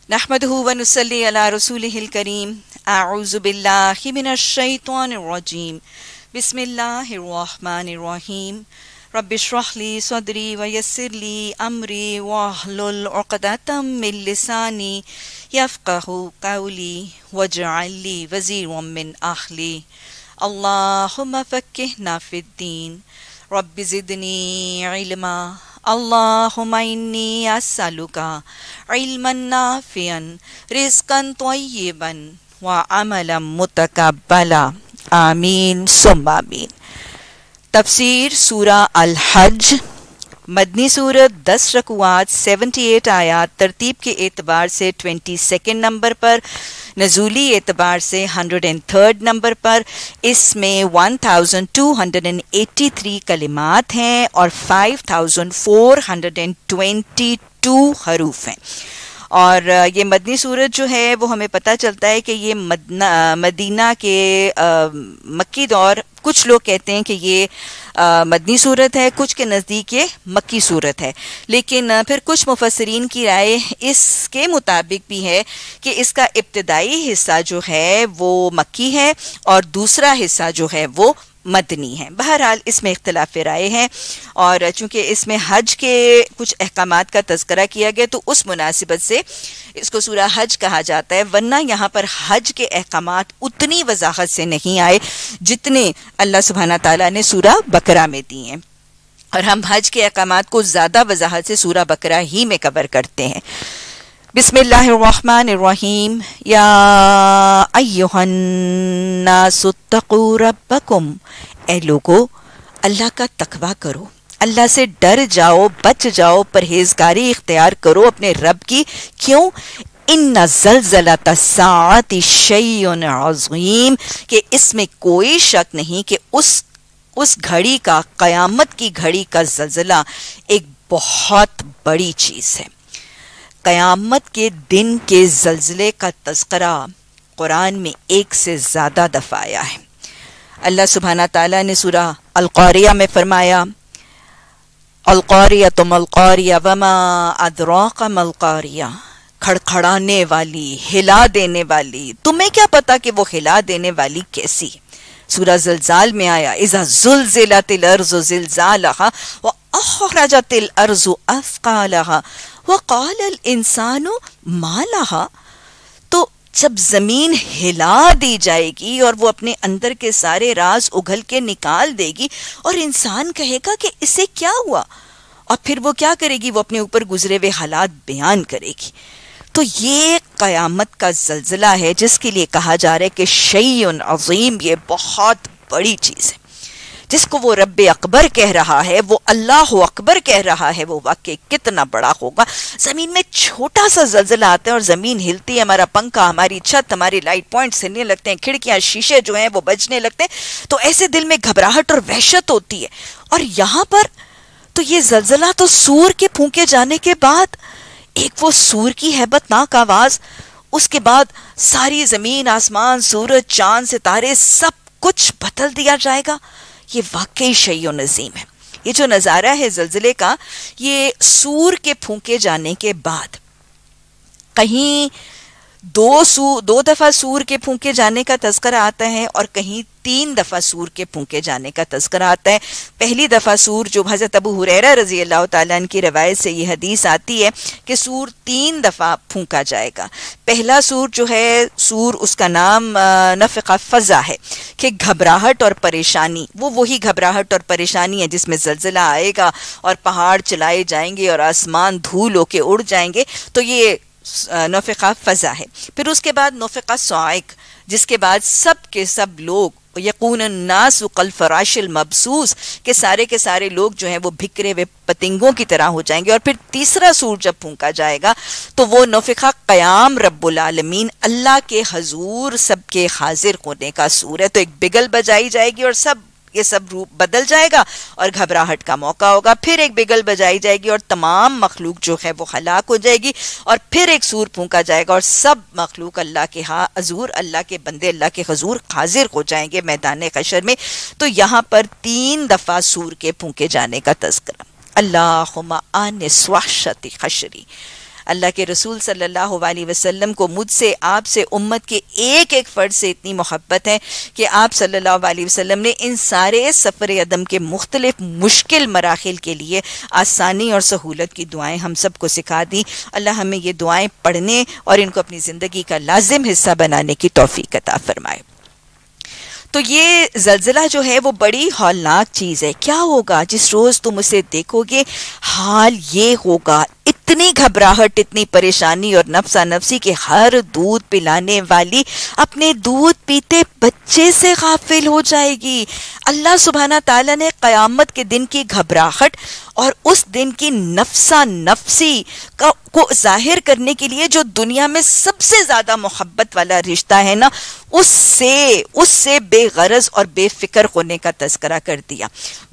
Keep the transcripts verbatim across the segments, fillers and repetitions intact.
نحمدہ ونصلی علی رسولہ الکریم اعوذ باللہ من الشیطان الرجیم بسم اللہ الرحمن الرحیم رب اشرح لی صدری ویسر لی امری واحلل عقدۃ من لسانی یفقہوا قولی واجعل لی وزیرا من اہلی اللہم فقہنا فی الدین رب زدنی علما اللہم انی اسألک علما نافعا رزقا طیبا وعملا متقبلا آمین ثم آمین۔ تفسیر سورہ الحج، مدنی سورت، دس رکوعات، سیونٹی ایٹ آیات، ترتیب کے اعتبار سے ٹوینٹی سیکنڈ نمبر پر، نزولی اعتبار سے ہنڈریڈ اینڈ تھرڈ نمبر پر۔ اس میں one thousand two hundred and eighty three کلمات ہیں اور five thousand four hundred and twenty two حروف ہیں۔ اور یہ مدنی سورت جو ہے وہ ہمیں پتہ چلتا ہے کہ یہ مدینہ مدینہ کے مکی دور، کچھ لوگ کہتے ہیں کہ یہ مدنی صورت ہے، کچھ کے نزدیک یہ مکی صورت ہے، لیکن پھر کچھ مفسرین کی رائے اس کے مطابق بھی ہے کہ اس کا ابتدائی حصہ جو ہے وہ مکی ہے اور دوسرا حصہ جو ہے وہ مدنی ہے۔ بہرحال اس میں اختلاف رائے ہیں، اور چونکہ اس میں حج کے کچھ احکامات کا تذکرہ کیا گیا تو اس مناسبت سے اس کو سورہ حج کہا جاتا ہے، ورنہ یہاں پر حج کے احکامات اتنی وضاحت سے نہیں آئے جتنے اللہ سبحانہ تعالیٰ نے سورہ بقرہ میں دی ہیں، اور ہم حج کے احکامات کو زیادہ وضاحت سے سورہ بقرہ ہی میں کور کرتے ہیں۔ بسم اللہ الرحمن الرحیم۔ یا ایہا الناس اتقوا ربکم، اے لوگو اللہ کا تقوی کرو، اللہ سے ڈر جاؤ، بچ جاؤ، پرہیزگاری اختیار کرو اپنے رب کی۔ کیوں؟ ان زلزلۃ الساعۃ شیء عظیم، کہ اس میں کوئی شک نہیں کہ اس اس گھڑی کا، قیامت کی گھڑی کا زلزلہ ایک بہت بڑی چیز ہے۔ قیامت کے دن کے زلزلے کا تذکرہ قرآن میں ایک سے زیادہ دفعہ آیا ہے۔ اللہ سبحانہ تعالیٰ نے سورہ القاریہ میں فرمایا، القاریہ ما القاریہ وما ادراک ما القاریہ، کھڑکھڑانے والی، ہلا دینے والی، تمہیں کیا پتا کہ وہ ہلا دینے والی کیسی؟ سورہ زلزال میں آیا، اذا زلزلت الارض زلزالہا واخرجت الارض اثقالہا وقال الانسان ما لہا۔ تو جب زمین ہلا دی جائے گی اور وہ اپنے اندر کے سارے راز اگل کے نکال دے گی، اور انسان کہے گا کہ اسے کیا ہوا، اور پھر وہ کیا کرے گی؟ وہ اپنے اوپر گزرے ہوئے حالات بیان کرے گی۔ تو یہ قیامت کا زلزلہ ہے جس کے لیے کہا جا رہا ہے کہ شیء عظیم، یہ بہت بڑی چیز ہے۔ جس کو وہ رب اکبر کہہ رہا ہے، وہ اللہ اکبر کہہ رہا ہے، وہ واقعی کتنا بڑا ہوگا۔ زمین میں چھوٹا سا زلزلہ آتا ہے اور زمین ہلتی ہے، ہمارا پنکھا، ہماری چھت، ہماری لائٹ پوائنٹس ہلنے لگتے ہیں، کھڑکیاں، شیشے جو ہیں وہ بجنے لگتے ہیں، تو ایسے دل میں گھبراہٹ اور وحشت ہوتی ہے۔ اور یہاں پر تو یہ زلزلہ تو سور کے پھونکے جانے کے بعد، ایک وہ سور کی ہیبت ناک آواز، اس کے بعد ساری زمین، آسمان، سورج، چاند، ستارے، سب کچھ بدل دیا جائے گا۔ یہ واقعی شیء عظیم ہے۔ یہ جو نظارہ ہے زلزلے کا، یہ سور کے پھونکے جانے کے بعد، کہیں دو سو دو دفعہ سور کے پھونکے جانے کا تذکرہ آتا ہے اور کہیں تین دفعہ سور کے پھونکے جانے کا تذکرہ آتا ہے۔ پہلی دفعہ سور، جو حضرت ابو ہریرہ رضی اللہ تعالیٰ عنہ کی روایت سے یہ حدیث آتی ہے کہ سور تین دفعہ پھونکا جائے گا۔ پہلا سور جو ہے، سور اس کا نام نفخ فزع ہے، کہ گھبراہٹ اور پریشانی، وہ وہی گھبراہٹ اور پریشانی ہے جس میں زلزلہ آئے گا اور پہاڑ چلائے جائیں گے اور آسمان دھول ہو کے اڑ جائیں گے، تو یہ نفخ فزع ہے۔ پھر اس کے بعد نفخ صاعق، جس کے بعد سب کے سب لوگ، یکون الناس کالفراش المبثوث، کہ سارے کے سارے لوگ جو ہیں وہ بکھرے ہوئے پتنگوں کی طرح ہو جائیں گے۔ اور پھر تیسرا سور جب پھونکا جائے گا تو وہ نفخ قیام رب العالمین، اللہ کے حضور سب کے حاضر ہونے کا سور ہے۔ تو ایک بگل بجائی جائے گی اور سب یہ سب روپ بدل جائے گا اور گھبراہٹ کا موقع ہوگا۔ پھر ایک بگل بجائی جائے گی اور تمام مخلوق جو ہے وہ ہلاک ہو جائے گی، اور پھر ایک سور پھونکا جائے گا اور سب مخلوق اللہ کے حضور، اللہ کے بندے اللہ کے حضور حاضر ہو جائیں گے میدان حشر میں۔ تو یہاں پر تین دفعہ سور کے پھونکے جانے کا تذکرہ۔ اللہم آنس وحشت حشری، اللہ کے رسول صلی اللہ علیہ وسلم کو مجھ سے، آپ سے، امت کے ایک ایک فرد سے اتنی محبت ہے کہ آپ صلی اللہ علیہ وسلم نے ان سارے سفر عدم کے مختلف مشکل مراحل کے لیے آسانی اور سہولت کی دعائیں ہم سب کو سکھا دی. اللہ ہمیں یہ دعائیں پڑھنے اور ان کو اپنی زندگی کا لازم حصہ بنانے کی توفیق عطا فرمائے. تو یہ زلزلہ جو ہے وہ بڑی ہولناک چیز ہے. کیا ہوگا جس روز تم اسے دیکھو گے؟ حال یہ ہوگا، اتنی گھبراہٹ، اتنی پریشانی اور نفسا نفسی کہ ہر دودھ پلانے والی اپنے دودھ پیتے بچے سے غافل ہو جائے گی. اللہ سبحانہ تعالیٰ نے قیامت کے دن کی گھبراہٹ اور اس دن کی نفسا نفسی کا کو ظاہر کرنے کے لیے جو دنیا میں سب سے زیادہ محبت والا رشتہ ہے نا، اس سے اس سے بے غرض اور بے فکر ہونے کا تذکرہ کر دیا.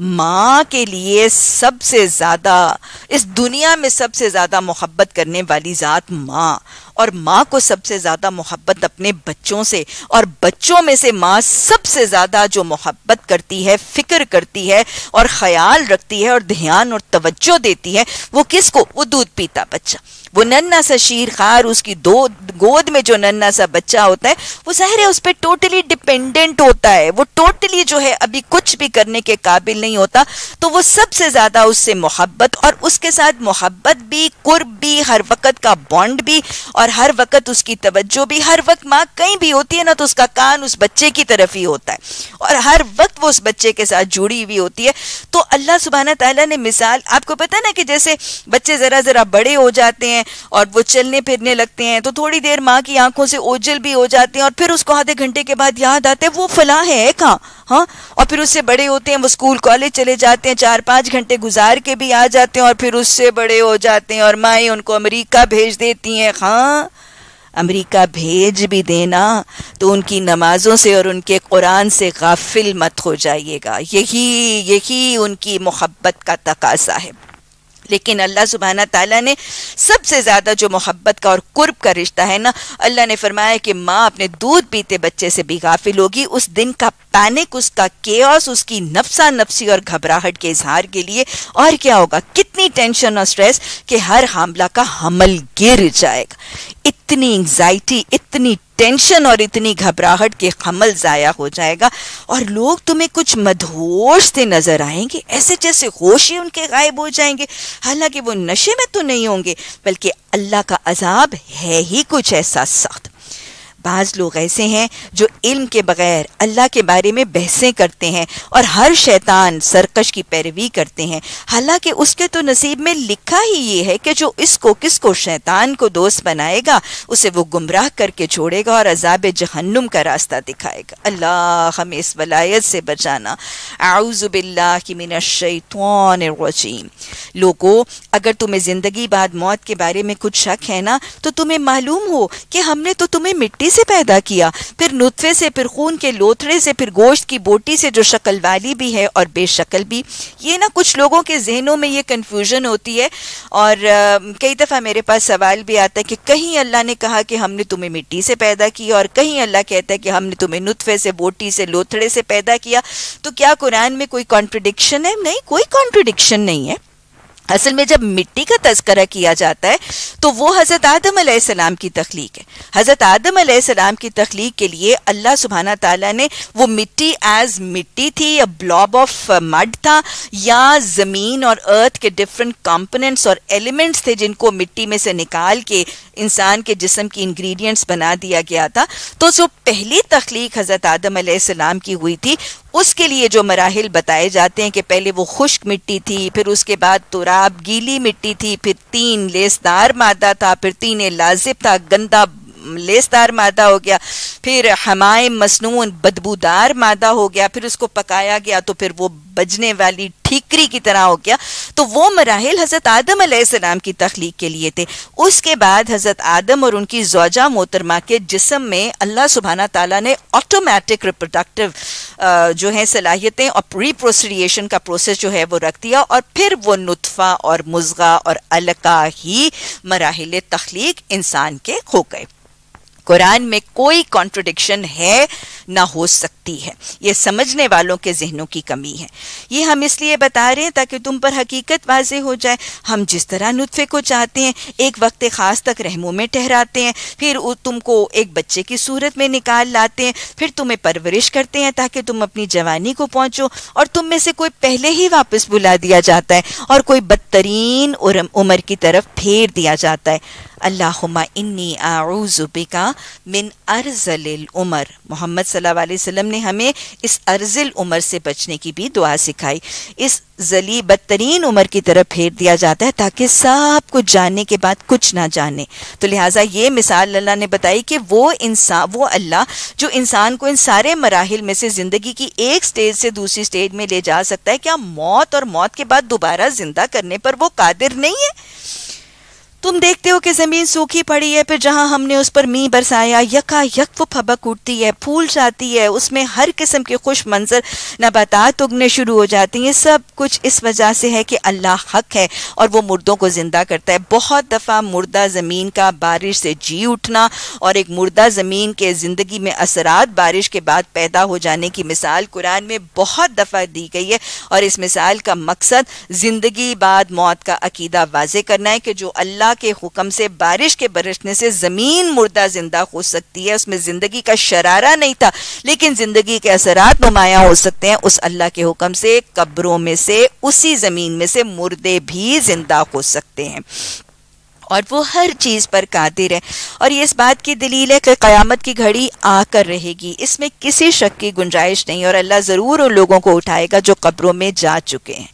ماں کے لیے سب سے زیادہ اس دنیا میں سب سے زیادہ محبت کرنے والی ذات ماں، اور ماں کو سب سے زیادہ محبت اپنے بچوں سے، اور بچوں میں سے ماں سب سے زیادہ جو محبت کرتی ہے، فکر کرتی ہے اور خیال رکھتی ہے اور دھیان اور توجہ دیتی ہے، وہ کس کو؟ وہ دودھ پیتا بچہ. وہ ننھا سا شیر خار، اس کی دو گود میں جو ننھا سا بچہ ہوتا ہے، وہ ظاہر ہے اس پہ ٹوٹلی ڈیپینڈنٹ ہوتا ہے، وہ ٹوٹلی جو ہے ابھی کچھ بھی کرنے کے قابل نہیں ہوتا. تو وہ سب سے زیادہ اس سے محبت، اور اس کے ساتھ محبت بھی، قرب بھی، ہر وقت کا بانڈ بھی، اور ہر وقت اس کی توجہ بھی. ہر وقت ماں کہیں بھی ہوتی ہے نا تو اس کا کان اس بچے کی طرف ہی ہوتا ہے، اور ہر وقت وہ اس بچے کے ساتھ جڑی ہوئی ہوتی ہے. تو اللہ سبحانہ تعالیٰ نے مثال، آپ کو پتہ نا کہ جیسے بچے ذرا ذرا بڑے ہو جاتے ہیں اور وہ چلنے پھرنے لگتے ہیں تو تھوڑی دیر ماں کی آنکھوں سے اوجھل بھی ہو جاتے ہیں، اور پھر اس کو آدھے گھنٹے کے بعد یاد آتے ہیں وہ فلاں ہے کہاں، ہاں. اور پھر اس سے بڑے ہوتے ہیں، وہ اسکول کالج چلے جاتے ہیں، چار پانچ گھنٹے گزار کے بھی آ جاتے ہیں، اور پھر اس سے بڑے ہو جاتے ہیں اور مائیں ان کو امریکہ بھیج دیتی ہیں. ہاں، امریکہ بھیج بھی دینا تو ان کی نمازوں سے اور ان کے قرآن سے غافل مت ہو جائیے گا. یہی یہی ان کی محبت کا تقاضا ہے. لیکن اللہ سبحانہ تعالیٰ نے سب سے زیادہ جو محبت کا اور قرب کا رشتہ ہے نا، اللہ نے فرمایا کہ ماں اپنے دودھ پیتے بچے سے بھی غافل ہوگی. اس دن کا پینک، اس کا کیوس، اس کی نفسا نفسی اور گھبراہٹ کے اظہار کے لیے اور کیا ہوگا؟ کتنی ٹینشن اور سٹریس کہ ہر حاملہ کا حمل گر جائے گا. اتنی انگزائٹی، اتنی ٹینشن اور اتنی گھبراہٹ کے حمل ضائع ہو جائے گا، اور لوگ تمہیں کچھ مدہوش سے نظر آئیں گے، ایسے جیسے ہوش ہی ان کے غائب ہو جائیں گے، حالانکہ وہ نشے میں تو نہیں ہوں گے، بلکہ اللہ کا عذاب ہے ہی کچھ ایسا سخت. بعض لوگ ایسے ہیں جو علم کے بغیر اللہ کے بارے میں بحثیں کرتے ہیں اور ہر شیطان سرکش کی پیروی کرتے ہیں، حالانکہ اس کے تو نصیب میں لکھا ہی یہ ہے کہ جو اس کو کس کو شیطان کو دوست بنائے گا اسے وہ گمراہ کر کے چھوڑے گا اور عذاب جہنم کا راستہ دکھائے گا. اللہ ہمیں اس ولایت سے بچانا. اعوذ باللہ من الشیطان الرجیم. لوگو، اگر تمہیں زندگی بعد موت کے بارے میں کچھ شک ہے نا تو تمہیں معلوم ہو کہ ہم نے تو تمہیں مٹی سے پیدا کیا، پھر نطفے سے، پھر خون کے لوتھڑے سے، پھر گوشت کی بوٹی سے جو شکل والی بھی ہے اور بے شکل بھی. یہ نا کچھ لوگوں کے ذہنوں میں یہ کنفیوژن ہوتی ہے، اور کئی دفعہ میرے پاس سوال بھی آتا ہے کہ کہیں اللہ نے کہا کہ ہم نے تمہیں مٹی سے پیدا کیا اور کہیں اللہ کہتا ہے کہ ہم نے تمہیں نطفے سے، بوٹی سے، لوتھڑے سے پیدا کیا. تو کیا قرآن میں کوئی کانٹرڈکشن ہے؟ نہیں، کوئی کانٹرڈکشن نہیں ہے. اصل میں جب مٹی کا تذکرہ کیا جاتا ہے تو وہ حضرت آدم علیہ السلام کی تخلیق ہے. حضرت آدم علیہ السلام کی تخلیق کے لیے اللہ سبحانہ تعالیٰ نے وہ مٹی ایز مٹی تھی، یا بلاب آف مڈ تھا، یا زمین اور ارتھ کے ڈفرنٹ کمپوننٹس اور ایلیمنٹس تھے جن کو مٹی میں سے نکال کے انسان کے جسم کی انگریڈینٹس بنا دیا گیا تھا. تو جو پہلی تخلیق حضرت آدم علیہ السلام کی ہوئی تھی اس کے لیے جو مراحل بتائے جاتے ہیں کہ پہلے وہ خشک مٹی تھی، پھر اس کے بعد تراب گیلی مٹی تھی، پھر تین لیسدار مادہ تھا، پھر تین لازب تھا، گندا لیسدار مادہ ہو گیا، پھر حمائم مسنون بدبودار مادہ ہو گیا، پھر اس کو پکایا گیا تو پھر وہ بجنے والی ٹھیکری کی طرح ہو گیا. تو وہ مراحل حضرت آدم علیہ السلام کی تخلیق کے لیے تھے. اس کے بعد حضرت آدم اور ان کی زوجہ محترمہ کے جسم میں اللہ سبحانہ تعالیٰ نے آٹومیٹک ریپروڈکٹیو جو ہیں صلاحیتیں اور پری پروسیڈیشن کا پروسیس جو ہے وہ رکھ دیا، اور پھر وہ نطفہ اور مضغہ اور علقہ ہی مراحل تخلیق انسان کے ہو گئے. قرآن میں کوئی کانٹرڈکشن ہے نہ ہو سکتی ہے. یہ سمجھنے والوں کے ذہنوں کی کمی ہے. یہ ہم اس لیے بتا رہے ہیں تاکہ تم پر حقیقت واضح ہو جائے. ہم جس طرح نطفے کو چاہتے ہیں ایک وقت خاص تک رحموں میں ٹھہراتے ہیں, پھر تم کو ایک بچے کی صورت میں نکال لاتے ہیں, پھر تمہیں پرورش کرتے ہیں تاکہ تم اپنی جوانی کو پہنچو, اور تم میں سے کوئی پہلے ہی واپس بلا دیا جاتا ہے اور کوئی بدترین عمر کی طرف پھیر دیا جاتا ہے. اللہم انی اعوذ بکا من ارذل العمر. محمد صلی اللہ علیہ وسلم نے ہمیں اس ارذل عمر سے بچنے کی بھی دعا سکھائی. اس ذلی بدترین عمر کی طرف پھیر دیا جاتا ہے تاکہ سب کچھ جاننے کے بعد کچھ نہ جانے. تو لہٰذا یہ مثال اللہ نے بتائی کہ وہ انسان وہ اللہ جو انسان کو ان سارے مراحل میں سے زندگی کی ایک سٹیج سے دوسری سٹیج میں لے جا سکتا ہے, کیا موت اور موت کے بعد دوبارہ زندہ کرنے پر وہ قادر نہیں ہے؟ تم دیکھتے ہو کہ زمین سوکھی پڑی ہے, پھر جہاں ہم نے اس پر می برسایا یکا یک وہ پھبک اٹھتی ہے, پھول جاتی ہے, اس میں ہر قسم کے خوش منظر نباتات اگنے شروع ہو جاتی ہیں. سب کچھ اس وجہ سے ہے کہ اللہ حق ہے اور وہ مردوں کو زندہ کرتا ہے. بہت دفعہ مردہ زمین کا بارش سے جی اٹھنا اور ایک مردہ زمین کے زندگی میں اثرات بارش کے بعد پیدا ہو جانے کی مثال قرآن میں بہت دفعہ دی گئی ہے, اور اس مثال کا مقصد زندگی بعد موت کا عقیدہ واضح کرنا ہے کہ جو اللہ کے حکم سے بارش کے برسنے سے زمین مردہ زندہ ہو سکتی ہے, اس میں زندگی کا شرارہ نہیں تھا لیکن زندگی کے اثرات نمایاں ہو سکتے ہیں. اس اللہ کے حکم سے قبروں میں سے اسی زمین میں سے مردے بھی زندہ ہو سکتے ہیں, اور وہ ہر چیز پر قادر ہے. اور یہ اس بات کی دلیل ہے کہ قیامت کی گھڑی آ کر رہے گی, اس میں کسی شک کی گنجائش نہیں, اور اللہ ضرور ان لوگوں کو اٹھائے گا جو قبروں میں جا چکے ہیں.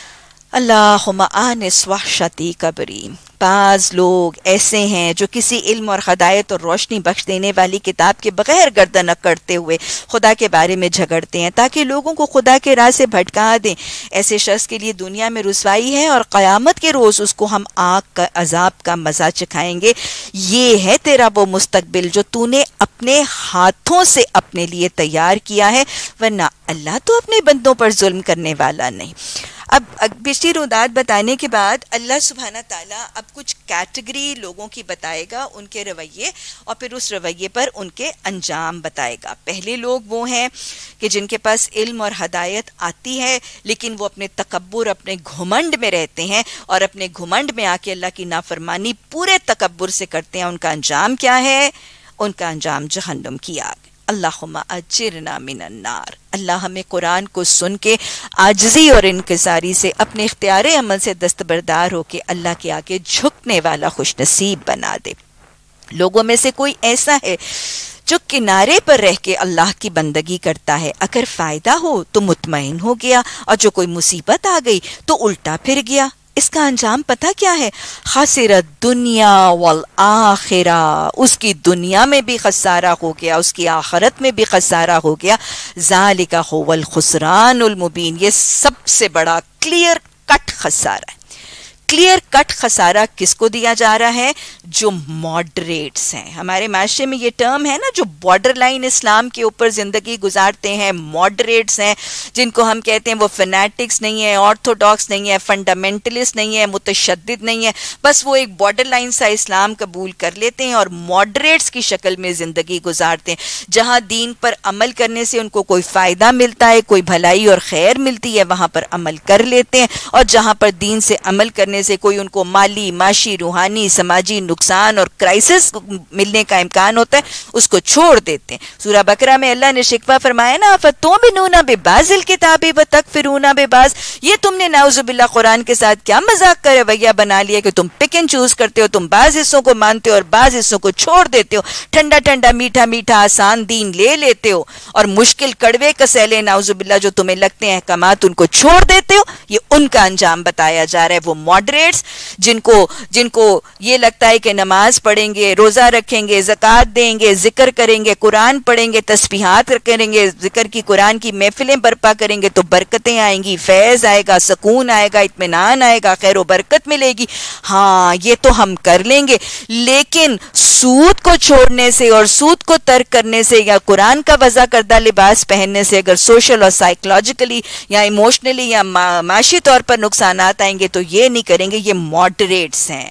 اللہم آنس وحشتی قبری. بعض لوگ ایسے ہیں جو کسی علم اور ہدایت اور روشنی بخش دینے والی کتاب کے بغیر گردن اکڑتے ہوئے خدا کے بارے میں جھگڑتے ہیں تاکہ لوگوں کو خدا کے راہ سے بھٹکا دیں. ایسے شخص کے لیے دنیا میں رسوائی ہے, اور قیامت کے روز اس کو ہم آگ کا عذاب کا مزہ چکھائیں گے. یہ ہے تیرا وہ مستقبل جو تو نے اپنے ہاتھوں سے اپنے لیے تیار کیا ہے, ورنہ اللہ تو اپنے بندوں پر ظلم کرنے والا نہیں. اب پچھلی رودات بتانے کے بعد اللہ سبحانہ تعالیٰ اب کچھ کیٹیگری لوگوں کی بتائے گا, ان کے رویے, اور پھر اس رویے پر ان کے انجام بتائے گا. پہلے لوگ وہ ہیں کہ جن کے پاس علم اور ہدایت آتی ہے لیکن وہ اپنے تکبر, اپنے گھمنڈ میں رہتے ہیں, اور اپنے گھمنڈ میں آ کے اللہ کی نافرمانی پورے تکبر سے کرتے ہیں. ان کا انجام کیا ہے؟ ان کا انجام جہنم کی آگ. اللہم اجرنا من النار. اللہ ہمیں قرآن کو سن کے عاجزی اور انکساری سے اپنے اختیار عمل سے دستبردار ہو کے اللہ کے آگے جھکنے والا خوش نصیب بنا دے. لوگوں میں سے کوئی ایسا ہے جو کنارے پر رہ کے اللہ کی بندگی کرتا ہے, اگر فائدہ ہو تو مطمئن ہو گیا, اور جو کوئی مصیبت آ گئی تو الٹا پھر گیا. اس کا انجام پتہ کیا ہے؟ خسرت دنیا والآخرہ. اس کی دنیا میں بھی خسارہ ہو گیا, اس کی آخرت میں بھی خسارہ ہو گیا. ذالک هو الخسران المبین. یہ سب سے بڑا کلیئر کٹ خسارہ ہے. کلیئر کٹ خسارہ کس کو دیا جا رہا ہے؟ جو ماڈریٹس ہیں. ہمارے معاشرے میں یہ ٹرم ہے نا, جو بارڈر لائن اسلام کے اوپر زندگی گزارتے ہیں, ماڈریٹس ہیں, جن کو ہم کہتے ہیں وہ فنیٹکس نہیں ہے, آرتھوڈاکس نہیں ہے, فنڈامنٹلسٹ نہیں ہے, متشدد نہیں ہے, بس وہ ایک بارڈر لائن سا اسلام قبول کر لیتے ہیں اور ماڈریٹس کی شکل میں زندگی گزارتے ہیں. جہاں دین پر عمل کرنے سے ان کو کوئی فائدہ ملتا ہے, کوئی بھلائی اور خیر ملتی ہے, وہاں پر عمل کر لیتے ہیں, اور جہاں پر دین سے عمل کرنے سے کوئی ان کو مالی, معاشی, روحانی, سماجی نقصان اور کرائسس ملنے کا امکان ہوتا ہے, اس کو چھوڑ دیتے ہیں. سورہ بقرہ میں اللہ نے شکوہ فرمایا نا, فَتُؤْمِنُونَ بِبَعْضِ الْكِتَابِ وَتَكْفُرُونَ بِبَعْضٍ. یہ تم نے نعوذ باللہ قرآن کے ساتھ کیا مذاق کا رویہ بنا لیا کہ تم پک اینڈ چوز کرتے ہو, تم بعض حصوں کو مانتے ہو اور بعض حصوں کو چھوڑ دیتے ہو, ٹھنڈا ٹھنڈا میٹھا میٹھا آسان دین لے لیتے ہو, اور مشکل کڑوے کسیلے نعوذ باللہ جو تمہیں لگتے ہیں احکامات ان کو چھوڑ دیتے ہو. یہ ان کا انجام بتایا جا رہا ہے. وہ ماڈریٹس جن کو جن کو یہ لگتا ہے کہ نماز پڑھیں گے, روزہ رکھیں گے, زکوٰۃ دیں گے, ذکر کریں گے, قرآن پڑھیں گے, تسبیحات کریں گے, ذکر کی قرآن کی محفلیں برپا کریں گے تو برکتیں آئیں گی, فیض آئے گا, سکون آئے گا, اطمینان آئے گا, خیر و برکت ملے گی. ہاں یہ تو ہم کر لیں گے, لیکن سود کو چھوڑنے سے اور سود کو ترک کرنے سے یا قرآن کا وضع کردہ لباس پہننے سے اگر سوشل اور سائیکولوجیکلی یا ایموشنلی یا معاشی طور پر نقصانات آئیں گے تو یہ نہیں کریں گے. یہ ماڈریٹس ہیں.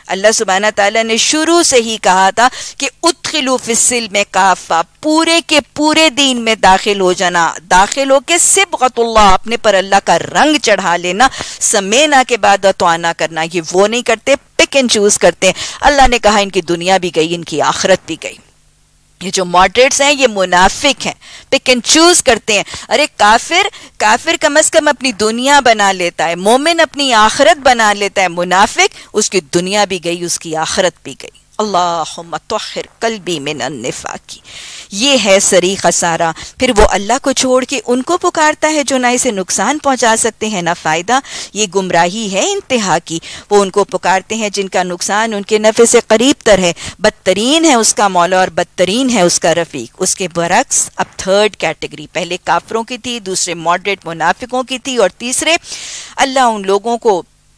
اللہ سبحانہ تعالیٰ نے شروع سے ہی کہا تھا کہ ادخلوا فی السلم کافہ، پورے کے پورے دین میں داخل ہو جانا، داخل ہو کے صبغۃ اللہ، اپنے پر اللہ کا رنگ چڑھا لینا، سمینا کے بعد اطعنا کرنا. یہ وہ نہیں کرتے، پک اینڈ چوز کرتے ہیں. اللہ نے کہا ان کی دنیا بھی گئی، ان کی آخرت بھی گئی. یہ جو ماڈریٹس ہیں یہ منافق ہیں، پک اینڈ چوز کرتے ہیں. ارے کافر کافر کم از کم اپنی دنیا بنا لیتا ہے، مومن اپنی آخرت بنا لیتا ہے. منافق اس کی دنیا بھی گئی، اس کی آخرت بھی گئی. اللہم طہر قلبی من النفاق. یہ ہے سری خسارہ. پھر وہ اللہ کو چھوڑ کے ان کو پکارتا ہے جو نہ اسے نقصان پہنچا سکتے ہیں نہ فائدہ. یہ گمراہی ہے انتہا کی. وہ ان کو پکارتے ہیں جن کا نقصان ان کے نفع سے قریب تر ہے. بدترین ہے اس کا مولا اور بدترین ہے اس کا رفیق. اس کے برعکس اب تھرڈ کیٹیگری، پہلے کافروں کی تھی، دوسرے ماڈریٹ منافقوں کی تھی، اور تیسرے اللہ ان لوگوں کو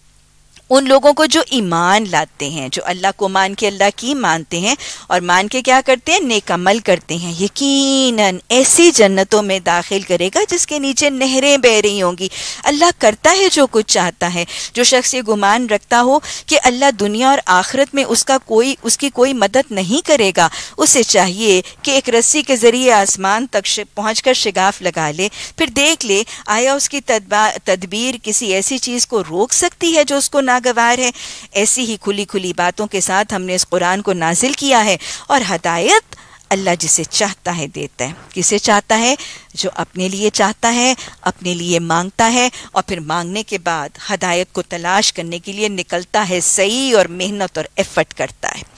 ان لوگوں کو جو ایمان لاتے ہیں، جو اللہ کو مان کے اللہ کی مانتے ہیں اور مان کے کیا کرتے ہیں، نیک عمل کرتے ہیں. یقیناً ایسی جنتوں میں داخل کرے گا جس کے نیچے نہریں بہ رہی ہوں گی. اللہ کرتا ہے جو کچھ چاہتا ہے. جو شخص یہ گمان رکھتا ہو کہ اللہ دنیا اور آخرت میں اس کا کوئی اس کی کوئی مدد نہیں کرے گا، اسے چاہیے کہ ایک رسی کے ذریعے آسمان تک پہنچ کر شگاف لگا لے، پھر دیکھ لے آیا اس کی تدبیر کسی ایسی چیز کو روک سکتی ہے جو اس کو ناگوار ہے. ایسی ہی کھلی کھلی باتوں کے ساتھ ہم نے اس قرآن کو نازل کیا ہے، اور ہدایت اللہ جسے چاہتا ہے دیتا ہے. کسے چاہتا ہے؟ جو اپنے لیے چاہتا ہے، اپنے لیے مانگتا ہے، اور پھر مانگنے کے بعد ہدایت کو تلاش کرنے کے لیے نکلتا ہے صحیح اور محنت اور ایفرٹ کرتا ہے.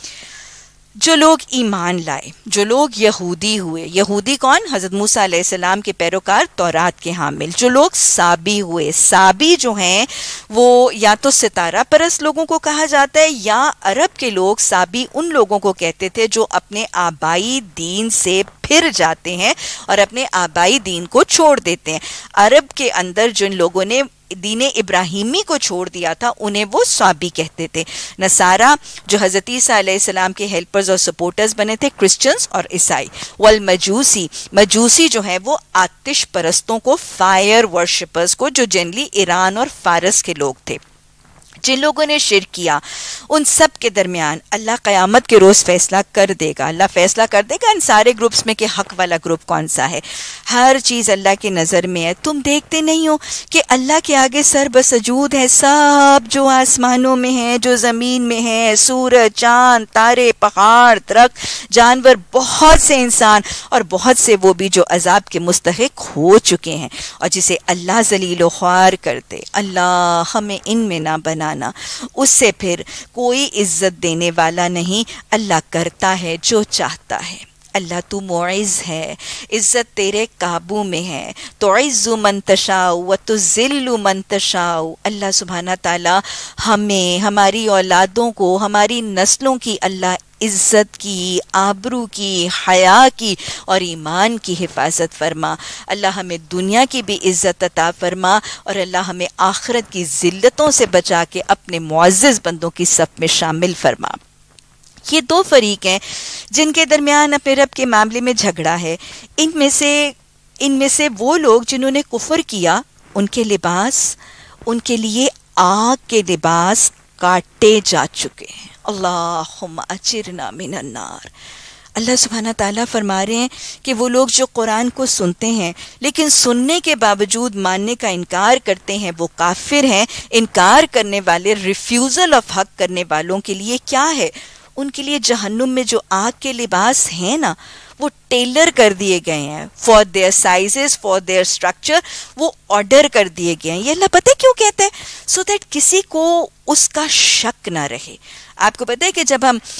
جو لوگ ایمان لائے، جو لوگ یہودی ہوئے، یہودی کون؟ حضرت موسیٰ علیہ السلام کے پیروکار، تورات کے حامل. جو لوگ سابی ہوئے، سابی جو ہیں وہ یا تو ستارہ پرست لوگوں کو کہا جاتا ہے، یا عرب کے لوگ سابی ان لوگوں کو کہتے تھے جو اپنے آبائی دین سے پھر جاتے ہیں اور اپنے آبائی دین کو چھوڑ دیتے ہیں. عرب کے اندر جن لوگوں نے دین ابراہیمی کو چھوڑ دیا تھا انہیں وہ صابی کہتے تھے. نصارہ جو حضرت عیسیٰ علیہ السلام کے ہیلپرز اور سپورٹرز بنے تھے، کرسچنز اور عیسائی. والمجوسی، مجوسی جو ہے وہ آتش پرستوں کو، فائر ورشپرز کو، جو جنرلی ایران اور فارس کے لوگ تھے. جن لوگوں نے شرک کیا ان سب کے درمیان اللہ قیامت کے روز فیصلہ کر دے گا. اللہ فیصلہ کر دے گا ان سارے گروپس میں کہ حق والا گروپ کون سا ہے. ہر چیز اللہ کی نظر میں ہے. تم دیکھتے نہیں ہو کہ اللہ کے آگے سر بسجود ہے سب جو آسمانوں میں ہیں، جو زمین میں ہیں، سورج، چاند، تارے، پہاڑ، درخت، جانور، بہت سے انسان اور بہت سے وہ بھی جو عذاب کے مستحق ہو چکے ہیں، اور جسے اللہ ذلیل و خوار کرتے. اللہ ہمیں ان میں نہ بنا، اس سے پھر کوئی عزت دینے والا نہیں. اللہ کرتا ہے جو چاہتا ہے. اللہ تو معز ہے، عزت تیرے قابو میں ہے. تعز من تشاء و تذل من تشاء. اللہ سبحانہ تعالی ہمیں، ہماری اولادوں کو، ہماری نسلوں کی اللہ عزت کی، آبرو کی، حیا کی اور ایمان کی حفاظت فرما. اللہ ہمیں دنیا کی بھی عزت عطا فرما، اور اللہ ہمیں آخرت کی ذلتوں سے بچا کے اپنے معزز بندوں کی صف میں شامل فرما. یہ دو فریق ہیں جن کے درمیان اپنے رب کے معاملے میں جھگڑا ہے. ان میں سے ان میں سے وہ لوگ جنہوں نے کفر کیا، ان کے لباس، ان کے لیے آگ کے لباس کاٹے جا چکے ہیں. اللہم اجرنا من النار. اللہ سبحانہ تعالیٰ فرما رہے ہیں کہ وہ لوگ جو قرآن کو سنتے ہیں لیکن سننے کے باوجود ماننے کا انکار کرتے ہیں، وہ کافر ہیں. انکار کرنے والے، ریفیوزل آف حق کرنے والوں کے لیے کیا ہے؟ ان کے لیے جہنم میں جو آگ کے لباس ہیں نا، وہ ٹیلر کر دیے گئے ہیں for their sizes, for their structure. وہ آرڈر کر دیے گئے ہیں. یہ اللہ پتہ کیوں کہتا ہے؟ سو دیٹ کسی کو اس کا شک نہ رہے. آپ کو پتہ ہے کہ جب ہم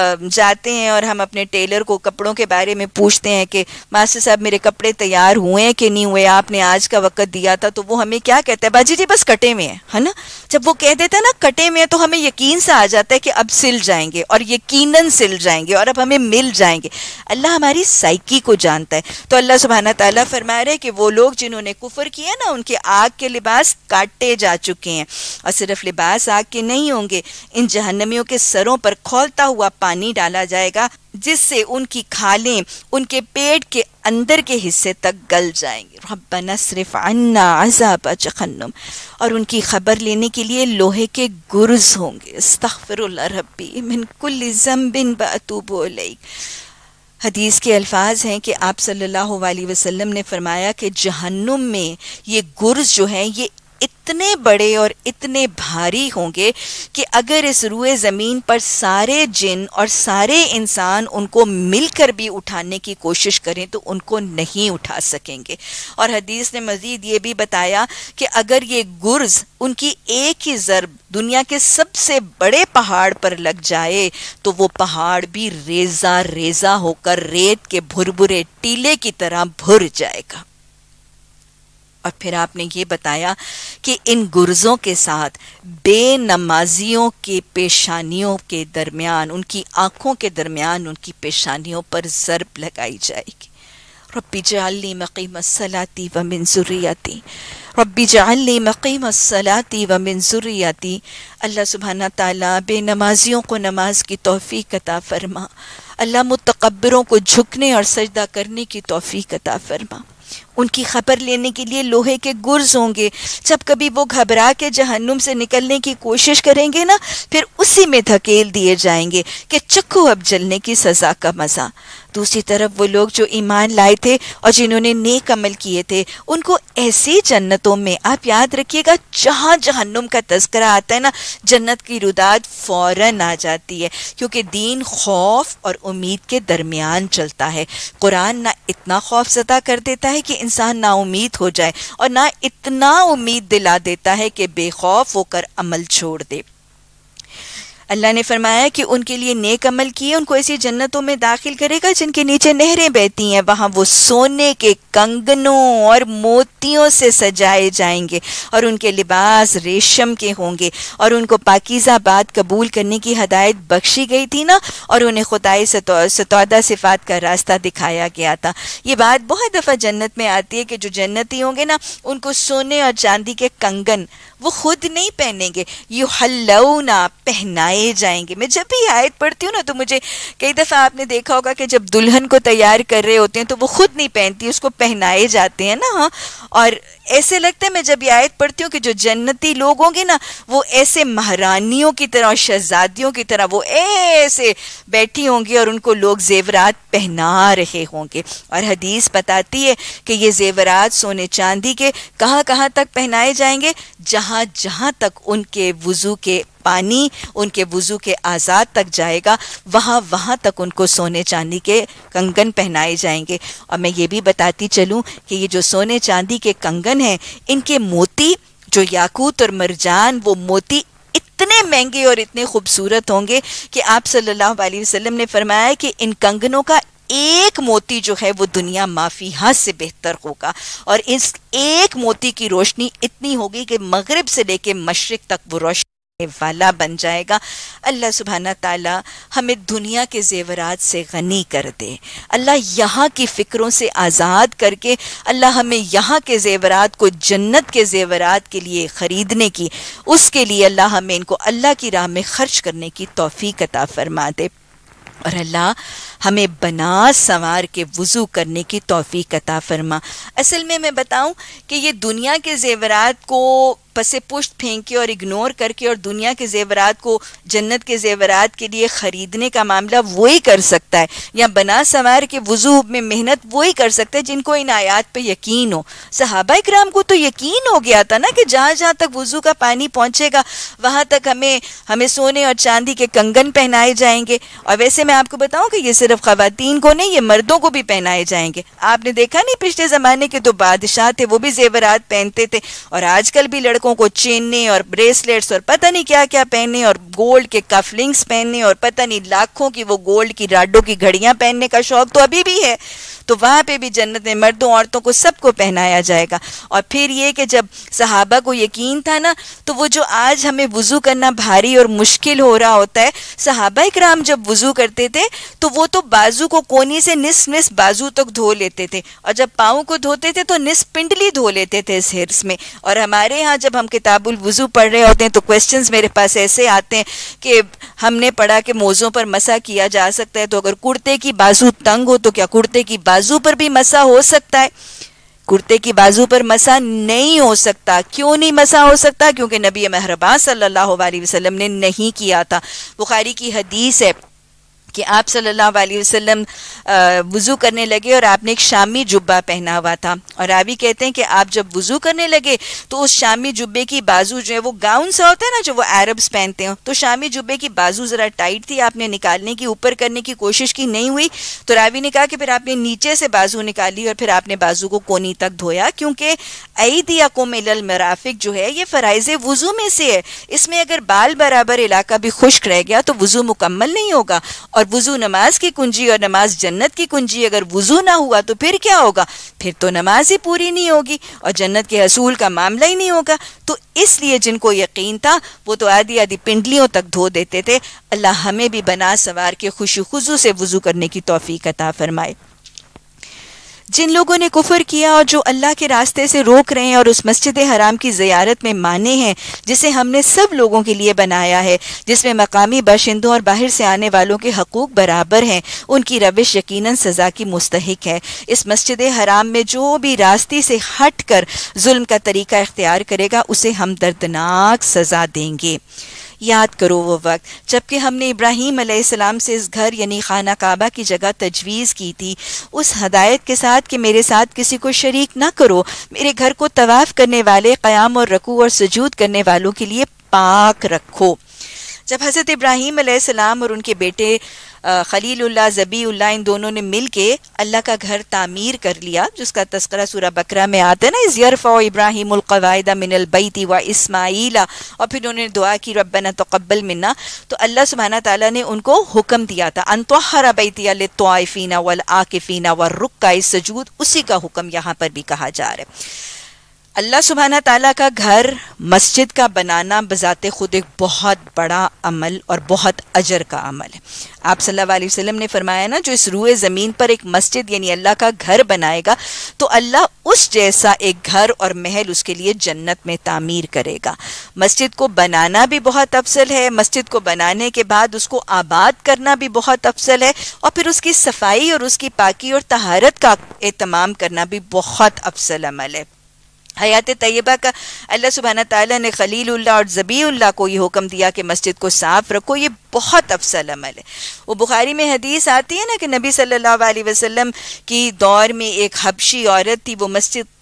جاتے ہیں اور ہم اپنے ٹیلر کو کپڑوں کے بارے میں پوچھتے ہیں کہ ماسٹر صاحب میرے کپڑے تیار ہوئے ہیں کہ نہیں ہوئے، آپ نے آج کا وقت دیا تھا، تو وہ ہمیں کیا کہتا ہے؟ باجی جی بس کٹے میں ہے نا. جب وہ کہہ دیتا ہے نا کٹے میں ہے تو ہمیں یقین سے آ جاتا ہے کہ اب سل جائیں گے، اور یقیناً سل جائیں گے، اور اب ہمیں مل جائیں گے. اللہ ہماری سائیکی کو جانتا ہے. تو اللہ سبحانہ تعالیٰ فرما رہے کہ وہ لوگ جنہوں نے کفر کیا نا، ان کے آگ کے لباس کاٹے جا چکے ہیں. اور صرف لباس آگ کے نہیں ہوں گے، ان جہنمیوں کے سروں پر کھولتا ہوا پانی ڈالا جائے گا جس سے ان کی کھالیں ان کے پیٹ کے اندر کے حصے تک گل جائیں گے. ربنا اصرف عنا عذاب جہنم. اور ان کی خبر لینے کے لیے لوہے کے گرز ہوں گے. استغفر اللہ ربی من کل ذنب واتوب الیک. حدیث کے الفاظ ہیں کہ آپ صلی اللہ علیہ وسلم نے فرمایا کہ جہنم میں یہ گرز جو ہیں یہ اتنے بڑے اور اتنے بھاری ہوں گے کہ اگر اس روئے زمین پر سارے جن اور سارے انسان ان کو مل کر بھی اٹھانے کی کوشش کریں تو ان کو نہیں اٹھا سکیں گے. اور حدیث نے مزید یہ بھی بتایا کہ اگر یہ گرز ان کی ایک ہی ضرب دنیا کے سب سے بڑے پہاڑ پر لگ جائے تو وہ پہاڑ بھی ریزہ ریزہ ہو کر ریت کے بھربھرے ٹیلے کی طرح بھر جائے گا. اور پھر آپ نے یہ بتایا کہ ان گرزوں کے ساتھ بے نمازیوں کے پیشانیوں کے درمیان ان کی آنکھوں کے درمیان ان کی پیشانیوں پر ضرب لگائی جائے گی. ربی جعلنی مقیم الصلاۃ ومن ذریتی ربی جعلنی مقیم الصلاۃ ومن ذریتی. اللہ سبحانہ تعالیٰ بے نمازیوں کو نماز کی توفیق عطا فرما. اللہ متکبروں کو جھکنے اور سجدہ کرنے کی توفیق عطا فرما. ان کی خبر لینے کے لیے لوہے کے گرز ہوں گے. جب کبھی وہ گھبرا کے جہنم سے نکلنے کی کوشش کریں گے نا پھر اسی میں دھکیل دیے جائیں گے کہ چکھو اب جلنے کی سزا کا مزہ. دوسری طرف وہ لوگ جو ایمان لائے تھے اور جنہوں نے نیک عمل کیے تھے ان کو ایسی جنتوں میں, آپ یاد رکھیے گا جہاں جہنم کا تذکرہ آتا ہے نا جنت کی روداد فوراً آ جاتی ہے, کیونکہ دین خوف اور امید کے درمیان چلتا ہے. قرآن نہ اتنا خوف زدہ کر دیتا ہے کہ انسان نا امید ہو جائے اور نہ اتنا امید دلا دیتا ہے کہ بے خوف ہو کر عمل چھوڑ دے. اللہ نے فرمایا کہ ان کے لیے نیک عمل کیے ان کو ایسی جنتوں میں داخل کرے گا جن کے نیچے نہریں بہتی ہیں. وہاں وہ سونے کے کنگنوں اور موتیوں سے سجائے جائیں گے اور ان کے لباس ریشم کے ہوں گے. اور ان کو پاکیزہ بات قبول کرنے کی ہدایت بخشی گئی تھی نا, اور انہیں خدائی ستودہ صفات کا راستہ دکھایا گیا تھا. یہ بات بہت دفعہ جنت میں آتی ہے کہ جو جنتی ہوں گے نا ان کو سونے اور چاندی کے کنگن وہ خود نہیں پہنیں گے, یحلون پہنائے جائیں گے. میں جب بھی آیت پڑھتی ہوں نا تو مجھے کئی دفعہ آپ نے دیکھا ہوگا کہ جب دلہن کو تیار کر رہے ہوتے ہیں تو وہ خود نہیں پہنتی, اس کو پہنائے جاتے ہیں نا. ہاں, اور ایسے لگتا ہے میں جب یہ آیت پڑھتی ہوں کہ جو جنتی لوگ ہوں گے نا وہ ایسے مہرانیوں کی طرح اور شہزادیوں کی طرح وہ ایسے بیٹھی ہوں گی اور ان کو لوگ زیورات پہنا رہے ہوں گے. اور حدیث بتاتی ہے کہ یہ زیورات سونے چاندی کے کہاں کہاں تک پہنائے جائیں گے, جہاں جہاں تک ان کے وضو کے پانی ان کے وضو کے آزاد تک جائے گا وہاں وہاں تک ان کو سونے چاندی کے کنگن پہنائے جائیں گے. اور میں یہ بھی بتاتی چلوں کہ یہ جو سونے چاندی کے کنگن ہیں ان کے موتی جو یاقوت اور مرجان وہ موتی اتنے مہنگے اور اتنے خوبصورت ہوں گے کہ آپ صلی اللہ علیہ وسلم نے فرمایا کہ ان کنگنوں کا ایک موتی جو ہے وہ دنیا مافیہا سے بہتر ہوگا, اور اس ایک موتی کی روشنی اتنی ہوگی کہ مغرب سے لے کے مشرق تک وہ روشنی والا بن جائے گا. اللہ سبحانہ تعالی ہمیں دنیا کے زیورات سے غنی کر دے. اللہ یہاں کی فکروں سے آزاد کر کے اللہ ہمیں یہاں کے زیورات کو جنت کے زیورات کے لیے خریدنے کی, اس کے لیے اللہ ہمیں ان کو اللہ کی راہ میں خرچ کرنے کی توفیق عطا فرما دے. اور اللہ ہمیں بنا سنوار کے وضو کرنے کی توفیق عطا فرما. اصل میں میں بتاؤں کہ یہ دنیا کے زیورات کو پس پشت پھینک کے اور اگنور کر کے اور دنیا کے زیورات کو جنت کے زیورات کے لیے خریدنے کا معاملہ وہی کر سکتا ہے, یا بنا سنوار کے وضو میں محنت وہی کر سکتا ہے جن کو ان آیات پہ یقین ہو. صحابہ کرام کو تو یقین ہو گیا تھا نا کہ جہاں جہاں تک وضو کا پانی پہنچے گا وہاں تک ہمیں ہمیں سونے اور چاندی کے کنگن پہنائے جائیں گے. اور ویسے میں آپ کو بتاؤں کہ یہ صرف خواتین کو نہیں, یہ مردوں کو بھی پہنائے جائیں گے. آپ نے دیکھا نہیں پچھلے زمانے کے تو بادشاہ تھے وہ بھی زیورات پہنتے تھے, اور آج کل بھی لڑکوں کو چیننے اور بریسلیٹس اور پتہ نہیں کیا کیا پہننے اور گولڈ کے کف لنکس پہننے اور پتہ نہیں لاکھوں کی وہ گولڈ کی راڈوں کی گھڑیاں پہننے کا شوق تو ابھی بھی ہے. تو وہاں پہ بھی جنت میں مردوں عورتوں کو سب کو پہنایا جائے گا۔ اور پھر یہ کہ جب صحابہ کو یقین تھا نا، تو وہ جو آج ہمیں وضو کرنا بھاری اور مشکل ہو رہا ہوتا ہے، صحابہ کرام جب وضو کرتے تھے تو وہ تو بازو کو کونی سے نصف نصف بازو تک دھو لیتے تھے، اور جب پاؤں کو دھوتے تھے تو نصف پنڈلی دھو لیتے تھے اس حرص میں۔ اور ہمارے ہاں جب ہم کتاب الوضو پڑھ رہے ہوتے ہیں تو کویسچنز میرے پاس ایسے آتے ہیں کہ ہم نے پڑھا کہ موزوں پر مسح کیا جا سکتا ہے، تو اگر کرتے کی بازو تنگ ہو تو کیا کرتے کی بازو پر بھی مسح ہو سکتا ہے؟ کرتے کی بازو پر مسح نہیں ہو سکتا۔ کیوں نہیں مسح ہو سکتا؟ کیونکہ نبی مہربان صلی اللہ علیہ وسلم نے نہیں کیا تھا۔ بخاری کی حدیث ہے کہ آپ صلی اللہ علیہ وسلم وضو کرنے لگے اور آپ نے ایک شامی جبہ پہنا ہوا تھا، اور راوی کہتے ہیں کہ آپ جب وضو کرنے لگے تو اس شامی جبے کی بازو جو ہے، وہ گاؤن سا ہوتا ہے نا جو وہ عربز پہنتے ہیں، تو شامی جبے کی بازو ذرا ٹائٹ تھی، آپ نے نکالنے کی، اوپر کرنے کی کوشش کی، نہیں ہوئی، تو راوی نے کہا کہ پھر آپ نے نیچے سے بازو نکالی اور پھر آپ نے بازو کو کونی تک دھویا، کیونکہ ایدیکم الی المرافق جو ہے یہ فرائض وضو میں سے ہے۔ اس میں اگر بال برابر علاقہ بھی خشک رہ گیا تو وضو مکمل نہیں ہوگا، اور وضو نماز کی کنجی اور نماز جنت کی کنجی، اگر وضو نہ ہوا تو پھر کیا ہوگا؟ پھر تو نماز ہی پوری نہیں ہوگی اور جنت کے حصول کا معاملہ ہی نہیں ہوگا۔ تو اس لیے جن کو یقین تھا وہ تو آدھی آدھی پنڈلیوں تک دھو دیتے تھے۔ اللہ ہمیں بھی بنا سوار کے خوشو خضو سے وضو کرنے کی توفیق عطا فرمائے۔ جن لوگوں نے کفر کیا اور جو اللہ کے راستے سے روک رہے ہیں اور اس مسجد حرام کی زیارت میں مانے ہیں جسے ہم نے سب لوگوں کے لیے بنایا ہے، جس میں مقامی باشندوں اور باہر سے آنے والوں کے حقوق برابر ہیں، ان کی روش یقیناً سزا کی مستحق ہے۔ اس مسجد حرام میں جو بھی راستے سے ہٹ کر ظلم کا طریقہ اختیار کرے گا اسے ہم دردناک سزا دیں گے۔ یاد کرو وہ وقت جبکہ ہم نے ابراہیم علیہ السلام سے اس گھر یعنی خانہ کعبہ کی جگہ تجویز کی تھی، اس ہدایت کے ساتھ کہ میرے ساتھ کسی کو شریک نہ کرو، میرے گھر کو طواف کرنے والے، قیام اور رکوع اور سجود کرنے والوں کے لیے پاک رکھو۔ جب حضرت ابراہیم علیہ السلام اور ان کے بیٹے خلیل اللہ ذبیح اللہ ان دونوں نے مل کے اللہ کا گھر تعمیر کر لیا، جس کا تذکرہ سورہ بقرہ میں آتا ہے نا، اذ یرفع ابراہیم القواعد من البیت و اسماعیل، اور پھر انہوں نے دعا کی ربنا تقبل منا، تو اللہ سبحانہ تعالیٰ نے ان کو حکم دیا تھا ان طہر بیتی للطائفین والعاکفین والرکع السجود، اسی کا حکم یہاں پر بھی کہا جا رہا ہے۔ اللہ سبحانہ تعالیٰ کا گھر مسجد کا بنانا بذات خود ایک بہت بڑا عمل اور بہت اجر کا عمل ہے۔ آپ صلی اللہ علیہ وسلم نے فرمایا نا، جو اس روئے زمین پر ایک مسجد یعنی اللہ کا گھر بنائے گا تو اللہ اس جیسا ایک گھر اور محل اس کے لیے جنت میں تعمیر کرے گا۔ مسجد کو بنانا بھی بہت افضل ہے، مسجد کو بنانے کے بعد اس کو آباد کرنا بھی بہت افضل ہے، اور پھر اس کی صفائی اور اس کی پاکی اور طہارت کا اہتمام کرنا بھی بہت افضل عمل ہے۔ حیات طیبہ کا اللہ سبحانہ تعالیٰ نے خلیل اللہ اور ذبیح اللہ کو یہ حکم دیا کہ مسجد کو صاف رکھو، یہ بہت افضل عمل ہے۔ وہ بخاری میں حدیث آتی ہے نا کہ نبی صلی اللہ علیہ وسلم کی دور میں ایک حبشی عورت تھی، وہ مسجد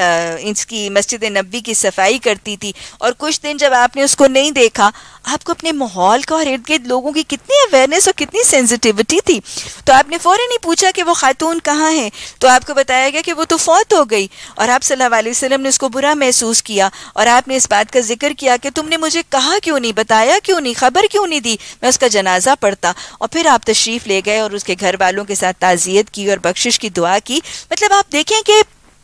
اس کی مسجد نبی کی صفائی کرتی تھی، اور کچھ دن جب آپ نے اس کو نہیں دیکھا، آپ کو اپنے ماحول کا اور ارد گرد لوگوں کی کتنی اویئرنیس اور کتنی سینسٹیوٹی تھی، تو آپ نے فوراً ہی پوچھا کہ وہ خاتون کہاں ہے، تو آپ کو بتایا گیا کہ وہ تو فوت ہو گئی، اور آپ صلی اللہ علیہ وسلم نے اس کو برا محسوس کیا، اور آپ نے اس بات کا ذکر کیا کہ تم نے مجھے کہا کیوں نہیں، بتایا کیوں نہیں، خبر کیوں نہیں دی، میں اس کا جنازہ پڑھتا۔ اور پھر آپ تشریف لے گئے اور اس کے گھر والوں کے ساتھ تعزیت کی اور بخشش کی دعا کی۔ مطلب آپ دیکھیں کہ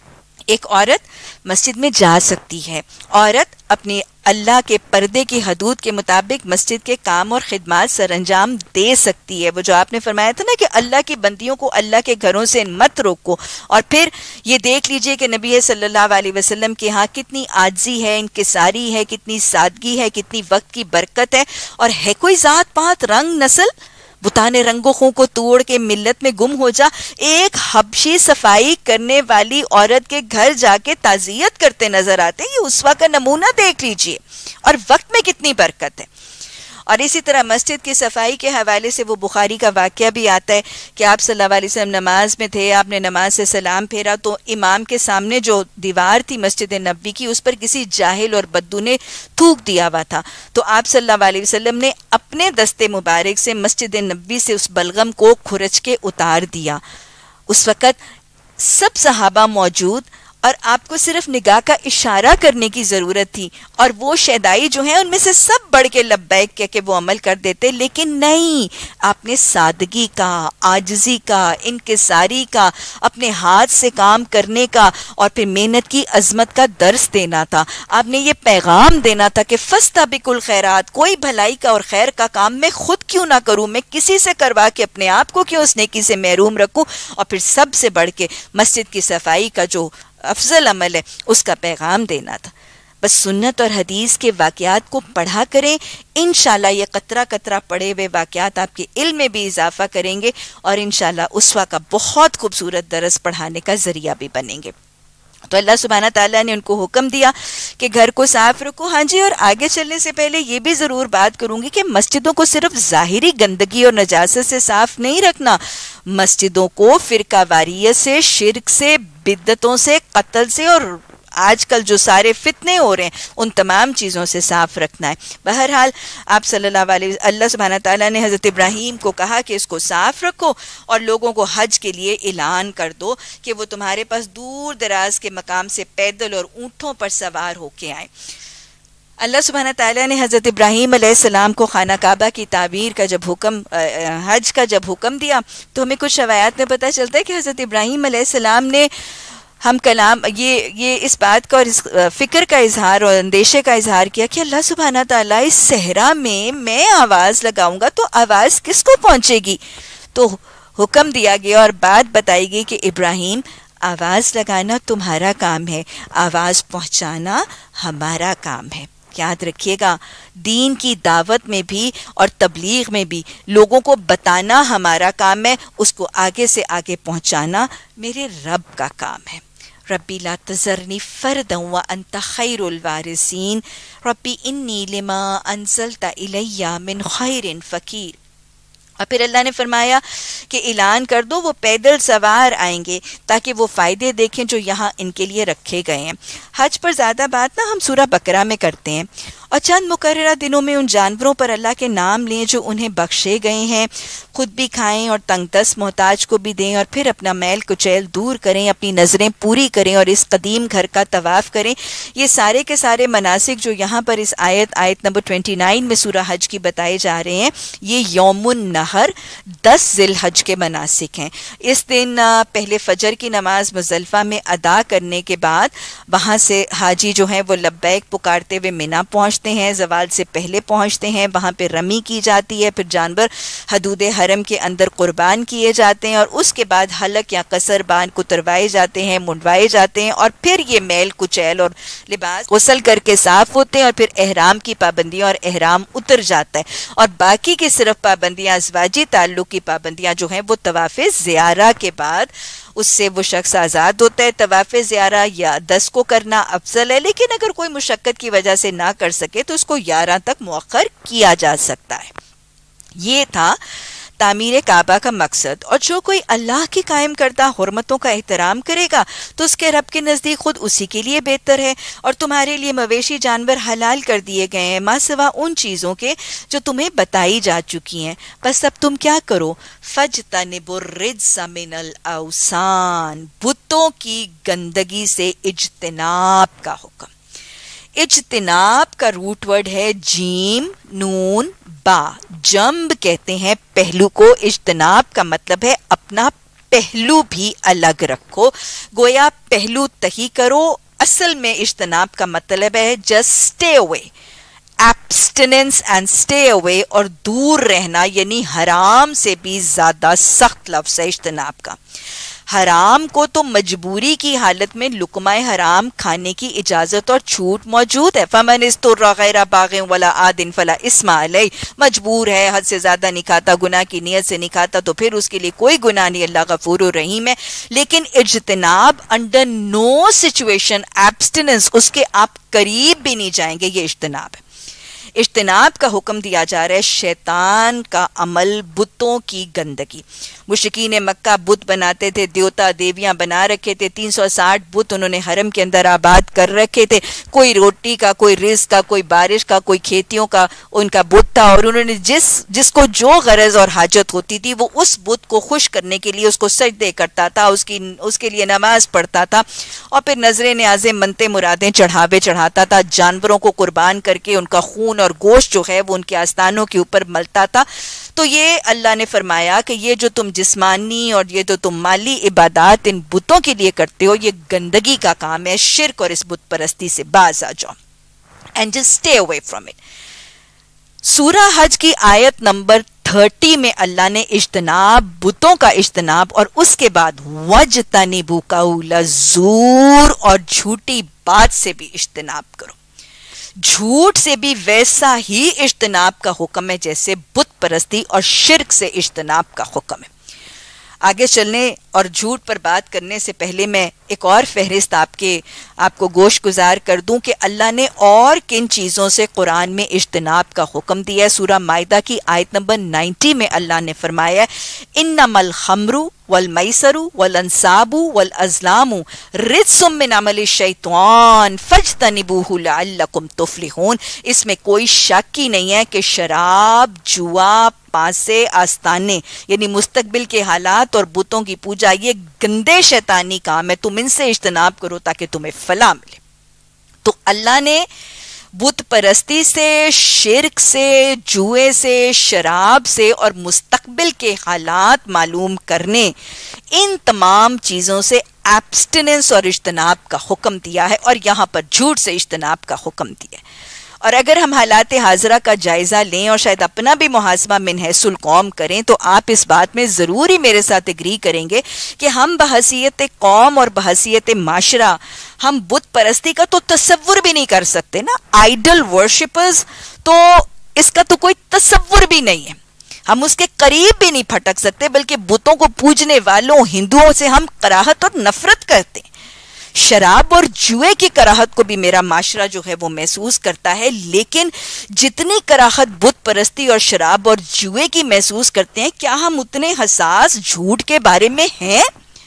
ایک عورت مسجد میں جا سکتی ہے، عورت اپنے اللہ کے پردے کی حدود کے مطابق مسجد کے کام اور خدمات سر انجام دے سکتی ہے۔ وہ جو آپ نے فرمایا تھا نا کہ اللہ کی بندیوں کو اللہ کے گھروں سے مت روکو، اور پھر یہ دیکھ لیجئے کہ نبی صلی اللہ علیہ وسلم کے ہاں کتنی عاجزی ہے، انکساری ہے، کتنی سادگی ہے، کتنی وقت کی برکت ہے، اور ہے کوئی ذات پات رنگ نسل بتانے رنگوں خوں کو توڑ کے ملت میں گم ہو جا، ایک حبشی صفائی کرنے والی عورت کے گھر جا کے تعزیت کرتے نظر آتے، یہ اسوہ کا نمونہ دیکھ لیجئے، اور وقت میں کتنی برکت ہے۔ اور اسی طرح مسجد کی صفائی کے حوالے سے وہ بخاری کا واقعہ بھی آتا ہے کہ آپ صلی اللہ علیہ وسلم نماز میں تھے، آپ نے نماز سے سلام پھیرا تو امام کے سامنے جو دیوار تھی مسجد نبوی کی، اس پر کسی جاہل اور بدو نے تھوک دیا ہوا تھا، تو آپ صلی اللہ علیہ وسلم نے اپنے دستے مبارک سے مسجد نبوی سے اس بلغم کو کھرچ کے اتار دیا۔ اس وقت سب صحابہ موجود اور آپ کو صرف نگاہ کا اشارہ کرنے کی ضرورت تھی، اور وہ شیدائی جو ہیں ان میں سے سب بڑھ کے لبیک کہہ کے وہ عمل کر دیتے، لیکن نہیں، آپ نے سادگی کا، عاجزی کا، انکساری کا، اپنے ہاتھ سے کام کرنے کا اور پھر محنت کی عظمت کا درس دینا تھا۔ آپ نے یہ پیغام دینا تھا کہ فاستبقوا الخیرات، کوئی بھلائی کا اور خیر کا کام میں خود کیوں نہ کروں، میں کسی سے کروا کے اپنے آپ کو کیوں اس نیکی سے محروم رکھوں، اور پھر سب سے بڑھ کے مسجد کی صفائی کا جو افضل عمل ہے اس کا پیغام دینا تھا۔ بس سنت اور حدیث کے واقعات کو پڑھا کریں، انشاءاللہ یہ قطرہ قطرہ پڑھے ہوئے واقعات آپ کے علم میں بھی اضافہ کریں گے، اور انشاءاللہ اسوہ کا بہت خوبصورت درس پڑھانے کا ذریعہ بھی بنیں گے۔ تو اللہ سبحانہ تعالیٰ نے ان کو حکم دیا کہ گھر کو صاف رکھو۔ ہاں جی، اور آگے چلنے سے پہلے یہ بھی ضرور بات کروں گی کہ مسجدوں کو صرف ظاہری گندگی اور نجاست سے صاف نہیں رکھنا، مسجدوں کو فرقہ واریت سے، شرک سے، بدعتوں سے، قتل سے، اور آج کل جو سارے فتنے ہو رہے ہیں ان تمام چیزوں سے صاف رکھنا ہے۔ بہرحال آپ صلی اللہ علیہ وسلم اللہ سبحانہ تعالیٰ نے حضرت ابراہیم کو کہا کہ اس کو صاف رکھو اور لوگوں کو حج کے لیے اعلان کر دو کہ وہ تمہارے پاس دور دراز کے مقام سے پیدل اور اونٹوں پر سوار ہو کے آئیں۔ اللہ سبحانہ تعالیٰ نے حضرت ابراہیم علیہ السلام کو خانہ کعبہ کی تعمیر کا جب حکم حج کا جب حکم دیا تو ہمیں کچھ روایات میں پتہ چلتا ہے کہ حضرت ابراہیم علیہ السلام نے ہم کلام یہ یہ اس بات کا اور اس فکر کا اظہار اور اندیشے کا اظہار کیا کہ اللہ سبحانہ تعالیٰ اس صحرا میں میں آواز لگاؤں گا تو آواز کس کو پہنچے گی؟ تو حکم دیا گیا اور بات بتائی گئی کہ ابراہیم، آواز لگانا تمہارا کام ہے، آواز پہنچانا ہمارا کام ہے۔ یاد رکھیے گا، دین کی دعوت میں بھی اور تبلیغ میں بھی لوگوں کو بتانا ہمارا کام ہے، اس کو آگے سے آگے پہنچانا میرے رب کا کام ہے۔ ربی لا تذرنی فردا وانت خیر الوارثین، ربی انی لما انزلت الی من خیر فقیر۔ اور پھر اللہ نے فرمایا کہ اعلان کر دو وہ پیدل سوار آئیں گے تاکہ وہ فائدے دیکھیں جو یہاں ان کے لیے رکھے گئے ہیں۔ حج پر زیادہ بات نہ ہم سورہ بقرہ میں کرتے ہیں، اور چند مقررہ دنوں میں ان جانوروں پر اللہ کے نام لیں جو انہیں بخشے گئے ہیں، خود بھی کھائیں اور تنگ دست محتاج کو بھی دیں، اور پھر اپنا میل کچیل دور کریں، اپنی نظریں پوری کریں اور اس قدیم گھر کا طواف کریں۔ یہ سارے کے سارے مناسک جو یہاں پر اس آیت آیت نمبر انیس میں سورہ حج کی بتائے جا رہے ہیں، یہ یوم النحر دس ذی الحج کے مناسک ہیں۔ اس دن پہلے فجر کی نماز مزدلفہ میں ادا کرنے کے بعد وہاں سے حاجی جو ہیں وہ لبیک پکارتے ہوئے مینا پہنچ ہیں، زوال سے پہلے پہنچتے ہیں، وہاں پہ رمی کی جاتی ہے، پھر جانور حدود حرم کے اندر قربان کیے جاتے ہیں، اور اس کے بعد حلق یا قصر باندھ کتروائے جاتے ہیں، منڈوائے جاتے ہیں، اور پھر یہ میل کچیل اور لباس غسل کر کے صاف ہوتے ہیں، اور پھر احرام کی پابندیاں اور احرام اتر جاتا ہے، اور باقی کی صرف پابندیاں ازواجی تعلق کی پابندیاں جو ہیں وہ طواف زیارہ کے بعد اس سے وہ شخص آزاد ہوتا ہے۔ طواف زیارہ یا دس کو کرنا افضل ہے، لیکن اگر کوئی مشقت کی وجہ سے نہ کر سکے تو اس کو گیارہ تک مؤخر کیا جا سکتا ہے۔ یہ تھا تعمیر کعبہ کا مقصد، اور جو کوئی اللہ کی قائم کردہ حرمتوں کا احترام کرے گا تو اس کے رب کے نزدیک خود اسی کے لیے بہتر ہے، اور تمہارے لیے مویشی جانور حلال کر دیے گئے ہیں ماں سوا ان چیزوں کے جو تمہیں بتائی جا چکی ہیں، بس اب تم کیا کرو، فَاجْتَنِبُوا الرِّجْسَ مِنَ الْأَوْثَانِ، بتوں کی گندگی سے اجتناب کا حکم۔ اجتناب کا روٹ ورڈ ہے جیم نون با، جنب کہتے ہیں پہلو کو، اجتناب کا مطلب ہے اپنا پہلو بھی الگ رکھو، گویا پہلو تہی کرو۔ اصل میں اجتناب کا مطلب ہے just stay away، abstinence and stay away، اور دور رہنا، یعنی حرام سے بھی زیادہ سخت لفظ ہے اجتناب کا۔ حرام کو تو مجبوری کی حالت میں لقمہ حرام کھانے کی اجازت اور چھوٹ موجود ہے، فَمَنِ اسْتُرَّ غَيْرَ بَاغٍ وَلَا عَادٍ فَلَا إِثْمَ عَلَيْهِ، مجبور ہے، حد سے زیادہ نہیں کھاتا، گناہ کی نیت سے نہیں کھاتا تو پھر اس کے لیے کوئی گناہ نہیں، اللہ غفور الرحیم ہے۔ لیکن اجتناب انڈر نو سچویشن، ایبسٹیننس، اس کے آپ قریب بھی نہیں جائیں گے، یہ اجتناب ہے۔ اجتناب کا حکم دیا جا رہا ہے شیطان کا عمل، بتوں کی گندگی. مشرکین مکہ بت بناتے تھے، دیوتا دیویاں بنا رکھے تھے، تین سو ساٹھ بت انہوں نے حرم کے اندر آباد کر رکھے تھے. کوئی روٹی کا، کوئی رزق کا، کوئی بارش کا، کوئی کھیتیوں کا ان کا بت تھا، اور انہوں نے جس جس کو جو غرض اور حاجت ہوتی تھی وہ اس بت کو خوش کرنے کے لیے اس کو سجدے کرتا تھا، اس کی اس کے لیے نماز پڑھتا تھا، اور پھر نظریں نیازیں منتے مرادیں چڑھاوے چڑھاتا تھا، جانوروں کو قربان کر کے ان کا خون اور گوشت جو ہے وہ ان کے آستانوں کے اوپر ملتا تھا. تو یہ اللہ نے فرمایا کہ یہ جو تم جسمانی اور یہ جو تم مالی عبادات ان بتوں کے لیے کرتے ہو یہ گندگی کا کام ہے، شرک اور اس بت پرستی سے باز آ جاؤ. And just stay away from it. سورہ حج کی آیت نمبر تھرٹی میں اللہ نے اجتناب، بتوں کا اجتناب، اور اس کے بعد وَجْتَنِبُوا قَوْلَ الزُّورِ، اور جھوٹی بات سے بھی اجتناب کرو. جھوٹ سے بھی ویسا ہی اجتناب کا حکم ہے جیسے بت پرستی اور شرک سے اجتناب کا حکم ہے. آگے چلنے اور جھوٹ پر بات کرنے سے پہلے میں ایک اور فہرست آپ کے آپ کو گوش گزار کر دوں کہ اللہ نے اور کن چیزوں سے قرآن میں اجتناب کا حکم دیا ہے. سورہ مائدہ کی آیت نمبر نائنٹی میں اللہ نے فرمایا ہے انما الخمر والمیسر والانصاب والازلام رجس من عمل الشیطان فاجتنبوہ لعلکم تفلحون. اس میں کوئی شک ہی نہیں ہے کہ شراب، جوا، پانسے، آستانے یعنی مستقبل کے حالات اور بتوں کی پوجا یہ گندے شیطانی کام ہے، تم ان سے اجتناب کرو تاکہ تمہیں فلاح ملے. تو اللہ نے بت پرستی سے، شرک سے، جوئے سے، شراب سے اور مستقبل کے حالات معلوم کرنے ان تمام چیزوں سے ایبسٹیننس اور اجتناب کا حکم دیا ہے، اور یہاں پر جھوٹ سے اجتناب کا حکم دیا ہے. اور اگر ہم حالات حاضرہ کا جائزہ لیں اور شاید اپنا بھی محاسبہ من حیث القوم کریں تو آپ اس بات میں ضروری میرے ساتھ اگری کریں گے کہ ہم بحیثیت قوم اور بحیثیت معاشرہ ہم بت پرستی کا تو تصور بھی نہیں کر سکتے نا. آئیڈل ورشپرز تو اس کا تو کوئی تصور بھی نہیں ہے، ہم اس کے قریب بھی نہیں پھٹک سکتے، بلکہ بتوں کو پوجنے والوں ہندوؤں سے ہم کراہت اور نفرت کرتے ہیں. شراب اور جوئے کی کراہت کو بھی میرا معاشرہ جو ہے وہ محسوس کرتا ہے، لیکن جتنی کراہت بت پرستی اور شراب اور جوئے کی محسوس کرتے ہیں کیا ہم اتنے حساس جھوٹ کے بارے میں ہیں؟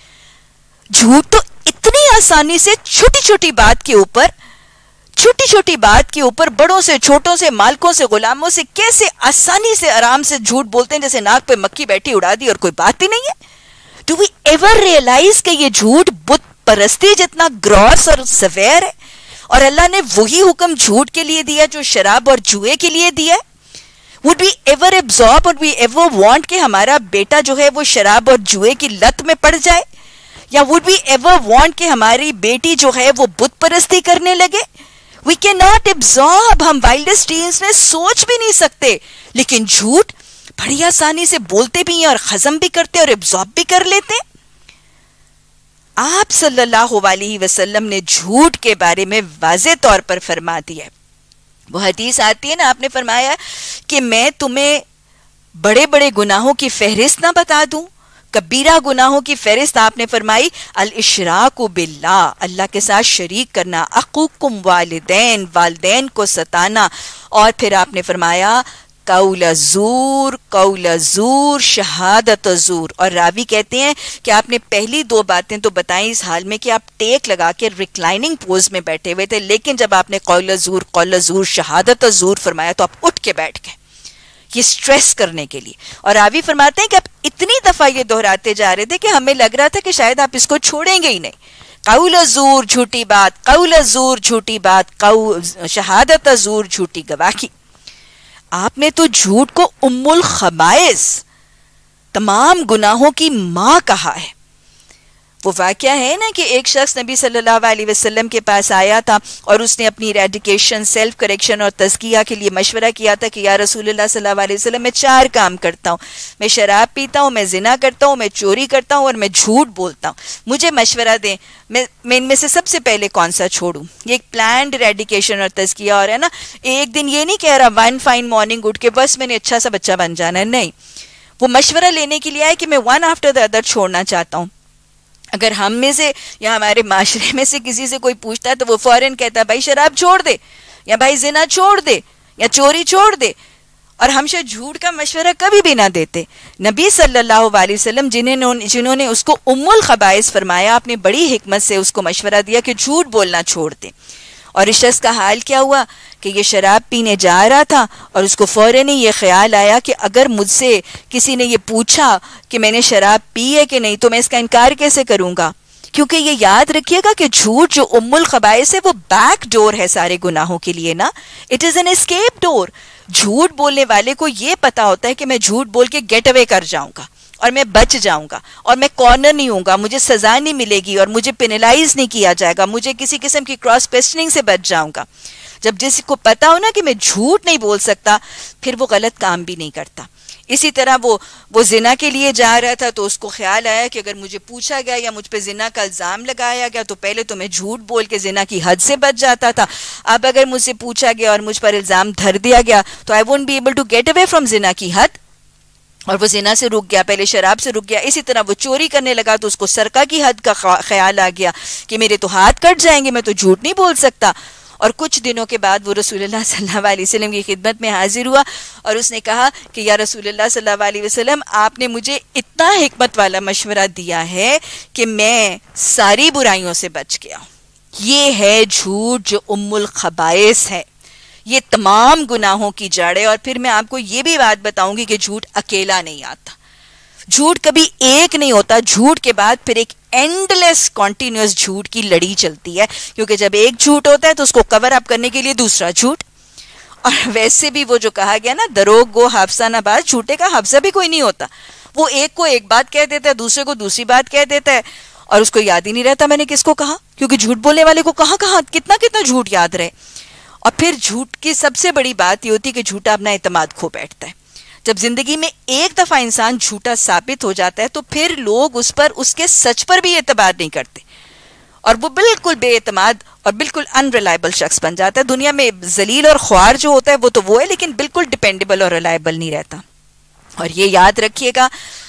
جھوٹ تو اتنی آسانی سے چھوٹی چھوٹی بات کے اوپر چھوٹی چھوٹی بات کے اوپر بڑوں سے چھوٹوں سے مالکوں سے غلاموں سے کیسے آسانی سے آرام سے جھوٹ بولتے ہیں جیسے ناک پہ مکھی بیٹھی اڑا دی اور کوئی بات ہی نہیں ہے. ڈو وی ایور ریئلائز کہ یہ جھوٹ بت پرستی جتنا گراس اور سویر ہے، اور اللہ نے وہی حکم جھوٹ کے لیے دیا جو شراب اور جوئے کے لیے دیا ہے. would we ever absorb would we ever want کہ ہمارا بیٹا جو ہے وہ شراب اور جوئے کی لت میں پڑ جائے، یا would we ever want کہ ہماری بیٹی جو ہے وہ بت پرستی کرنے لگے؟ we cannot absorb. ہم وائلڈسٹ ڈریمز میں سوچ بھی نہیں سکتے، لیکن جھوٹ بڑی آسانی سے بولتے بھی ہیں اور ہضم بھی کرتے اور absorb بھی کر لیتے. آپ صلی اللہ علیہ وسلم نے جھوٹ کے بارے میں واضح طور پر فرما دیا ہے. وہ حدیث آتی ہے نا، آپ نے فرمایا کہ میں تمہیں بڑے بڑے گناہوں کی فہرست نہ بتا دوں؟ کبیرہ گناہوں کی فہرست آپ نے فرمائی الاشراک باللہ، اللہ کے ساتھ شریک کرنا، عقوقکم والدین، والدین کو ستانا، اور پھر آپ نے فرمایا قول زور، قول زور، شہادت زور. اور راوی کہتے ہیں کہ آپ نے پہلی دو باتیں تو بتائیں اس حال میں کہ آپ ٹیک لگا کے ریکلائننگ پوز میں بیٹھے ہوئے تھے، لیکن جب آپ نے قول زور، قول زور، شہادت زور فرمایا تو آپ اٹھ کے بیٹھ گئے یہ سٹریس کرنے کے لیے. اور راوی فرماتے ہیں کہ آپ اتنی دفعہ یہ دہراتے جا رہے تھے کہ ہمیں لگ رہا تھا کہ شاید آپ اس کو چھوڑیں گے ہی نہیں. قول زور جھوٹی بات، قول زور جھوٹی بات، قول شہادت زور جھوٹی گواہی. آپ نے تو جھوٹ کو ام الخبائث، تمام گناہوں کی ماں کہا ہے. وہ واقعہ ہے نا کہ ایک شخص نبی صلی اللہ علیہ وسلم کے پاس آیا تھا اور اس نے اپنی ریڈیکیشن، سیلف کریکشن اور تزکیہ کے لیے مشورہ کیا تھا کہ یا رسول اللہ صلی اللہ علیہ وسلم میں چار کام کرتا ہوں، میں شراب پیتا ہوں، میں زنا کرتا ہوں، میں چوری کرتا ہوں اور میں جھوٹ بولتا ہوں، مجھے مشورہ دیں میں میں ان میں سے سب سے پہلے کون سا چھوڑوں. یہ ایک پلانڈ ریڈیکیشن اور تزکیہ اور ہے نا، ایک دن یہ نہیں کہہ رہا ون فائن مارننگ اٹھ کے بس میں نے اچھا سا بچہ بن جانا ہے، نہیں، وہ مشورہ لینے کے لیے آئے کہ میں ون آفٹر دا ادر چھوڑنا چاہتا ہوں. اگر ہم میں سے یا ہمارے معاشرے میں سے کسی سے کوئی پوچھتا ہے تو وہ فوراً کہتا ہے بھائی شراب چھوڑ دے، یا بھائی زنا چھوڑ دے، یا چوری چھوڑ دے. اور ہم شاید جھوٹ کا مشورہ کبھی بھی نہ دیتے. نبی صلی اللہ علیہ وسلم جنہوں نے جنہوں نے اس کو ام الخبائث فرمایا، آپ نے بڑی حکمت سے اس کو مشورہ دیا کہ جھوٹ بولنا چھوڑ دے. اور اس شخص کا حال کیا ہوا کہ یہ شراب پینے جا رہا تھا اور اس کو فوراً ہی یہ خیال آیا کہ اگر مجھ سے کسی نے یہ پوچھا کہ میں نے شراب پی ہے کہ نہیں تو میں اس کا انکار کیسے کروں گا. کیونکہ یہ یاد رکھیے گا کہ جھوٹ جو ام الخبائث ہے وہ بیک ڈور ہے سارے گناہوں کے لیے نا. It is an escape door. جھوٹ بولنے والے کو یہ پتا ہوتا ہے کہ میں جھوٹ بول کے گیٹ اوے کر جاؤں گا اور میں بچ جاؤں گا اور میں کارنر نہیں ہوں گا، مجھے سزا نہیں ملے گی اور مجھے پینلائز نہیں کیا جائے گا، مجھے کسی قسم کی کراس کوسچننگ سے بچ جاؤں گا. جب جس کو پتا ہو نا کہ میں جھوٹ نہیں بول سکتا پھر وہ غلط کام بھی نہیں کرتا. اسی طرح وہ وہ زنا کے لیے جا رہا تھا تو اس کو خیال آیا کہ اگر مجھے پوچھا گیا یا مجھ پہ زنا کا الزام لگایا گیا تو پہلے تو میں جھوٹ بول کے زنا کی حد سے بچ جاتا تھا، اب اگر مجھ سے پوچھا گیا اور مجھ پر الزام دھر دیا گیا تو I won't be able to get away from زنا کی حد. اور وہ زنا سے رک گیا، پہلے شراب سے رک گیا. اسی طرح وہ چوری کرنے لگا تو اس کو سرقہ کی حد کا خیال آ گیا کہ میرے تو ہاتھ کٹ جائیں گے، میں تو جھوٹ نہیں بول سکتا. اور کچھ دنوں کے بعد وہ رسول اللہ صلی اللہ علیہ وسلم کی خدمت میں حاضر ہوا اور اس نے کہا کہ یا رسول اللہ صلی اللہ علیہ وسلم، آپ نے مجھے اتنا حکمت والا مشورہ دیا ہے کہ میں ساری برائیوں سے بچ گیا ہوں. یہ ہے جھوٹ جو ام الخبائث ہے، یہ تمام گناہوں کی جڑ ہے. اور پھر میں آپ کو یہ بھی بات بتاؤں گی کہ جھوٹ اکیلا نہیں آتا، جھوٹ کبھی ایک نہیں ہوتا. جھوٹ کے بعد پھر ایک اینڈلیس کانٹینیوس جھوٹ کی لڑی چلتی ہے، کیونکہ جب ایک جھوٹ ہوتا ہے تو اس کو کور اپ کرنے کے لیے دوسرا جھوٹ. اور ویسے بھی وہ جو کہا گیا نا دروغ گو حافظہ نہ باز، جھوٹے کا حافظہ بھی کوئی نہیں ہوتا. وہ ایک کو ایک بات کہہ دیتا ہے، دوسرے کو دوسری بات کہہ دیتا ہے اور اس کو یاد ہی نہیں رہتا میں نے کس کو کہا، کیونکہ جھوٹ بولنے والے کو کہاں کہاں کتنا کتنا جھوٹ یاد رہے. اور پھر جھوٹ کی سب سے بڑی بات یہ ہوتی ہے کہ جھوٹا اپنا اعتماد کھو بیٹھتا ہے. جب زندگی میں ایک دفعہ انسان جھوٹا ثابت ہو جاتا ہے تو پھر لوگ اس پر اس کے سچ پر بھی اعتبار نہیں کرتے اور وہ بالکل بے اعتماد اور بالکل ان ریلائبل شخص بن جاتا ہے. دنیا میں ذلیل اور خوار جو ہوتا ہے وہ تو وہ ہے، لیکن بالکل ڈیپینڈیبل اور ریلائبل نہیں رہتا. اور یہ یاد رکھیے گا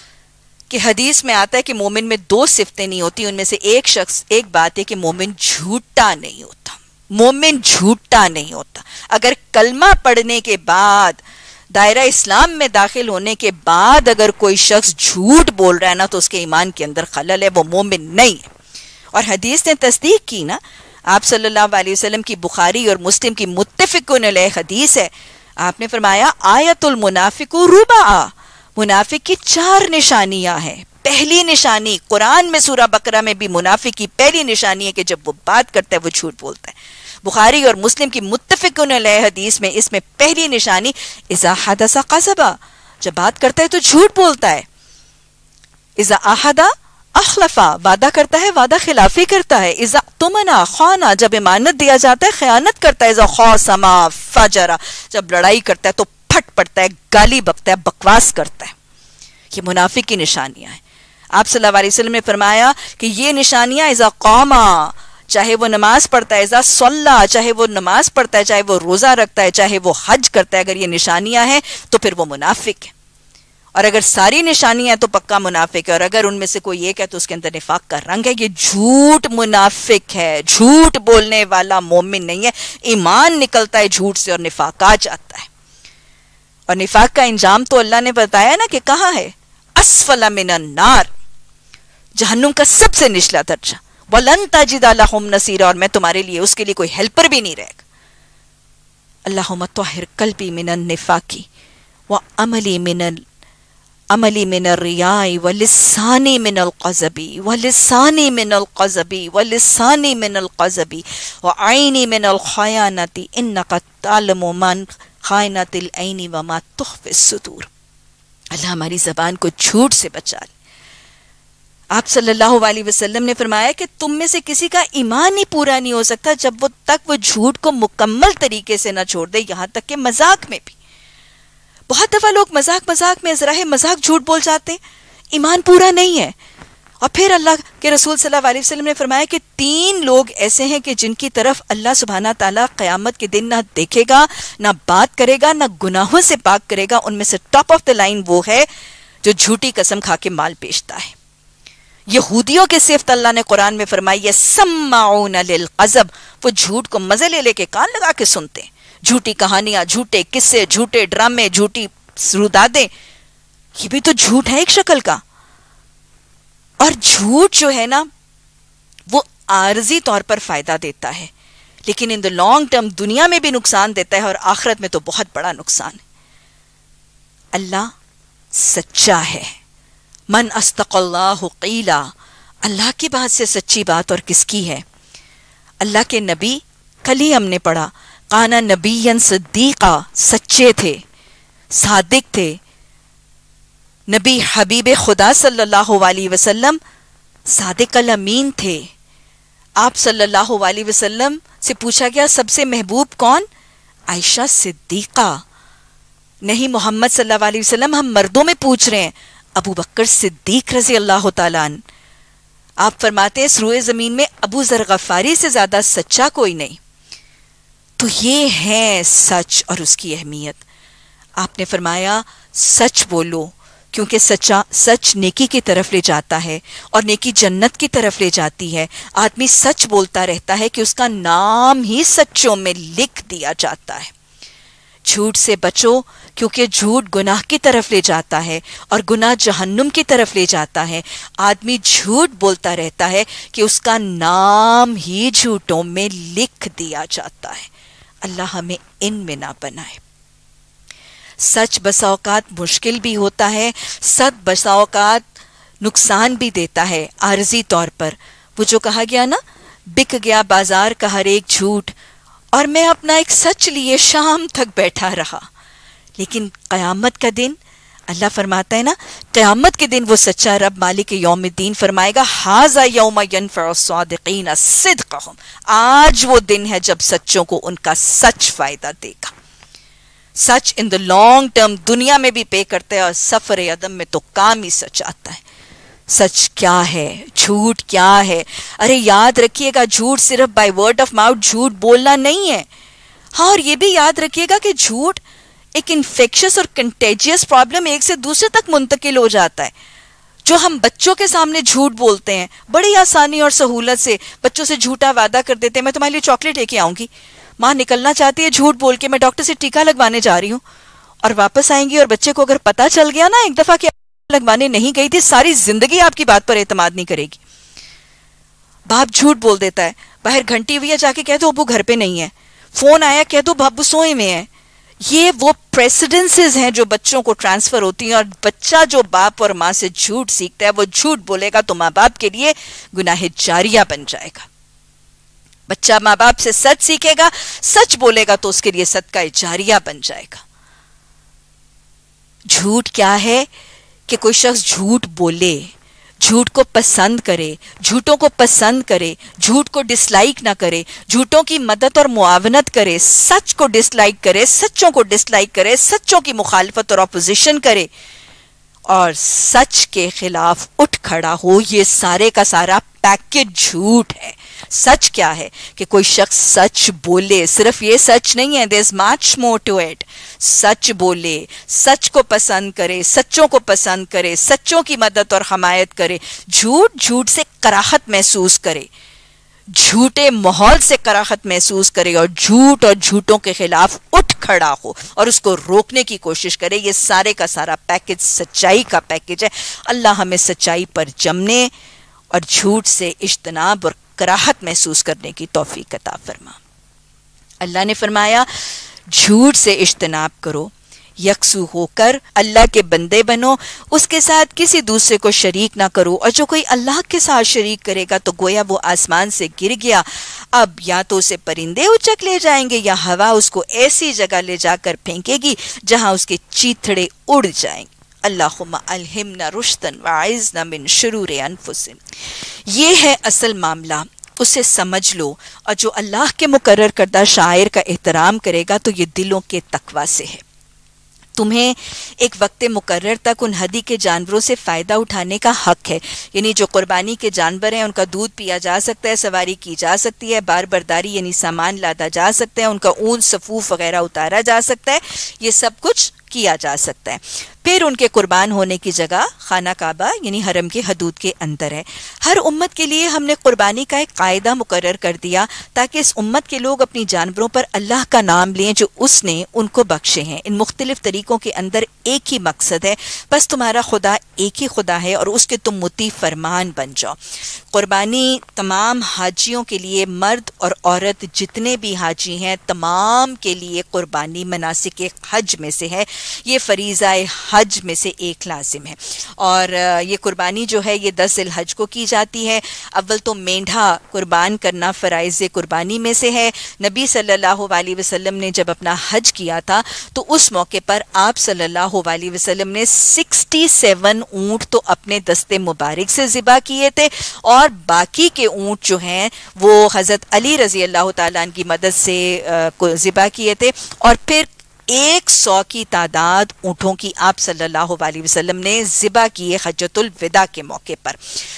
کہ حدیث میں آتا ہے کہ مومن میں دو صفتیں نہیں ہوتی، ان میں سے ایک شخص ایک بات ہے کہ مومن جھوٹا نہیں ہوتا. مومن جھوٹا نہیں ہوتا. اگر کلمہ پڑھنے کے بعد دائرہ اسلام میں داخل ہونے کے بعد اگر کوئی شخص جھوٹ بول رہا ہے نا تو اس کے ایمان کے اندر خلل ہے، وہ مومن نہیں ہے. اور حدیث نے تصدیق کی نا، آپ صلی اللہ علیہ وسلم کی بخاری اور مسلم کی متفقن علیہ حدیث ہے. آپ نے فرمایا آیت المنافق ربع، منافق کی چار نشانیاں ہیں. پہلی نشانی قرآن میں سورہ بقرہ میں بھی منافق کی پہلی نشانی ہے کہ جب وہ بات کرتا ہے وہ جھوٹ بولتا ہے. بخاری اور مسلم کی متفقن علیہ حدیث میں اس میں پہلی نشانی اذا حدث قذب، جب بات کرتا ہے تو جھوٹ بولتا ہے. اذا احد اخلف، وعدہ کرتا ہے وعدہ خلافی کرتا ہے. اذا اؤتمن خان، جب امانت دیا جاتا ہے خیانت کرتا ہے. اذا خاصم فجر، جب لڑائی کرتا ہے تو پھٹ پڑتا ہے، گالی بکتا ہے، بکواس کرتا ہے. یہ منافق کی نشانیاں ہیں. آپ صلی اللہ علیہ وسلم نے فرمایا کہ یہ نشانیاں اذا قام، چاہے وہ نماز پڑھتا ہے، اذا صلی، چاہے وہ نماز پڑھتا ہے، چاہے وہ روزہ رکھتا ہے، چاہے وہ حج کرتا ہے، اگر یہ نشانیاں ہیں تو پھر وہ منافق ہے. اور اگر ساری نشانیاں ہیں تو پکا منافق ہے، اور اگر ان میں سے کوئی ایک ہے تو اس کے اندر نفاق کا رنگ ہے. یہ جھوٹ منافق ہے، جھوٹ بولنے والا مومن نہیں ہے. ایمان نکلتا ہے جھوٹ سے اور نفاق آ جاتا ہے. اور نفاق کا انجام تو اللہ نے بتایا نا کہ کہاں ہے، اسفل من النار، جہنم کا سب سے نچلا درجہ. وَلَن تَجِدَ لَهُمْ نَصِيرًا، اور میں تمہارے لیے اس کے لیے کوئی ہیلپر بھی نہیں رہے گا. اللہم طہر قلبی من النفاق وعملی من عملی من الریاء ولسانی من القذب ولسانی من القذب ولسانی من القذب وعینی من الخیانت انک تعلم من خائنۃ العین وما تخفی الصدور. اللہ ہماری زبان کو جھوٹ سے بچا لے. آپ صلی اللہ علیہ وسلم نے فرمایا کہ تم میں سے کسی کا ایمان ہی پورا نہیں ہو سکتا جب وہ تک وہ جھوٹ کو مکمل طریقے سے نہ چھوڑ دے، یہاں تک کہ مذاق میں بھی. بہت دفعہ لوگ مذاق مذاق میں ذرا مذاق جھوٹ بول جاتے ہیں، ایمان پورا نہیں ہے. اور پھر اللہ کے رسول صلی اللہ علیہ وسلم نے فرمایا کہ تین لوگ ایسے ہیں کہ جن کی طرف اللہ سبحانہ تعالیٰ قیامت کے دن نہ دیکھے گا، نہ بات کرے گا، نہ گناہوں سے پاک کرے گا. ان میں سے ٹاپ آف دا لائن وہ ہے جو جھوٹی قسم کھا کے مال بیچتا ہے. یہودیوں کے صفت اللہ نے قرآن میں فرمائی ہے سماعون للقذب، وہ جھوٹ کو مزے لے لے کے کان لگا کے سنتے ہیں. جھوٹی کہانیاں، جھوٹے قصے، جھوٹے ڈرامے، جھوٹی سرودادیں، یہ بھی تو جھوٹ ہے ایک شکل کا. اور جھوٹ جو ہے نا وہ عارضی طور پر فائدہ دیتا ہے لیکن ان دا لانگ ٹرم دنیا میں بھی نقصان دیتا ہے اور آخرت میں تو بہت بڑا نقصان ہے. اللہ سچا ہے. من اصدق اللہ قیلا، اللہ کی بات سے سچی بات اور کس کی ہے؟ اللہ کے نبی کل ہی ہم نے پڑھا کانا نبیًا صدیقا، سچے تھے، صادق تھے. نبی حبیب خدا صلی اللہ علیہ وسلم صادق الامین تھے. آپ صلی اللہ علیہ وسلم سے پوچھا گیا سب سے محبوب کون؟ عائشہ صدیقہ. نہیں محمد صلی اللہ علیہ وسلم، ہم مردوں میں پوچھ رہے ہیں، ابو بکر صدیق رضی اللہ تعالیٰ عنہ. آپ فرماتے ہیں اس روئے زمین میں ابو ذر غفاری سے زیادہ سچا کوئی نہیں. تو یہ ہے سچ اور اس کی اہمیت. آپ نے فرمایا سچ بولو کیونکہ سچا سچ نیکی کی طرف لے جاتا ہے اور نیکی جنت کی طرف لے جاتی ہے. آدمی سچ بولتا رہتا ہے کہ اس کا نام ہی سچوں میں لکھ دیا جاتا ہے. جھوٹ سے بچو کیونکہ جھوٹ گناہ کی طرف لے جاتا ہے اور گناہ جہنم کی طرف لے جاتا ہے. آدمی جھوٹ بولتا رہتا ہے کہ اس کا نام ہی جھوٹوں میں لکھ دیا جاتا ہے. اللہ ہمیں ان میں نہ بنائے. سچ بسا اوقات مشکل بھی ہوتا ہے، سچ بسا اوقات نقصان بھی دیتا ہے عارضی طور پر. وہ جو کہا گیا نا، بک گیا بازار کا ہر ایک جھوٹ اور میں اپنا ایک سچ لیے شام تک بیٹھا رہا. لیکن قیامت کا دن اللہ فرماتا ہے نا، قیامت کے دن وہ سچا رب مالک یوم الدین فرمائے گا ھذا یوم ینفع الصادقین صدقہم، آج وہ دن ہے جب سچوں کو ان کا سچ فائدہ دے گا. سچ ان دا لانگ ٹرم دنیا میں بھی پے کرتا ہے اور سفر عدم میں تو کام ہی سچ آتا ہے. سچ کیا ہے، جھوٹ کیا ہے؟ ارے یاد رکھیے گا جھوٹ صرف بائی ورڈ آف ماؤتھ جھوٹ بولنا نہیں ہے. ہاں اور یہ بھی یاد رکھیے گا کہ جھوٹ ایک انفیکشس اور کنٹیجیس پرابلم ایک سے دوسرے تک منتقل ہو جاتا ہے. جو ہم بچوں کے سامنے جھوٹ بولتے ہیں بڑی آسانی اور سہولت سے بچوں سے جھوٹا وعدہ کر دیتے ہیں میں تمہارے لیے چاکلیٹ لے کے آؤں گی. ماں نکلنا چاہتی ہے جھوٹ بول کے میں ڈاکٹر سے ٹیکا لگوانے جا رہی ہوں اور واپس آئیں گی اور بچے کو اگر پتہ چل گیا نا ایک دفعہ کہ لگوانے نہیں گئی تھی ساری زندگی آپ کی بات پر اعتماد نہیں کرے گی. باپ جھوٹ بول دیتا ہے، باہر گھنٹی ہوئی ہے جا کے کہہ دو ابو گھر پہ نہیں ہے، فون آیا کہہ دو ابو سوئے میں ہے. یہ وہ پریسیڈنسز ہیں جو بچوں کو ٹرانسفر ہوتی ہیں اور بچہ جو باپ اور ماں سے جھوٹ سیکھتا ہے وہ جھوٹ بولے گا تو ماں باپ کے لیے گناہ جاریہ بن جائے گا. بچہ ماں باپ سے سچ سیکھے گا، سچ بولے گا تو اس کے لیے صدقہ جاریہ بن جائے گا. جھوٹ کیا ہے کہ کوئی شخص جھوٹ بولے، جھوٹ کو پسند کرے، جھوٹوں کو پسند کرے، جھوٹ کو ڈس لائک نہ کرے، جھوٹوں کی مدد اور معاونت کرے، سچ کو ڈس لائک کرے، سچوں کو ڈس لائک کرے، سچوں کی مخالفت اور اپوزیشن کرے اور سچ کے خلاف اٹھ کھڑا ہو. یہ سارے کا سارا پیکج جھوٹ ہے. سچ کیا ہے کہ کوئی شخص سچ بولے، صرف یہ سچ نہیں ہے، there's much more to it. سچ بولے، سچ کو پسند کرے، سچوں کو پسند کرے، سچوں کی مدد اور حمایت کرے، جھوٹ جھوٹ سے کراہت محسوس کرے، جھوٹے ماحول سے کراہت محسوس کرے اور جھوٹ اور جھوٹوں کے خلاف اٹھ کھڑا ہو اور اس کو روکنے کی کوشش کرے. یہ سارے کا سارا پیکج سچائی کا پیکج ہے. اللہ ہمیں سچائی پر جمنے اور جھوٹ سے اجتناب اور کراہت محسوس کرنے کی توفیق عطا فرما. اللہ نے فرمایا جھوٹ سے اجتناب کرو، یکسو ہو کر اللہ کے بندے بنو، اس کے ساتھ کسی دوسرے کو شریک نہ کرو، اور جو کوئی اللہ کے ساتھ شریک کرے گا تو گویا وہ آسمان سے گر گیا. اب یا تو اسے پرندے اچک لے جائیں گے یا ہوا اس کو ایسی جگہ لے جا کر پھینکے گی جہاں اس کے چیتھڑے اڑ جائیں گے. اللہم الہمنا رشدن وعزنا من شرور انفسنا. یہ ہے اصل معاملہ، اسے سمجھ لو، اور جو اللہ کے مقرر کردہ شاعر کا احترام کرے گا تو یہ دلوں کے تقوی سے ہے. تمہیں ایک وقت مقرر تک ان ہدی کے جانوروں سے فائدہ اٹھانے کا حق ہے. یعنی جو قربانی کے جانور ہیں ان کا دودھ پیا جا سکتا ہے، سواری کی جا سکتی ہے، بار برداری یعنی سامان لادا جا سکتا ہے، ان کا اون صفوف وغیرہ اتارا جا سکتا ہے، یہ سب کچھ کیا جا سکتا ہے. پھر ان کے قربان ہونے کی جگہ خانہ کعبہ یعنی حرم کے حدود کے اندر ہے۔ ہر امت کے لیے ہم نے قربانی کا ایک قاعدہ مقرر کر دیا تاکہ اس امت کے لوگ اپنی جانوروں پر اللہ کا نام لیں جو اس نے ان کو بخشے ہیں۔ ان مختلف طریقوں کے اندر ایک ہی مقصد ہے، بس تمہارا خدا ایک ہی خدا ہے اور اس کے تم مطیع فرمان بن جاؤ۔ قربانی تمام حاجیوں کے لیے، مرد اور عورت جتنے بھی حاجی ہیں تمام کے لیے قربانی مناسک حج میں سے ہے، یہ فریضہ حج میں سے ایک لازم ہے۔ اور یہ قربانی جو ہے یہ دس ذی الحج کو کی جاتی ہے۔ اول تو مینڈھا قربان کرنا فرائض قربانی میں سے ہے۔ نبی صلی اللہ علیہ وسلم نے جب اپنا حج کیا تھا تو اس موقع پر آپ صلی اللہ علیہ وسلم نے سکسٹی سیون اونٹ تو اپنے دستے مبارک سے ذبح کیے تھے، اور باقی کے اونٹ جو ہیں وہ حضرت علی رضی اللہ تعالیٰ عنہ کی مدد سے ذبح کیے تھے، اور پھر ایک سو کی تعداد اونٹوں کی آپ صلی اللہ علیہ وسلم نے ذبح کیے حجۃ الوداع کے موقع پر۔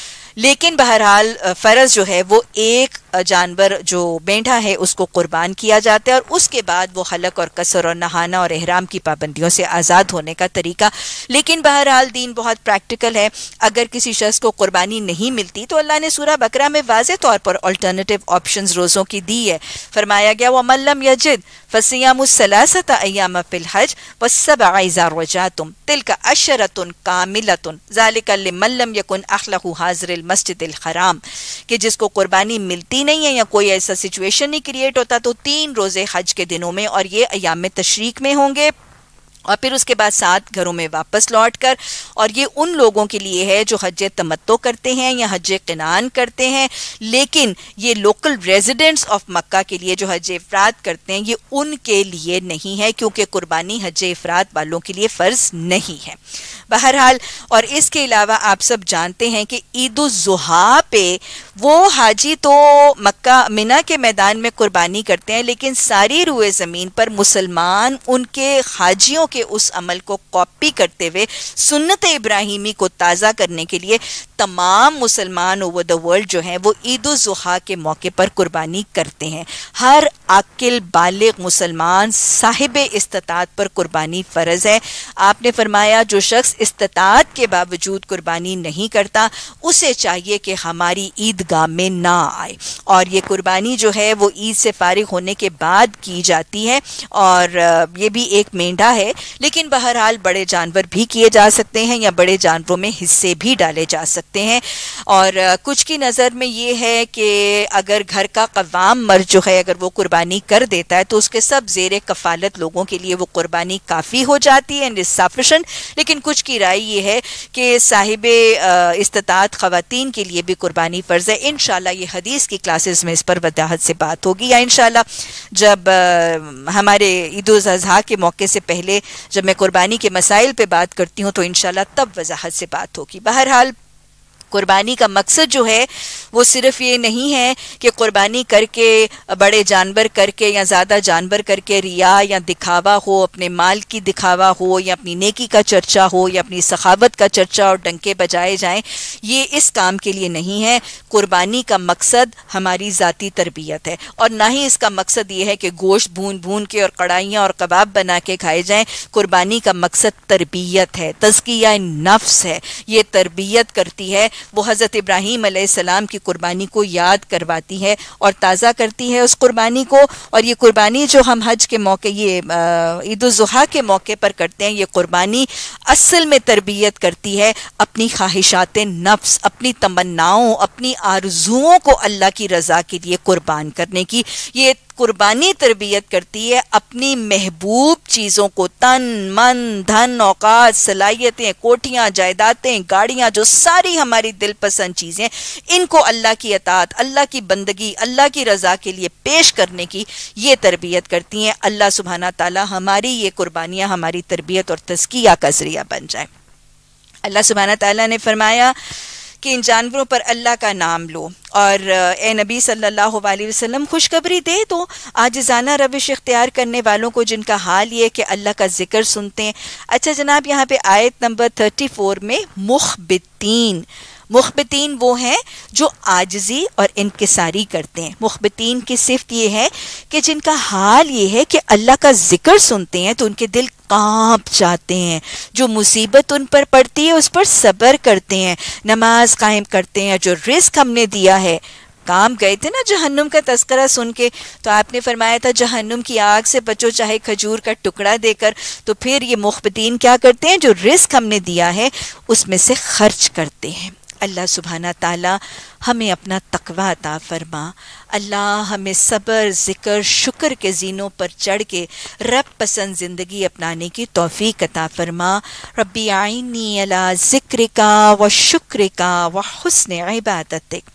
لیکن بہرحال فرض جو ہے وہ ایک جانور جو مینڈھا ہے اس کو قربان کیا جاتا ہے، اور اس کے بعد وہ حلق اور قصر اور نہانا اور احرام کی پابندیوں سے آزاد ہونے کا طریقہ۔ لیکن بہرحال دین بہت پریکٹیکل ہے، اگر کسی شخص کو قربانی نہیں ملتی تو اللہ نے سورہ بقرہ میں واضح طور پر الٹرنیٹیو آپشنز روزوں کی دی ہے۔ فرمایا گیا وَمَن لَّمْ يَجِدْ فَصِيَامُ الثَّلَاثَةِ أَيَّامٍ فِي الْحَجِّ وَالسَّبْعِ إِذَا رَجَعْتُمْ تِلْكَ عَشْرَةٌ كَامِلَةٌ ذَلِكَ لِمَن لَّمْ يَكُنْ أَهْلُهُ حَاضِرِ الْمَسْجِدِ الْحَرَامِ، کہ جس کو قربانی ملتی نہیں ہے یا کوئی ایسا سچویشن نہیں کریٹ ہوتا تو تین روزے حج کے دنوں میں، اور یہ ایام تشریق میں ہوں گے، اور پھر اس کے بعد سات گھروں میں واپس لوٹ کر۔ اور یہ ان لوگوں کے لیے ہے جو حج تمتع کرتے ہیں یا حج قنان کرتے ہیں، لیکن یہ لوکل ریزیڈنٹس آف مکہ کے لیے جو حج افراد کرتے ہیں یہ ان کے لیے نہیں ہے، کیونکہ قربانی حج افراد والوں کے لیے فرض نہیں ہے۔ بہرحال اور اس کے علاوہ آپ سب جانتے ہیں کہ عید الاضحیٰ پہ وہ حاجی تو مکہ منی کے میدان میں قربانی کرتے ہیں، لیکن ساری روئے زمین پر مسلمان ان کے حاجیوں کے اس عمل کو کاپی کرتے ہوئے سنت ابراہیمی کو تازہ کرنے کے لیے تمام مسلمان اوور دا ورلڈ جو ہیں وہ عید الاضحیٰ کے موقع پر قربانی کرتے ہیں۔ ہر عاقل بالغ مسلمان صاحب استطاعت پر قربانی فرض ہے۔ آپ نے فرمایا جو شخص استطاعت کے باوجود قربانی نہیں کرتا اسے چاہیے کہ ہماری عیدگاہ میں نہ آئے، اور یہ قربانی جو ہے وہ عید سے فارغ ہونے کے بعد کی جاتی ہے، اور یہ بھی ایک مینڈھا ہے، لیکن بہرحال بڑے جانور بھی کیے جا سکتے ہیں یا بڑے جانوروں میں حصے بھی ڈالے جا سکتے ہیں۔ اور کچھ کی نظر میں یہ ہے کہ اگر گھر کا قوام مرد جو ہے اگر وہ قربانی کر دیتا ہے تو اس کے سب زیر کفالت لوگوں کے لیے وہ قربانی کافی ہو جاتی ہے، انسفیشنٹ۔ لیکن کچھ کی رائے یہ ہے کہ صاحب استطاعت خواتین کے لیے بھی قربانی فرض ہے۔ انشاءاللہ یہ حدیث کی کلاسز میں اس پر وضاحت سے بات ہوگی، یا انشاءاللہ جب ہمارے عید الاضحیٰ کے موقع سے پہلے جب میں قربانی کے مسائل پہ بات کرتی ہوں تو انشاءاللہ تب وضاحت سے بات ہوگی۔ بہرحال قربانی کا مقصد جو ہے وہ صرف یہ نہیں ہے کہ قربانی کر کے بڑے جانور کر کے یا زیادہ جانور کر کے ریا یا دکھاوا ہو، اپنے مال کی دکھاوا ہو یا اپنی نیکی کا چرچا ہو یا اپنی سخاوت کا چرچا اور ڈنکے بجائے جائیں، یہ اس کام کے لیے نہیں ہے۔ قربانی کا مقصد ہماری ذاتی تربیت ہے، اور نہ ہی اس کا مقصد یہ ہے کہ گوشت بھون بھون کے اور کڑھائیاں اور کباب بنا کے کھائے جائیں۔ قربانی کا مقصد تربیت ہے، تزکیہ نفس ہے، یہ تربیت کرتی ہے، وہ حضرت ابراہیم علیہ السلام کی قربانی کو یاد کرواتی ہے اور تازہ کرتی ہے اس قربانی کو۔ اور یہ قربانی جو ہم حج کے موقع یہ عید الاضحیٰ کے موقع پر کرتے ہیں، یہ قربانی اصل میں تربیت کرتی ہے اپنی خواہشات نفس، اپنی تمناؤں، اپنی آرزوؤں کو اللہ کی رضا کے لیے قربان کرنے کی۔ یہ قربانی تربیت کرتی ہے اپنی محبوب چیزوں کو، تن من دھن اوقات صلاحیتیں، کوٹھیاں جائیدادیں گاڑیاں، جو ساری ہماری دل پسند چیزیں، ان کو اللہ کی اطاعت، اللہ کی بندگی، اللہ کی رضا کے لیے پیش کرنے کی یہ تربیت کرتی ہیں۔ اللہ سبحانہ تعالی ہماری یہ قربانیاں ہماری تربیت اور تزکیہ کا ذریعہ بن جائیں۔ اللہ سبحانہ تعالی نے فرمایا کہ ان جانوروں پر اللہ کا نام لو، اور اے نبی صلی اللہ علیہ وسلم خوشخبری دے دو عاجزانہ روش اختیار کرنے والوں کو جن کا حال یہ کہ اللہ کا ذکر سنتے ہیں۔ اچھا جناب، یہاں پہ آیت نمبر چوتیس میں مخبتین، مخبتین وہ ہیں جو عاجزی اور انکساری کرتے ہیں۔ مخبتین کی صفت یہ ہے کہ جن کا حال یہ ہے کہ اللہ کا ذکر سنتے ہیں تو ان کے دل کانپ جاتے ہیں، جو مصیبت ان پر پڑتی ہے اس پر صبر کرتے ہیں، نماز قائم کرتے ہیں، جو رزق ہم نے دیا ہے. کام گئے تھے نا جہنم کا تذکرہ سن کے، تو آپ نے فرمایا تھا جہنم کی آگ سے بچو چاہے کھجور کا ٹکڑا دے کر. تو پھر یہ مخبتین کیا کرتے ہیں؟ جو رزق ہم نے دیا ہے اس میں سے خرچ کرتے ہیں. اللہ سبحانہ تعالی ہمیں اپنا تقوی عطا فرما. اللہ ہمیں صبر، ذکر، شکر کے زینوں پر چڑھ کے رب پسند زندگی اپنانے کی توفیق عطا فرما. ربی اعینی علی ذکرک و شکرک و حسن عبادتک.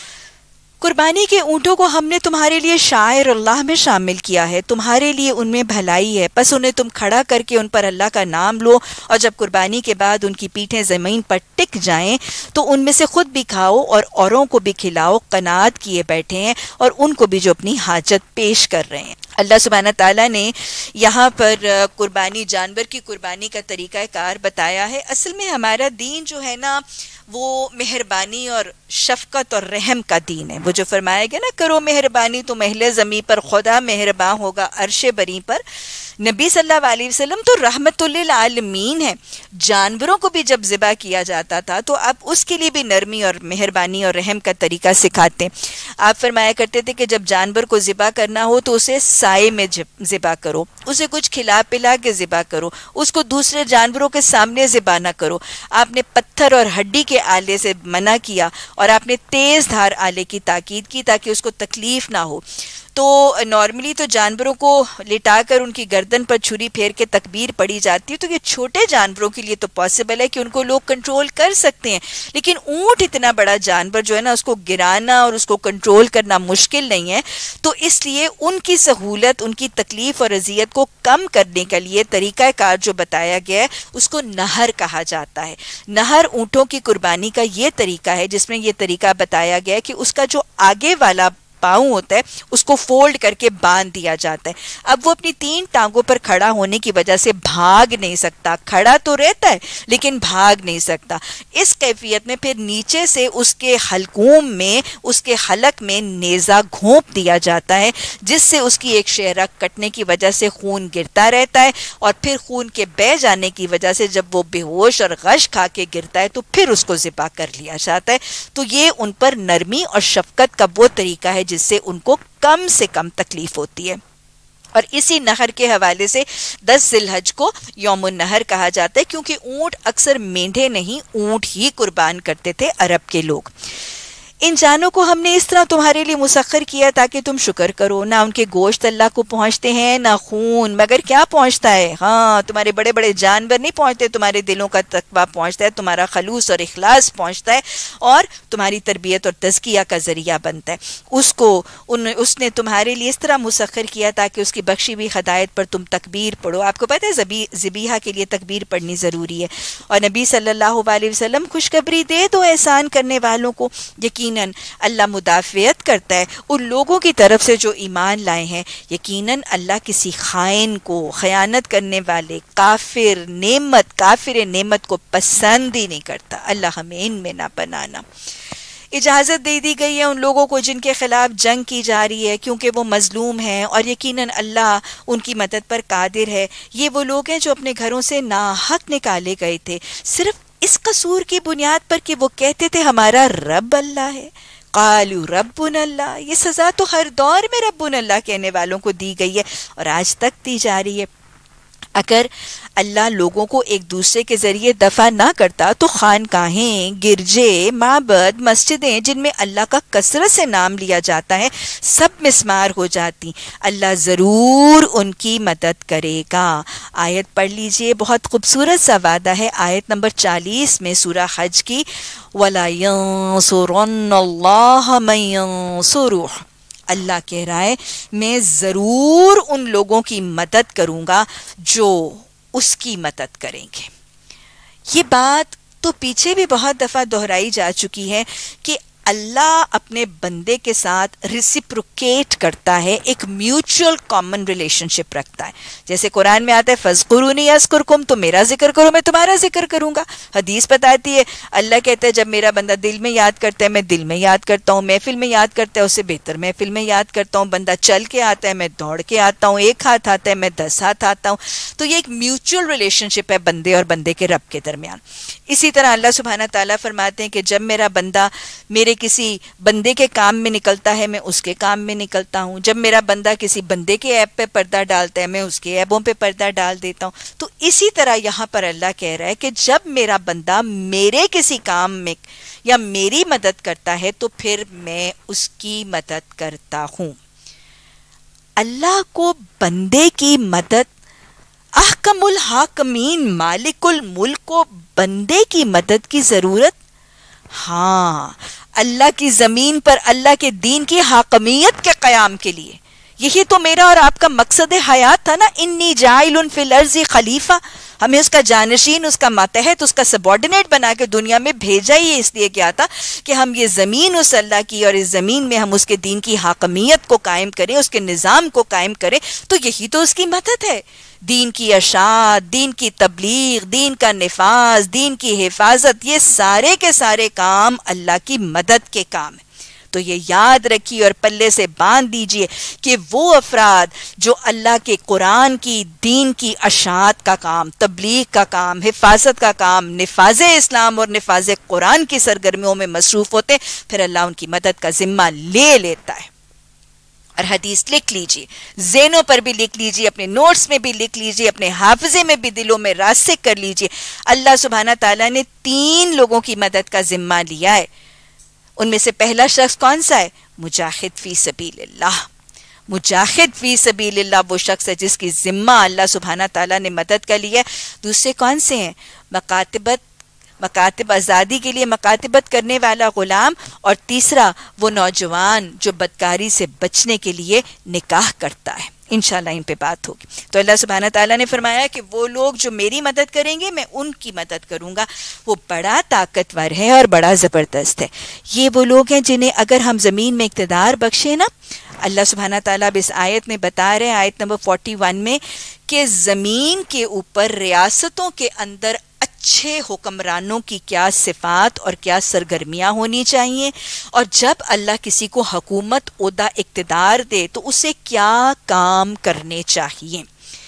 قربانی کے اونٹوں کو ہم نے تمہارے لیے شاعر اللہ میں شامل کیا ہے، تمہارے لیے ان میں بھلائی ہے، پس انہیں تم کھڑا کر کے ان پر اللہ کا نام لو، اور جب قربانی کے بعد ان کی پیٹھیں زمین پر ٹک جائیں تو ان میں سے خود بھی کھاؤ اور اوروں کو بھی کھلاؤ. قناعت کیے بیٹھے ہیں اور ان کو بھی جو اپنی حاجت پیش کر رہے ہیں. اللہ سبحانہ تعالیٰ نے یہاں پر قربانی، جانور کی قربانی کا طریقہ کار بتایا ہے. اصل میں ہمارا دین جو ہے نا وہ مہربانی اور شفقت اور رحم کا دین ہے. وہ جو فرمایا گیا نا کرو مہربانی تو اہل زمین پر خدا مہرباں ہوگا عرش بری پر. نبی صلی اللہ علیہ وسلم تو رحمت للعالمین ہے. جانوروں کو بھی جب ذبح کیا جاتا تھا تو اب اس کے لیے بھی نرمی اور مہربانی اور رحم کا طریقہ سکھاتے ہیں. آپ فرمایا کرتے تھے کہ جب جانور کو ذبح کرنا ہو تو اسے سائے میں ذبح کرو، اسے کچھ کھلا پلا کے ذبح کرو، اس کو دوسرے جانوروں کے سامنے ذبح نہ کرو. آپ نے پتھر اور ہڈی کے آلے سے منع کیا اور آپ نے تیز دھار آلے کی تاکید کی تاکہ اس کو تکلیف نہ ہو. تو نارملی تو جانوروں کو لٹا کر ان کی گردن پر چھری پھیر کے تکبیر پڑی جاتی ہے، تو یہ چھوٹے جانوروں کے لیے تو پاسبل ہے کہ ان کو لوگ کنٹرول کر سکتے ہیں، لیکن اونٹ اتنا بڑا جانور جو ہے نا اس کو گرانا اور اس کو کنٹرول کرنا مشکل نہیں ہے. تو اس لیے ان کی سہولت، ان کی تکلیف اور اذیت کو کم کرنے کے لیے طریقہ کار جو بتایا گیا ہے اس کو نہر کہا جاتا ہے. نہر اونٹوں کی قربانی کا یہ طریقہ ہے جس میں یہ طریقہ بتایا گیا ہے کہ اس کا جو آگے والا پاؤں ہوتا ہے اس کو فولڈ کر کے باندھ دیا جاتا ہے. اب وہ اپنی تین ٹانگوں پر کھڑا ہونے کی وجہ سے بھاگ نہیں سکتا، کھڑا تو رہتا ہے لیکن بھاگ نہیں سکتا. اس کیفیت میں پھر نیچے سے اس کے حلقوم میں، اس کے حلق میں نیزہ گھونپ دیا جاتا ہے جس سے اس کی ایک شہرہ کٹنے کی وجہ سے خون گرتا رہتا ہے، اور پھر خون کے بہہ جانے کی وجہ سے جب وہ بے ہوش اور غش کھا کے گرتا ہے تو پھر اس کو ذبح کر لیا جاتا ہے. تو یہ ان پر نرمی اور شفقت کا وہ طریقہ ہے جس سے ان کو کم سے کم تکلیف ہوتی ہے. اور اسی نہر کے حوالے سے دس ذی الحج کو یوم النہر کہا جاتا ہے کیونکہ اونٹ اکثر مینڈھے نہیں، اونٹ ہی قربان کرتے تھے عرب کے لوگ. ان جانوں کو ہم نے اس طرح تمہارے لیے مسخر کیا تاکہ تم شکر کرو. نہ ان کے گوشت اللہ کو پہنچتے ہیں نہ خون، مگر کیا پہنچتا ہے؟ ہاں تمہارے بڑے بڑے جانور نہیں پہنچتے، تمہارے دلوں کا تقویٰ پہنچتا ہے، تمہارا خلوص اور اخلاص پہنچتا ہے اور تمہاری تربیت اور تزکیہ کا ذریعہ بنتا ہے. اس کو ان اس نے تمہارے لیے اس طرح مسخر کیا تاکہ اس کی بخشی ہوئی ہدایت پر تم تکبیر پڑھو. آپ کو پتہ ہے ذبیحہ کے لیے تکبیر پڑھنی ضروری ہے. اور نبی صلی اللہ علیہ وسلم خوشخبری دے دو احسان کرنے والوں کو، یقیناً اللہ مدافعت کرتا ہے ان لوگوں کی طرف سے جو ایمان لائے ہیں. یقیناً اللہ کسی خائن کو، خیانت کرنے والے کافر نعمت کافر نعمت کو پسند ہی نہیں کرتا. اللہ ہمیں ان میں نہ بنانا. اجازت دے دی گئی ہے ان لوگوں کو جن کے خلاف جنگ کی جا رہی ہے کیونکہ وہ مظلوم ہیں، اور یقیناً اللہ ان کی مدد پر قادر ہے. یہ وہ لوگ ہیں جو اپنے گھروں سے ناحق نکالے گئے تھے صرف اس قصور کی بنیاد پر کہ وہ کہتے تھے ہمارا رب اللہ ہے. قالوا ربنا اللہ. یہ سزا تو ہر دور میں ربنا اللہ کہنے والوں کو دی گئی ہے اور آج تک دی جا رہی ہے. اگر اللہ لوگوں کو ایک دوسرے کے ذریعے دفع نہ کرتا تو خانقاہیں، گرجے، معبد، مسجدیں جن میں اللہ کا کثرت سے نام لیا جاتا ہے سب مسمار ہو جاتی. اللہ ضرور ان کی مدد کرے گا. آیت پڑھ لیجئے، بہت خوبصورت سا وعدہ ہے آیت نمبر چالیس میں سورہ حج کی. وَلَا يَنصُرَنَّ اللَّهَ مَن يَنصُرُهُ. اللہ کہہ رہا ہے میں ضرور ان لوگوں کی مدد کروں گا جو اس کی مدد کریں گے. یہ بات تو پیچھے بھی بہت دفعہ دہرائی جا چکی ہے کہ اللہ اپنے بندے کے ساتھ ریسیپروکیٹ کرتا ہے، ایک میوچل کامن ریلیشن شپ رکھتا ہے. جیسے قرآن میں آتا ہے فَاذْكُرُونِي أَذْكُرْكُمْ، تو میرا ذکر کرو میں تمہارا ذکر کروں گا. حدیث بتاتی ہے اللہ کہتا ہے جب میرا بندہ دل میں یاد کرتا ہے میں دل میں یاد کرتا ہوں، محفل میں یاد کرتا ہے اسے بہتر محفل میں یاد کرتا ہوں، بندہ چل کے آتا ہے میں دوڑ کے آتا ہوں، ایک ہاتھ آتا ہے میں دس ہاتھ آتا ہوں. تو یہ ایک میوچل ریلیشن شپ ہے بندے اور بندے کے رب کے درمیان. اسی طرح اللہ سبحانہ تعالیٰ فرماتے ہیں کہ جب میرا بندہ میرے کسی بندے کے کام میں نکلتا ہے میں اس کے کام میں نکلتا ہوں، جب میرا بندہ کسی بندے کے عیب پہ پردہ ڈالتا ہے میں اس کے عیبوں پہ پردہ ڈال دیتا ہوں. تو اسی طرح یہاں پر اللہ کہہ رہا ہے کہ جب میرا بندہ میرے کسی کام میں یا میری مدد کرتا ہے تو پھر میں اس کی مدد کرتا ہوں. اللہ کو بندے کی مدد، احکم الحاکمین مالک الملک کو بندے کی مدد کی ضرورت؟ ہاں، اللہ کی زمین پر اللہ کے دین کی حاکمیت کے قیام کے لیے. یہی تو میرا اور آپ کا مقصد حیات تھا نا، انی جاعل فی الارض خلیفہ. ہمیں اس کا جانشین، اس کا ماتحت، اس کا سبارڈینیٹ بنا کے دنیا میں بھیجا ہی اس لیے کیا تھا کہ ہم یہ زمین اس اللہ کی اور اس زمین میں ہم اس کے دین کی حاکمیت کو قائم کریں، اس کے نظام کو قائم کریں. تو یہی تو اس کی مدد ہے، دین کی اشاعت، دین کی تبلیغ، دین کا نفاذ، دین کی حفاظت، یہ سارے کے سارے کام اللہ کی مدد کے کام ہیں. تو یہ یاد رکھیے اور پلے سے باندھ دیجئے کہ وہ افراد جو اللہ کے قرآن کی، دین کی اشاعت کا کام، تبلیغ کا کام، حفاظت کا کام، نفاذ اسلام اور نفاذ قرآن کی سرگرمیوں میں مصروف ہوتے، پھر اللہ ان کی مدد کا ذمہ لے لیتا ہے. اور حدیث لکھ لیجئے، ذہنوں پر بھی لکھ لیجئے، اپنے نوٹس میں بھی لکھ لیجئے، اپنے حافظے میں بھی دلوں میں راسخ کر لیجئے. اللہ سبحانہ تعالیٰ نے تین لوگوں کی مدد کا ذمہ لیا ہے. ان میں سے پہلا شخص کون سا ہے؟ مجاہد فی سبیل اللہ. مجاہد فی سبیل اللہ وہ شخص ہے جس کی ذمہ اللہ سبحانہ تعالیٰ نے مدد کا لیا ہے. دوسرے کون سے ہیں؟ مکاتبت، مکاتب آزادی کے لیے مکاتبت کرنے والا غلام. اور تیسرا وہ نوجوان جو بدکاری سے بچنے کے لیے نکاح کرتا ہے. انشاءاللہ ان پہ بات ہوگی. تو اللہ سبحانہ تعالیٰ نے فرمایا کہ وہ لوگ جو میری مدد کریں گے میں ان کی مدد کروں گا. وہ بڑا طاقتور ہے اور بڑا زبردست ہے. یہ وہ لوگ ہیں جنہیں اگر ہم زمین میں اقتدار بخشیں نا، اللہ سبحانہ تعالیٰ اب اس آیت میں بتا رہے ہیں، آیت نمبر فورٹی ون میں، کہ زمین کے اوپر ریاستوں کے اندر اچھے حکمرانوں کی کیا صفات اور کیا سرگرمیاں ہونی چاہیے، اور جب اللہ کسی کو حکومت، عہدہ، اقتدار دے تو اسے کیا کام کرنے چاہیے.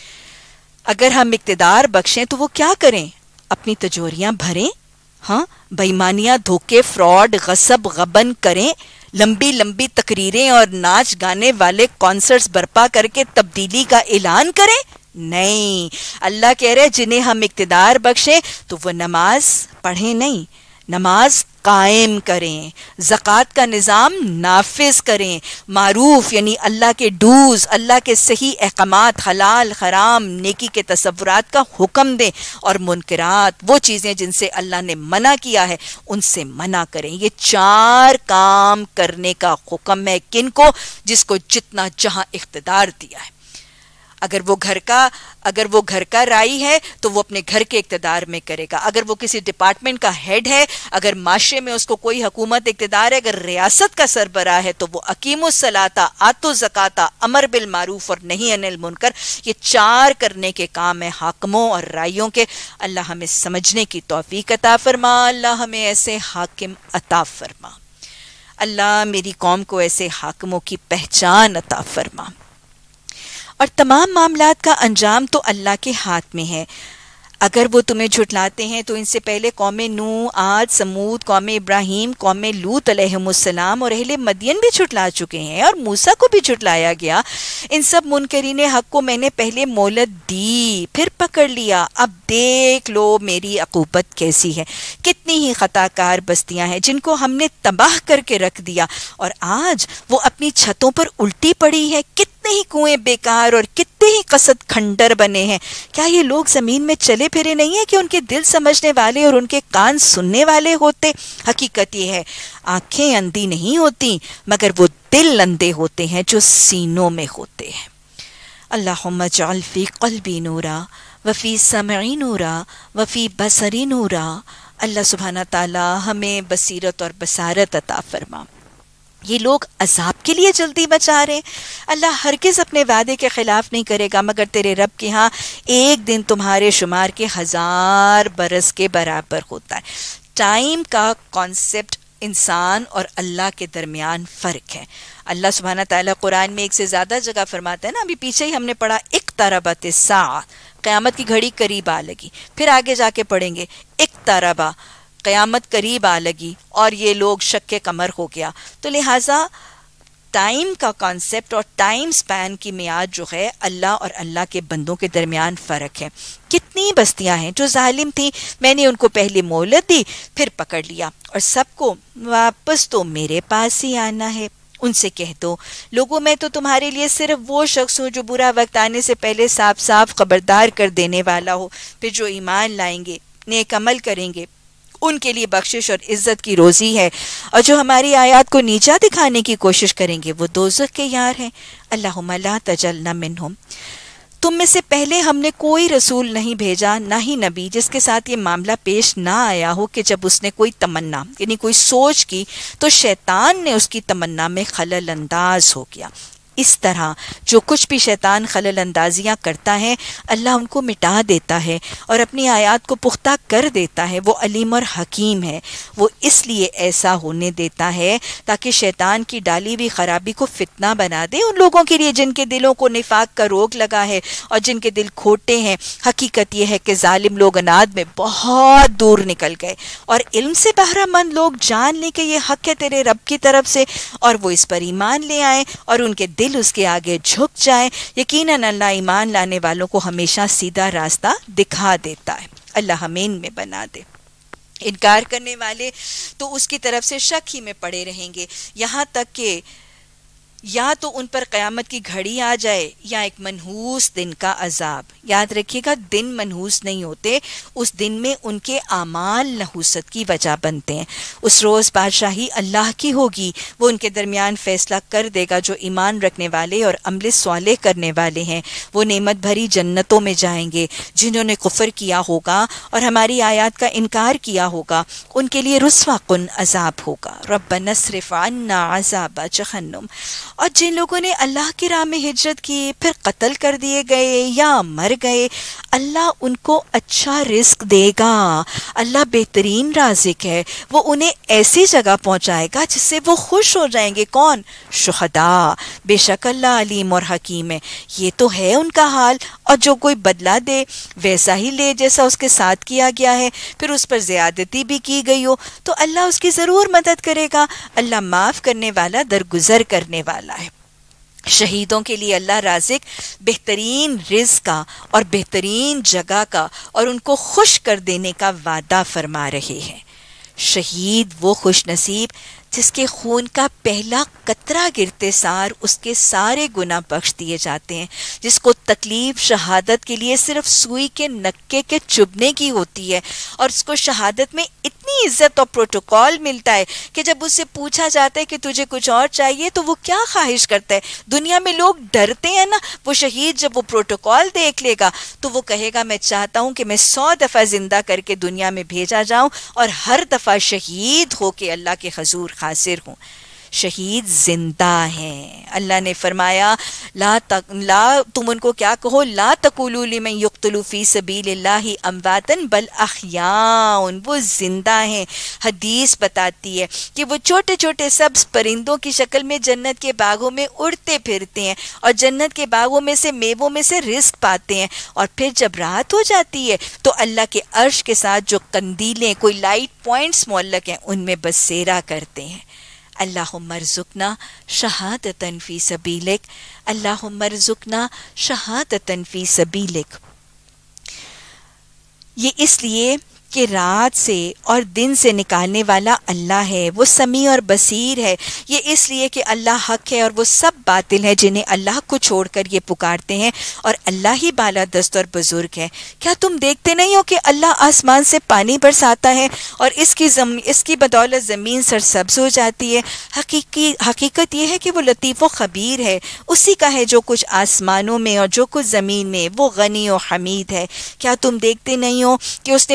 اگر ہم اقتدار بخشیں تو وہ کیا کریں؟ اپنی تجوریاں بھریں، ہاں، بےایمانیاں، دھوکے، فراڈ، غصب، غبن کریں، لمبی لمبی تقریریں اور ناچ گانے والے کانسرٹس برپا کر کے تبدیلی کا اعلان کریں؟ نہیں. اللہ کہہ رہے جنہیں ہم اقتدار بخشیں تو وہ نماز پڑھیں نہیں، نماز قائم کریں، زکوٰۃ کا نظام نافذ کریں، معروف یعنی اللہ کے ڈوز، اللہ کے صحیح احکامات، حلال حرام نیکی کے تصورات کا حکم دیں، اور منکرات وہ چیزیں جن سے اللہ نے منع کیا ہے ان سے منع کریں. یہ چار کام کرنے کا حکم ہے. کن کو؟ جس کو جتنا جہاں اقتدار دیا ہے. اگر وہ گھر کا اگر وہ گھر کا رائی ہے تو وہ اپنے گھر کے اقتدار میں کرے گا. اگر وہ کسی ڈپارٹمنٹ کا ہیڈ ہے، اگر معاشرے میں اس کو کوئی حکومت اقتدار ہے، اگر ریاست کا سربراہ ہے تو وہ اقیم الصلاۃ، آتوا الزکاۃ، امر بالمعروف اور نہی عن المنکر. یہ چار کرنے کے کام ہیں حاکموں اور رائیوں کے. اللہ ہمیں سمجھنے کی توفیق عطا فرما. اللہ ہمیں ایسے حاکم عطا فرما. اللہ میری قوم کو ایسے حاکموں کی پہچان عطا فرما. اور تمام معاملات کا انجام تو اللہ کے ہاتھ میں ہے. اگر وہ تمہیں جھٹلاتے ہیں تو ان سے پہلے قوم نوح، عاد، سمود، قوم ابراہیم، قوم لوط علیہم السلام اور اہل مدین بھی جھٹلا چکے ہیں، اور موسیٰ کو بھی جھٹلایا گیا. ان سب منکرین حق کو میں نے پہلے مہلت دی، پھر پکڑ لیا. اب دیکھ لو میری عقوبت کیسی ہے. کتنی ہی خطا کار بستیاں ہیں جن کو ہم نے تباہ کر کے رکھ دیا، اور آج وہ اپنی چھتوں پر الٹی پڑی ہے. کتنے ہی کنویں بیکار اور کتنے ہی قصد کھنڈر بنے ہیں. کیا یہ لوگ زمین میں چلے پھرے نہیں ہیں کہ ان کے دل سمجھنے والے اور ان کے کان سننے والے ہوتے؟ حقیقت یہ ہے آنکھیں اندھی نہیں ہوتی مگر وہ دل اندھے ہوتے ہیں جو سینوں میں ہوتے ہیں. اللہم اجعل فی قلبی نورا وفی سمعی نورا وفی بصری نورا اللہ سبحانہ تعالی ہمیں بصیرت اور بصارت عطا فرما۔ یہ لوگ عذاب کے لیے جلدی مچا رہے ہیں، اللہ ہرگز اپنے وعدے کے خلاف نہیں کرے گا، مگر تیرے رب کے ہاں ایک دن تمہارے شمار کے ہزار برس کے برابر ہوتا ہے۔ ٹائم کا کانسیپٹ انسان اور اللہ کے درمیان فرق ہے۔ اللہ سبحانہ تعالیٰ قرآن میں ایک سے زیادہ جگہ فرماتا ہے نا، ابھی پیچھے ہی ہم نے پڑھا اقتربت الساعہ، قیامت کی گھڑی قریب آ لگی، پھر آگے جا کے پڑھیں گے اقتربا، قیامت قریب آ لگی، اور یہ لوگ شک کے کمر ہو گیا۔ تو لہٰذا ٹائم کا کانسیپٹ اور ٹائم سپین کی میعاد جو ہے اللہ اور اللہ کے بندوں کے درمیان فرق ہے۔ کتنی بستیاں ہیں جو ظالم تھیں، میں نے ان کو پہلے مہلت دی، پھر پکڑ لیا، اور سب کو واپس تو میرے پاس ہی آنا ہے۔ ان سے کہہ دو لوگوں، میں تو تمہارے لیے صرف وہ شخص ہوں جو برا وقت آنے سے پہلے صاف صاف خبردار کر دینے والا ہو، پھر جو ایمان لائیں گے، نیک عمل کریں گے، ان کے لیے بخشش اور عزت کی روزی ہے، اور جو ہماری آیات کو نیچا دکھانے کی کوشش کریں گے وہ دوزخ کے یار ہیں۔ اللہم لا تجلنا منہم۔ تم میں سے پہلے ہم نے کوئی رسول نہیں بھیجا، نہ ہی نبی، جس کے ساتھ یہ معاملہ پیش نہ آیا ہو کہ جب اس نے کوئی تمنا یعنی کوئی سوچ کی تو شیطان نے اس کی تمنا میں خلل انداز ہو گیا۔ اس طرح جو کچھ بھی شیطان خلل اندازیاں کرتا ہے اللہ ان کو مٹا دیتا ہے اور اپنی آیات کو پختہ کر دیتا ہے۔ وہ علیم اور حکیم ہے، وہ اس لیے ایسا ہونے دیتا ہے تاکہ شیطان کی ڈالی ہوئی خرابی کو فتنہ بنا دے ان لوگوں کے لیے جن کے دلوں کو نفاق کا روگ لگا ہے اور جن کے دل کھوٹے ہیں۔ حقیقت یہ ہے کہ ظالم لوگ اناد میں بہت دور نکل گئے، اور علم سے بہرہ مند لوگ جان لیں کہ یہ حق ہے تیرے رب کی طرف سے، اور وہ اس پر ایمان لے آئیں اور ان کے دل اس کے آگے جھک جائیں۔ یقیناً اللہ ایمان لانے والوں کو ہمیشہ سیدھا راستہ دکھا دیتا ہے۔ اللہ ہمیں ان میں بنا دے۔ انکار کرنے والے تو اس کی طرف سے شک ہی میں پڑے رہیں گے، یہاں تک کہ یا تو ان پر قیامت کی گھڑی آ جائے یا ایک منحوس دن کا عذاب۔ یاد رکھیے گا دن منحوس نہیں ہوتے، اس دن میں ان کے اعمال نحوست کی وجہ بنتے ہیں۔ اس روز بادشاہی اللہ کی ہوگی، وہ ان کے درمیان فیصلہ کر دے گا۔ جو ایمان رکھنے والے اور عمل صالح کرنے والے ہیں وہ نعمت بھری جنتوں میں جائیں گے، جنہوں نے کفر کیا ہوگا اور ہماری آیات کا انکار کیا ہوگا ان کے لیے رسوا کن عذاب ہوگا۔ ربنا اصرف عنا عذاب جہنم۔ اور جن لوگوں نے اللہ کی راہ میں ہجرت کی پھر قتل کر دیے گئے یا مر گئے، اللہ ان کو اچھا رزق دے گا۔ اللہ بہترین رازق ہے، وہ انہیں ایسی جگہ پہنچائے گا جس سے وہ خوش ہو جائیں گے۔ کون؟ شہداء۔ بے شک اللہ علیم اور حکیم ہے۔ یہ تو ہے ان کا حال، اور جو کوئی بدلہ دے ویسا ہی لے جیسا اس کے ساتھ کیا گیا ہے، پھر اس پر زیادتی بھی کی گئی ہو تو اللہ اس کی ضرور مدد کرے گا۔ اللہ معاف کرنے والا درگزر کرنے والا ہے۔ شہیدوں کے لیے اللہ رازق بہترین رزق کا اور بہترین جگہ کا اور ان کو خوش کر دینے کا وعدہ فرما رہے ہیں۔ شہید وہ خوش نصیب جس کے خون کا پہلا قطرہ گرتے سار اس کے سارے گناہ بخش دیے جاتے ہیں، جس کو تکلیف شہادت کے لیے صرف سوئی کے نکے کے چبھنے کی ہوتی ہے، اور اس کو شہادت میں اتنی عزت اور پروٹوکول ملتا ہے کہ جب اس سے پوچھا جاتا ہے کہ تجھے کچھ اور چاہیے تو وہ کیا خواہش کرتا ہے۔ دنیا میں لوگ ڈرتے ہیں نا، وہ شہید جب وہ پروٹوکول دیکھ لے گا تو وہ کہے گا میں چاہتا ہوں کہ میں سو دفعہ زندہ کر کے دنیا میں بھیجا جاؤں اور ہر دفعہ شہید ہو کے اللہ کے حضور حاضر ہوں۔ شہید زندہ ہیں۔ اللہ نے فرمایا لا تک لا تم ان کو کیا کہو، لا تقولوا لمن یقتل فی سبیل اللہ امواتا بل احیاء، وہ زندہ ہیں۔ حدیث بتاتی ہے کہ وہ چھوٹے چھوٹے سبز پرندوں کی شکل میں جنت کے باغوں میں اڑتے پھرتے ہیں اور جنت کے باغوں میں سے میووں میں سے رزق پاتے ہیں، اور پھر جب رات ہو جاتی ہے تو اللہ کے عرش کے ساتھ جو قندیلیں کوئی لائٹ پوائنٹس معلق ہیں ان میں بسیرا کرتے ہیں۔ اللہم ارزقنا شہادتاً فی سبیلک، اللہم ارزقنا شہادتاً فی سبیلک۔ یہ اس لیے کہ رات سے اور دن سے نکالنے والا اللہ ہے، وہ سمیع اور بصیر ہے۔ یہ اس لیے کہ اللہ حق ہے اور وہ سب باطل ہے جنہیں اللہ کو چھوڑ کر یہ پکارتے ہیں، اور اللہ ہی بالا دست اور بزرگ ہے۔ کیا تم دیکھتے نہیں ہو کہ اللہ آسمان سے پانی برساتا ہے اور اس کی زم... اس کی بدولت زمین سرسبز ہو جاتی ہے؟ حقیقی حقیقت یہ ہے کہ وہ لطیف و خبیر ہے، اسی کا ہے جو کچھ آسمانوں میں اور جو کچھ زمین میں، وہ غنی و حمید ہے۔ کیا تم دیکھتے نہیں ہو کہ اس نے وہ سب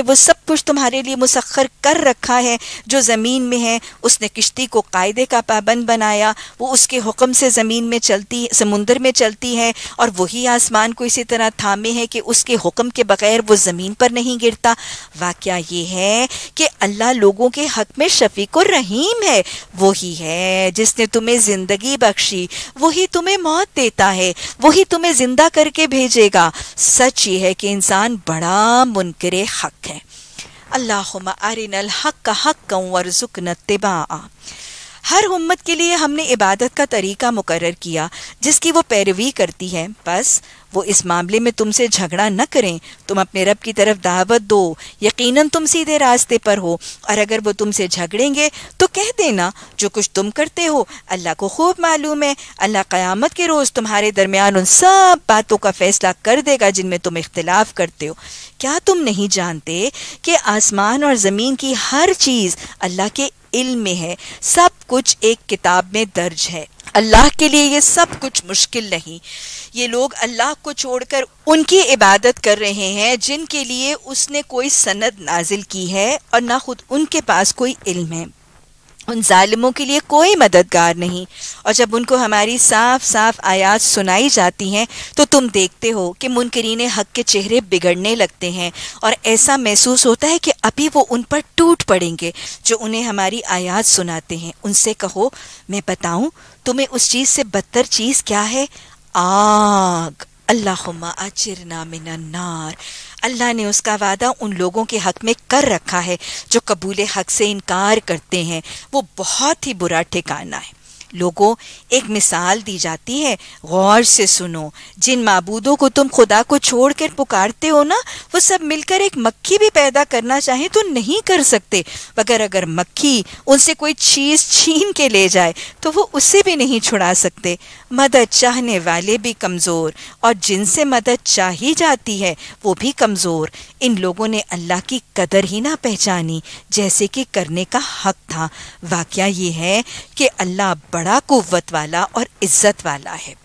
کچھ تمہارے لیے مسخر کر رکھا ہے جو زمین میں ہے. اس نے کشتی کو قاعدے کا پابند بنایا، وہ اس کے حکم سے زمین میں چلتی، سمندر میں چلتی ہے، اور وہی آسمان کو اسی طرح تھامے ہے کہ اس کے حکم کے بغیر وہ زمین پر نہیں گرتا. واقعہ یہ ہے کہ اللہ لوگوں کے حق میں شفیق الرحیم ہے. وہی ہے جس نے تمہیں زندگی بخشی، وہی تمہیں موت دیتا ہے، وہی تمہیں زندہ کر کے بھیجے گا. سچ یہ ہے کہ انسان بڑا منکر حق ہے. اللہم ارنا الحق حقا وارزقنا اتباعہ. ہر امت کے لیے ہم نے عبادت کا طریقہ مقرر کیا جس کی وہ پیروی کرتی ہے. بس وہ اس معاملے میں تم سے جھگڑا نہ کریں. تم اپنے رب کی طرف دعوت دو، یقیناً تم سیدھے راستے پر ہو. اور اگر وہ تم سے جھگڑیں گے تو کہہ دینا جو کچھ تم کرتے ہو اللہ کو خوب معلوم ہے. اللہ قیامت کے روز تمہارے درمیان ان سب باتوں کا فیصلہ کر دے گا جن میں تم اختلاف کرتے ہو. کیا تم نہیں جانتے کہ آسمان اور زمین کی ہر چیز اللہ کے علم میں ہے؟ سب کچھ ایک کتاب میں درج ہے. اللہ کے لیے یہ سب کچھ مشکل نہیں. یہ لوگ اللہ کو چھوڑ کر ان کی عبادت کر رہے ہیں جن کے لیے اس نے کوئی سند نازل کی ہے اور نہ خود ان کے پاس کوئی علم ہے. ان ظالموں کے لیے کوئی مددگار نہیں. اور جب ان کو ہماری صاف صاف آیات سنائی جاتی ہیں تو تم دیکھتے ہو کہ منکرین حق کے چہرے بگڑنے لگتے ہیں اور ایسا محسوس ہوتا ہے کہ ابھی وہ ان پر ٹوٹ پڑیں گے جو انہیں ہماری آیات سناتے ہیں. ان سے کہو میں بتاؤں تمہیں اس چیز سے بدتر چیز کیا ہے؟ آگ. اللہم اجرنا من النار. اللہ نے اس کا وعدہ ان لوگوں کے حق میں کر رکھا ہے جو قبول حق سے انکار کرتے ہیں. وہ بہت ہی برا ٹھکانہ ہے. لوگوں ایک مثال دی جاتی ہے، غور سے سنو. جن معبودوں کو تم خدا کو چھوڑ کر پکارتے ہو نا، وہ سب مل کر ایک مکھی بھی پیدا کرنا چاہیں تو نہیں کر سکتے، مگر اگر مکھی ان سے کوئی چیز چھین کے لے جائے تو وہ اسے بھی نہیں چھڑا سکتے. مدد چاہنے والے بھی کمزور اور جن سے مدد چاہی جاتی ہے وہ بھی کمزور. ان لوگوں نے اللہ کی قدر ہی نہ پہچانی جیسے کہ کرنے کا حق تھا. واقعہ یہ ہے کہ اللہ بڑا قوت والا اور عزت والا ہے.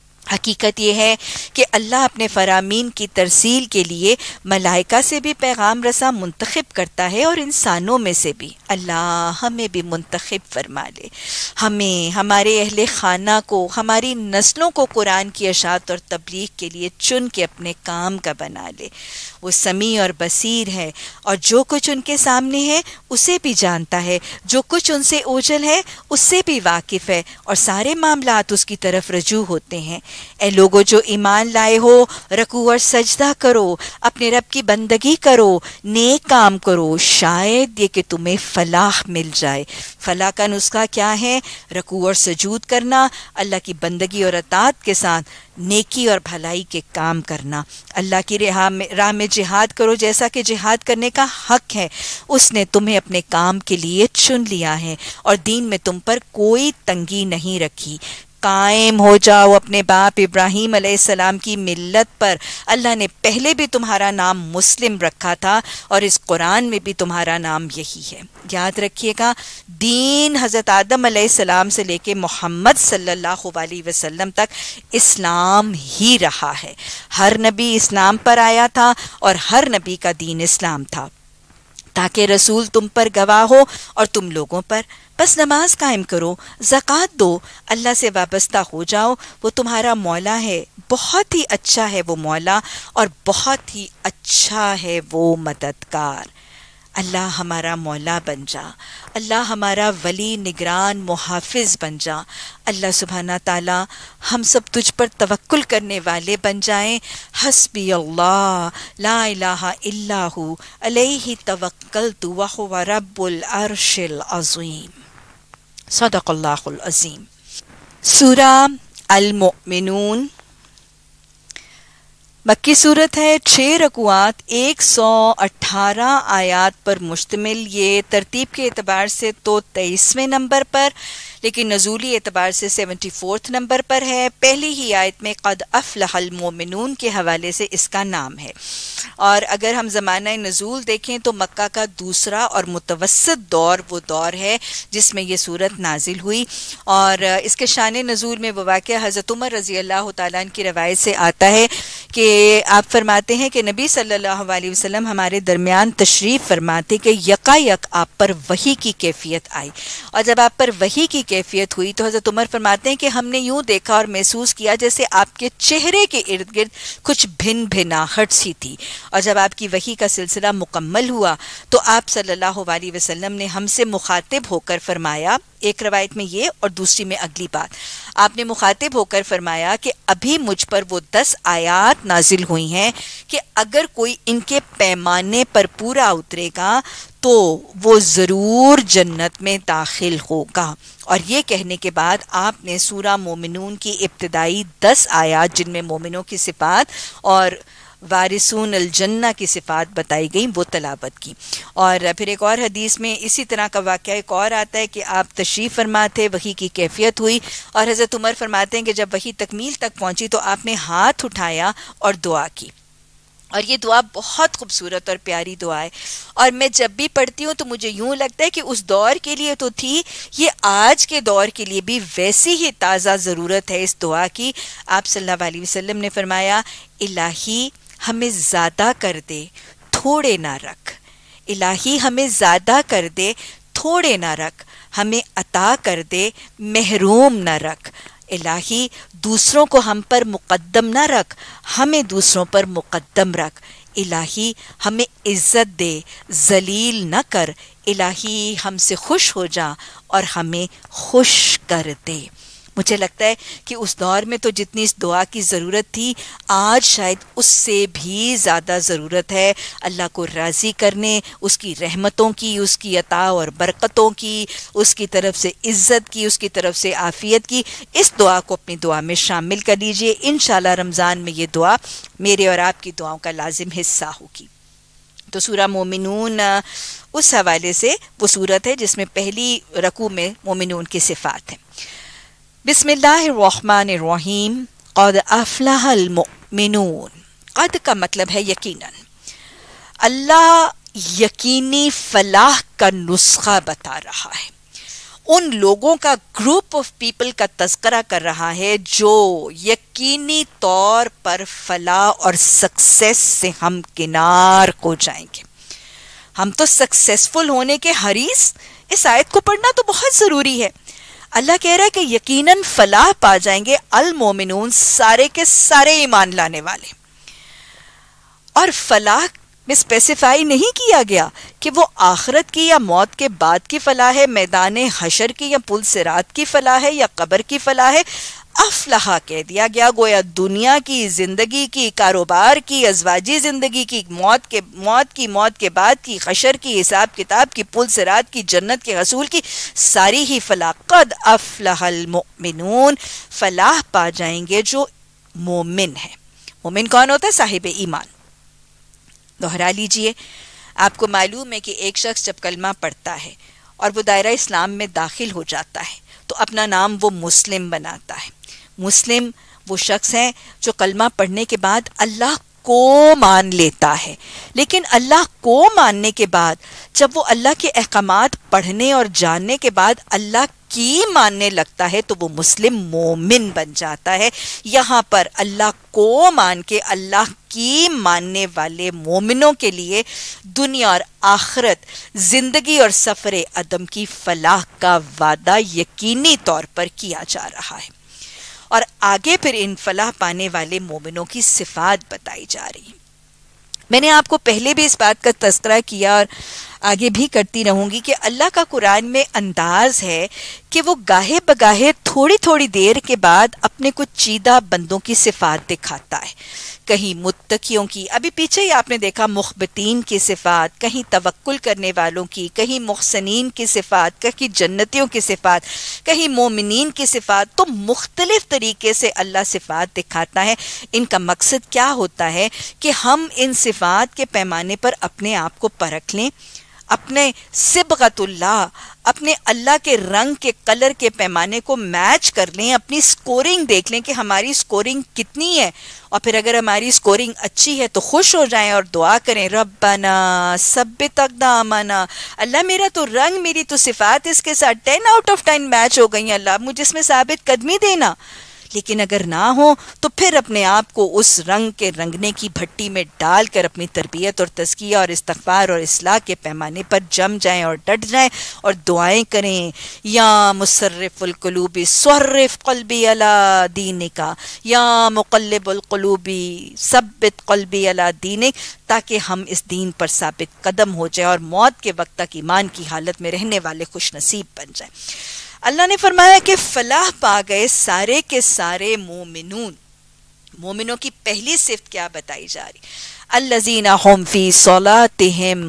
حقیقت یہ ہے کہ اللہ اپنے فرامین کی ترسیل کے لیے ملائکہ سے بھی پیغام رساں منتخب کرتا ہے اور انسانوں میں سے بھی. اللہ ہمیں بھی منتخب فرما لے. ہمیں، ہمارے اہل خانہ کو، ہماری نسلوں کو قرآن کی اشاعت اور تبلیغ کے لیے چن کے اپنے کام کا بنا لے. وہ سمیع اور بصیر ہے اور جو کچھ ان کے سامنے ہے اسے بھی جانتا ہے، جو کچھ ان سے اوجھل ہے اس سے بھی واقف ہے، اور سارے معاملات اس کی طرف رجوع ہوتے ہیں. اے لوگو جو ایمان لائے ہو، رکوع اور سجدہ کرو، اپنے رب کی بندگی کرو، نیک کام کرو، شاید یہ کہ تمہیں فلاح مل جائے. فلاح کا نسخہ کیا ہے؟ رکوع اور سجود کرنا، اللہ کی بندگی اور اطاعت کے ساتھ نیکی اور بھلائی کے کام کرنا. اللہ کی راہ میں راہ میں جہاد کرو جیسا کہ جہاد کرنے کا حق ہے. اس نے تمہیں اپنے کام کے لیے چن لیا ہے اور دین میں تم پر کوئی تنگی نہیں رکھی. قائم ہو جاؤ اپنے باپ ابراہیم علیہ السلام کی ملت پر. اللہ نے پہلے بھی تمہارا نام مسلم رکھا تھا اور اس قرآن میں بھی تمہارا نام یہی ہے. یاد رکھیے گا، دین حضرت آدم علیہ السلام سے لے کے محمد صلی اللہ علیہ وسلم تک اسلام ہی رہا ہے. ہر نبی اسلام پر آیا تھا اور ہر نبی کا دین اسلام تھا تاکہ رسول تم پر گواہ ہو اور تم لوگوں پر. بس نماز قائم کرو، زکوٰۃ دو، اللہ سے وابستہ ہو جاؤ. وہ تمہارا مولا ہے، بہت ہی اچھا ہے وہ مولا اور بہت ہی اچھا ہے وہ مددگار. اللہ ہمارا مولا بن جا، اللہ ہمارا ولی، نگران، محافظ بن جا. اللہ سبحانہ تعالی ہم سب تجھ پر توکل کرنے والے بن جائیں. حسبی اللہ لا الہ الا ہو علیہ توکلت وہو رب العرش العظیم. صدق اللہ العظیم. سورہ المؤمنون مکی صورت ہے، چھ رکوعات، ایک سو اٹھارہ آیات پر مشتمل. یہ ترتیب کے اعتبار سے تو تیئیسویں نمبر پر، لیکن نزولی اعتبار سے سیونٹی فورتھ نمبر پر ہے. پہلی ہی آیت میں قد افلح المؤمنون کے حوالے سے اس کا نام ہے. اور اگر ہم زمانہ نزول دیکھیں تو مکہ کا دوسرا اور متوسط دور وہ دور ہے جس میں یہ صورت نازل ہوئی. اور اس کے شان نزول میں وہ واقعہ حضرت عمر رضی اللہ تعالیٰ عنہ کی روایت سے آتا ہے کہ آپ فرماتے ہیں کہ نبی صلی اللہ علیہ وسلم ہمارے درمیان تشریف فرماتے کہ یکا یک آپ پر وحی کی کیفیت آئی، اور جب آپ پر وحی کی کیفیت ہوئی تو حضرت عمر فرماتے ہیں کہ ہم نے یوں دیکھا اور محسوس کیا جیسے آپ کے چہرے کے ارد گرد کچھ بھن بھناہٹ سی تھی، اور جب آپ کی وحی کا سلسلہ مکمل ہوا تو آپ صلی اللہ علیہ وسلم نے ہم سے مخاطب ہو کر فرمایا، ایک روایت میں یہ اور دوسری میں اگلی بات، آپ نے مخاطب ہو کر فرمایا کہ ابھی مجھ پر وہ دس آیات نازل ہوئی ہیں کہ اگر کوئی ان کے پیمانے پر پورا اترے گا تو وہ ضرور جنت میں داخل ہوگا۔ اور یہ کہنے کے بعد آپ نے سورہ مومنون کی ابتدائی دس آیات جن میں مومنوں کی صفات اور وارثون الجنہ کی صفات بتائی گئیں وہ تلاوت کی۔ اور پھر ایک اور حدیث میں اسی طرح کا واقعہ ایک اور آتا ہے کہ آپ تشریف فرما تھے، وحی کی کیفیت ہوئی، اور حضرت عمر فرماتے ہیں کہ جب وحی تکمیل تک پہنچی تو آپ نے ہاتھ اٹھایا اور دعا کی، اور یہ دعا بہت خوبصورت اور پیاری دعا ہے، اور میں جب بھی پڑھتی ہوں تو مجھے یوں لگتا ہے کہ اس دور کے لیے تو تھی، یہ آج کے دور کے لیے بھی ویسی ہی تازہ ضرورت ہے اس دعا کی۔ آپ صلی اللہ علیہ وسلم نے فرمایا، الہی ہمیں زیادہ کر دے تھوڑے نہ رکھ، الہی ہمیں زیادہ کر دے تھوڑے نہ رکھ، ہمیں عطا کر دے محروم نہ رکھ، الہی دوسروں کو ہم پر مقدم نہ رکھ، ہمیں دوسروں پر مقدم رکھ، الہی ہمیں عزت دے ذلیل نہ کر، الہی ہم سے خوش ہو جا اور ہمیں خوش کر دے۔ مجھے لگتا ہے کہ اس دور میں تو جتنی اس دعا کی ضرورت تھی آج شاید اس سے بھی زیادہ ضرورت ہے اللہ کو راضی کرنے، اس کی رحمتوں کی، اس کی عطا اور برکتوں کی، اس کی طرف سے عزت کی، اس کی طرف سے عافیت کی۔ اس دعا کو اپنی دعا میں شامل کر لیجئے، انشاءاللہ رمضان میں یہ دعا میرے اور آپ کی دعاؤں کا لازم حصہ ہوگی۔ تو سورہ مومنون اس حوالے سے وہ سورت ہے جس میں پہلی رکوع میں مومنون کی صفات ہیں۔ بسم اللہ الرحمن الرحیم، قد افلح المؤمنون۔ قد کا مطلب ہے یقیناً، اللہ یقینی فلاح کا نسخہ بتا رہا ہے، ان لوگوں کا گروپ آف پیپل کا تذکرہ کر رہا ہے جو یقینی طور پر فلاح اور سکسیس سے ہم کنار ہو جائیں گے۔ ہم تو سکسیسفل ہونے کے حریص، اس آیت کو پڑھنا تو بہت ضروری ہے۔ اللہ کہہ رہا ہے کہ یقیناً فلاح پا جائیں گے المومنون، سارے کے سارے ایمان لانے والے، اور فلاح میں اسپیسیفائی نہیں کیا گیا کہ وہ آخرت کی یا موت کے بعد کی فلاح ہے، میدان حشر کی یا پل صراط کی فلاح ہے یا قبر کی فلاح ہے۔ افلاح کہہ دیا گیا، گویا دنیا کی زندگی کی، کاروبار کی، ازواجی زندگی کی، موت کے موت کی موت کے بعد کی، حشر کی، حساب کتاب کی، پل صراط کی، جنت کے حصول کی، ساری ہی فلاح۔ قد افلح المؤمنون، فلاح پا جائیں گے جو مومن ہے۔ مومن کون ہوتا ہے؟ صاحب ایمان۔ دوہرا لیجئے، آپ کو معلوم ہے کہ ایک شخص جب کلمہ پڑھتا ہے اور وہ دائرہ اسلام میں داخل ہو جاتا ہے تو اپنا نام وہ مسلم بناتا ہے۔ مسلم وہ شخص ہیں جو کلمہ پڑھنے کے بعد اللہ کو مان لیتا ہے، لیکن اللہ کو ماننے کے بعد جب وہ اللہ کے احکامات پڑھنے اور جاننے کے بعد اللہ کی ماننے لگتا ہے تو وہ مسلم مومن بن جاتا ہے۔ یہاں پر اللہ کو مان کے اللہ کی ماننے والے مومنوں کے لیے دنیا اور آخرت، زندگی اور سفر عدم کی فلاح کا وعدہ یقینی طور پر کیا جا رہا ہے، اور آگے پھر ان فلاح پانے والے مومنوں کی صفات بتائی جا رہی ہیں۔ میں نے آپ کو پہلے بھی اس بات کا تذکرہ کیا اور آگے بھی کرتی رہوں گی کہ اللہ کا قرآن میں انداز ہے کہ وہ گاہے بگاہے تھوڑی تھوڑی دیر کے بعد اپنے کچھ چیدہ بندوں کی صفات دکھاتا ہے، کہیں متقیوں کی، ابھی پیچھے ہی آپ نے دیکھا مخبتین کی صفات، کہیں توکل کرنے والوں کی، کہیں محسنین کی صفات، کہیں جنتیوں کی صفات، کہیں مومنین کی صفات۔ تو مختلف طریقے سے اللہ صفات دکھاتا ہے۔ ان کا مقصد کیا ہوتا ہے کہ ہم ان صفات کے پیمانے پر اپنے آپ کو پرکھ لیں، اپنے صبغت اللہ، اپنے اللہ کے رنگ کے کلر کے پیمانے کو میچ کر لیں، اپنی سکورنگ دیکھ لیں کہ ہماری سکورنگ کتنی ہے، اور پھر اگر ہماری سکورنگ اچھی ہے تو خوش ہو جائیں اور دعا کریں، ربنا ثبت اقدامنا، اللہ میرا تو رنگ، میری تو صفات اس کے ساتھ ten out of ten match ہو گئی ہیں، اللہ مجھے اس میں ثابت قدمی دینا۔ لیکن اگر نہ ہو تو پھر اپنے آپ کو اس رنگ کے رنگنے کی بھٹی میں ڈال کر اپنی تربیت اور تزکیہ اور استغفار اور اصلاح کے پیمانے پر جم جائیں اور ڈٹ جائیں اور دعائیں کریں، یا مصرف القلوب صرف قلبی علی دینک، یا مقلب القلوب ثبت قلبی علی دینک، تاکہ ہم اس دین پر ثابت قدم ہو جائے اور موت کے وقت تک ایمان کی حالت میں رہنے والے خوش نصیب بن جائیں۔ اللہ نے فرمایا کہ فلاح پا گئے سارے کے سارے مومنون۔ مومنوں کی پہلی صفت کیا بتائی جا رہی؟ الذین هم فی صلاتہم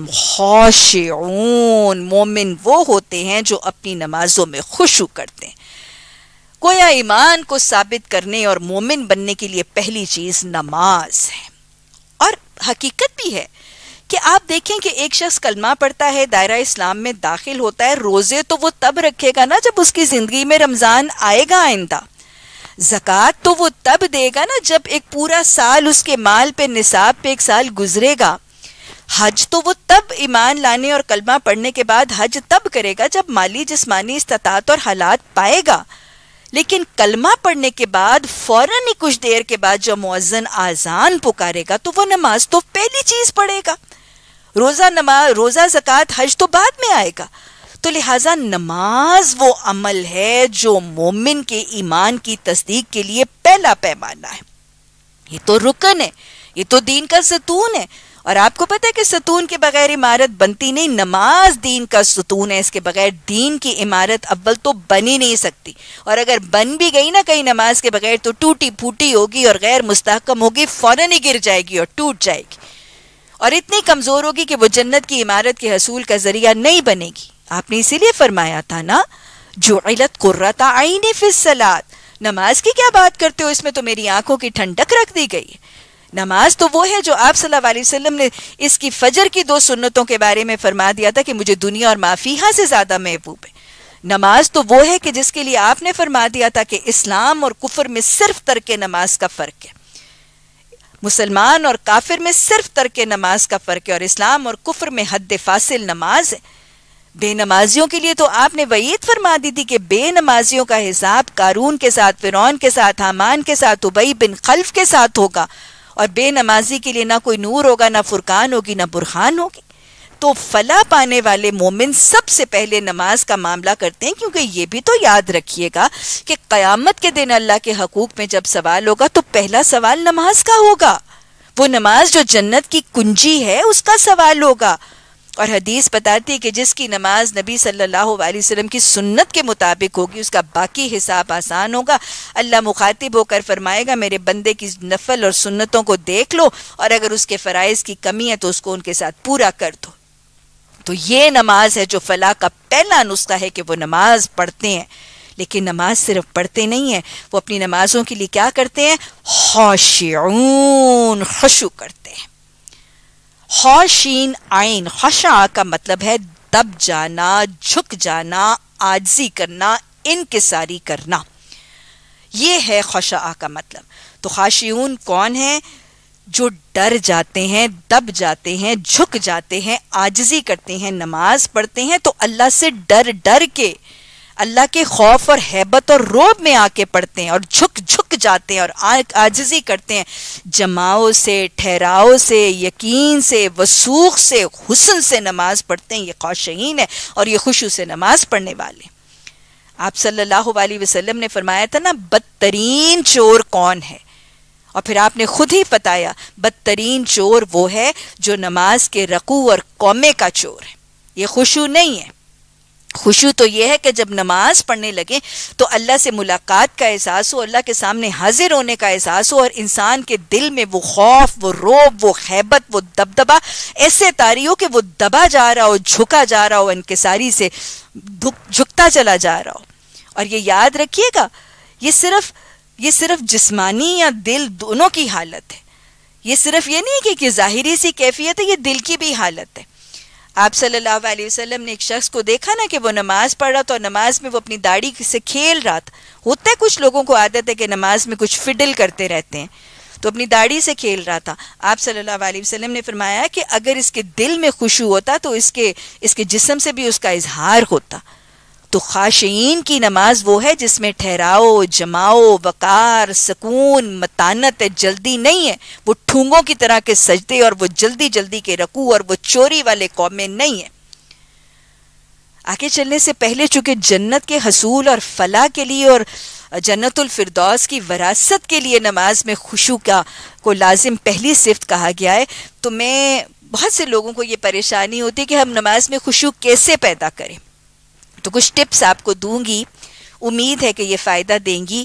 خاشعون، مومن وہ ہوتے ہیں جو اپنی نمازوں میں خشوع کرتے ہیں۔ گویا ایمان کو ثابت کرنے اور مومن بننے کے لیے پہلی چیز نماز ہے، اور حقیقت بھی ہے کہ آپ دیکھیں کہ ایک شخص کلمہ پڑھتا ہے، دائرہ اسلام میں داخل ہوتا ہے، روزے تو وہ تب رکھے گا نا جب اس کی زندگی میں رمضان آئے گا آئندہ، زکوٰۃ تو وہ تب دے گا نا جب ایک پورا سال اس کے مال پہ، نصاب پہ ایک سال گزرے گا، حج تو وہ تب ایمان لانے اور کلمہ پڑھنے کے بعد حج تب کرے گا جب مالی جسمانی استطاعت اور حالات پائے گا۔ لیکن کلمہ پڑھنے کے بعد فوراً ہی کچھ دیر کے بعد جو مؤذن آذان پکارے گا تو وہ نماز تو پہلی چیز پڑھے گا، روزہ نماز روزہ زکوٰۃ حج تو بعد میں آئے گا۔ تو لہٰذا نماز وہ عمل ہے جو مومن کے ایمان کی تصدیق کے لیے پہلا پیمانہ ہے، یہ تو رکن ہے، یہ تو دین کا ستون ہے، اور آپ کو پتہ ہے کہ ستون کے بغیر عمارت بنتی نہیں، نماز دین کا ستون ہے، اس کے بغیر دین کی عمارت اول تو بن ہی نہیں سکتی، اور اگر بن بھی گئی نا کہیں نماز کے بغیر تو ٹوٹی پھوٹی ہوگی اور غیر مستحکم ہوگی، فوراً ہی گر جائے گی اور ٹوٹ جائے گی، اور اتنی کمزور ہوگی کہ وہ جنت کی عمارت کے حصول کا ذریعہ نہیں بنے گی۔ آپ نے اسی لیے فرمایا تھا نا، جعلت قرۃ عین فی الصلاۃ، نماز کی کیا بات کرتے ہو، اس میں تو میری آنکھوں کی ٹھنڈک رکھ دی گئی ہے۔ نماز تو وہ ہے جو آپ صلی اللہ علیہ وسلم نے اس کی فجر کی دو سنتوں کے بارے میں فرما دیا تھا کہ مجھے دنیا اور ما فیہا سے زیادہ محبوب ہے۔ نماز تو وہ ہے کہ جس کے لیے آپ نے فرما دیا تھا کہ اسلام اور کفر میں صرف ترک نماز کا فرق ہے، مسلمان اور کافر میں صرف ترک نماز کا فرق ہے، اور اسلام اور کفر میں حد فاصل نماز ہے۔ بے نمازیوں کے لیے تو آپ نے وعید فرما دی تھی کہ بے نمازیوں کا حساب قارون کے ساتھ، فرعون کے ساتھ، حامان کے ساتھ، ابی بن خلف کے ساتھ ہوگا، اور بے نمازی کے لیے نہ کوئی نور ہوگا، نہ فرقان ہوگی، نہ برہان ہوگی۔ تو فلاح پانے والے مومن سب سے پہلے نماز کا معاملہ کرتے ہیں، کیونکہ یہ بھی تو یاد رکھیے گا کہ قیامت کے دن اللہ کے حقوق میں جب سوال ہوگا تو پہلا سوال نماز کا ہوگا، وہ نماز جو جنت کی کنجی ہے اس کا سوال ہوگا۔ اور حدیث بتاتی ہے کہ جس کی نماز نبی صلی اللہ علیہ وسلم کی سنت کے مطابق ہوگی اس کا باقی حساب آسان ہوگا۔ اللہ مخاطب ہو کر فرمائے گا میرے بندے کی نفل اور سنتوں کو دیکھ لو، اور اگر اس کے فرائض کی کمی ہے تو اس کو ان کے ساتھ پورا کر دو۔ تو یہ نماز ہے جو فلاح کا پہلا نسخہ ہے کہ وہ نماز پڑھتے ہیں، لیکن نماز صرف پڑھتے نہیں ہیں، وہ اپنی نمازوں کے لیے کیا کرتے ہیں؟ خاشعون، خشوع کرتے ہیں۔ خاشین عین، خشع کا مطلب ہے دب جانا، جھک جانا، عاجزی کرنا، انکساری کرنا، یہ ہے خشع کا مطلب۔ تو خاشعون کون ہیں؟ جو ڈر جاتے ہیں، دب جاتے ہیں، جھک جاتے ہیں، عاجزی کرتے ہیں، نماز پڑھتے ہیں تو اللہ سے ڈر ڈر کے، اللہ کے خوف اور ہیبت اور رعب میں آ کے پڑھتے ہیں، اور جھک جھک جاتے ہیں اور عاجزی کرتے ہیں، جماؤ سے، ٹھہراؤ سے، یقین سے، وثوق سے، حسن سے نماز پڑھتے ہیں، یہ خاشعین ہے، اور یہ خشوع سے نماز پڑھنے والے۔ آپ صلی اللہ علیہ وسلم نے فرمایا تھا نا، بدترین چور کون ہے؟ اور پھر آپ نے خود ہی بتایا، بدترین چور وہ ہے جو نماز کے رکوع اور قومے کا چور ہے، یہ خشوع نہیں ہے۔ خشوع تو یہ ہے کہ جب نماز پڑھنے لگے تو اللہ سے ملاقات کا احساس ہو، اللہ کے سامنے حاضر ہونے کا احساس ہو، اور انسان کے دل میں وہ خوف، وہ رعب، وہ خیبت، وہ دبدبا ایسے طاری ہو کہ وہ دبا جا رہا ہو، جھکا جا رہا ہو، انکساری سے جھکتا چلا جا رہا ہو۔ اور یہ یاد رکھیے گا، یہ صرف یہ صرف جسمانی یا دل دونوں کی حالت ہے، یہ صرف یہ نہیں کہ ظاہری سی کیفیت ہے، یہ دل کی بھی حالت ہے۔ آپ صلی اللہ علیہ وسلم نے ایک شخص کو دیکھا نا کہ وہ نماز پڑھ رہا تھا، اور نماز میں وہ اپنی داڑھی سے کھیل رہا تھا۔ ہوتا ہے کچھ لوگوں کو عادت ہے کہ نماز میں کچھ فڈل کرتے رہتے ہیں، تو اپنی داڑھی سے کھیل رہا تھا۔ آپ صلی اللہ علیہ وسلم نے فرمایا کہ اگر اس کے دل میں خشوع ہوتا تو اس کے اس کے جسم سے بھی اس کا اظہار ہوتا۔ تو خاشعین کی نماز وہ ہے جس میں ٹھہراؤ، جماؤ، وقار، سکون، متانت ہے، جلدی نہیں ہے، وہ ٹھونگوں کی طرح کے سجدے اور وہ جلدی جلدی کے رکوع اور وہ چوری والے قومیں نہیں ہیں۔ آگے چلنے سے پہلے چونکہ جنت کے حصول اور فلاح کے لیے اور جنت الفردوس کی وراثت کے لیے نماز میں خشوع کا کو لازم پہلی صفت کہا گیا ہے، تو میں بہت سے لوگوں کو یہ پریشانی ہوتی ہے کہ ہم نماز میں خشوع کیسے پیدا کریں، تو کچھ ٹپس آپ کو دوں گی، امید ہے کہ یہ فائدہ دیں گی۔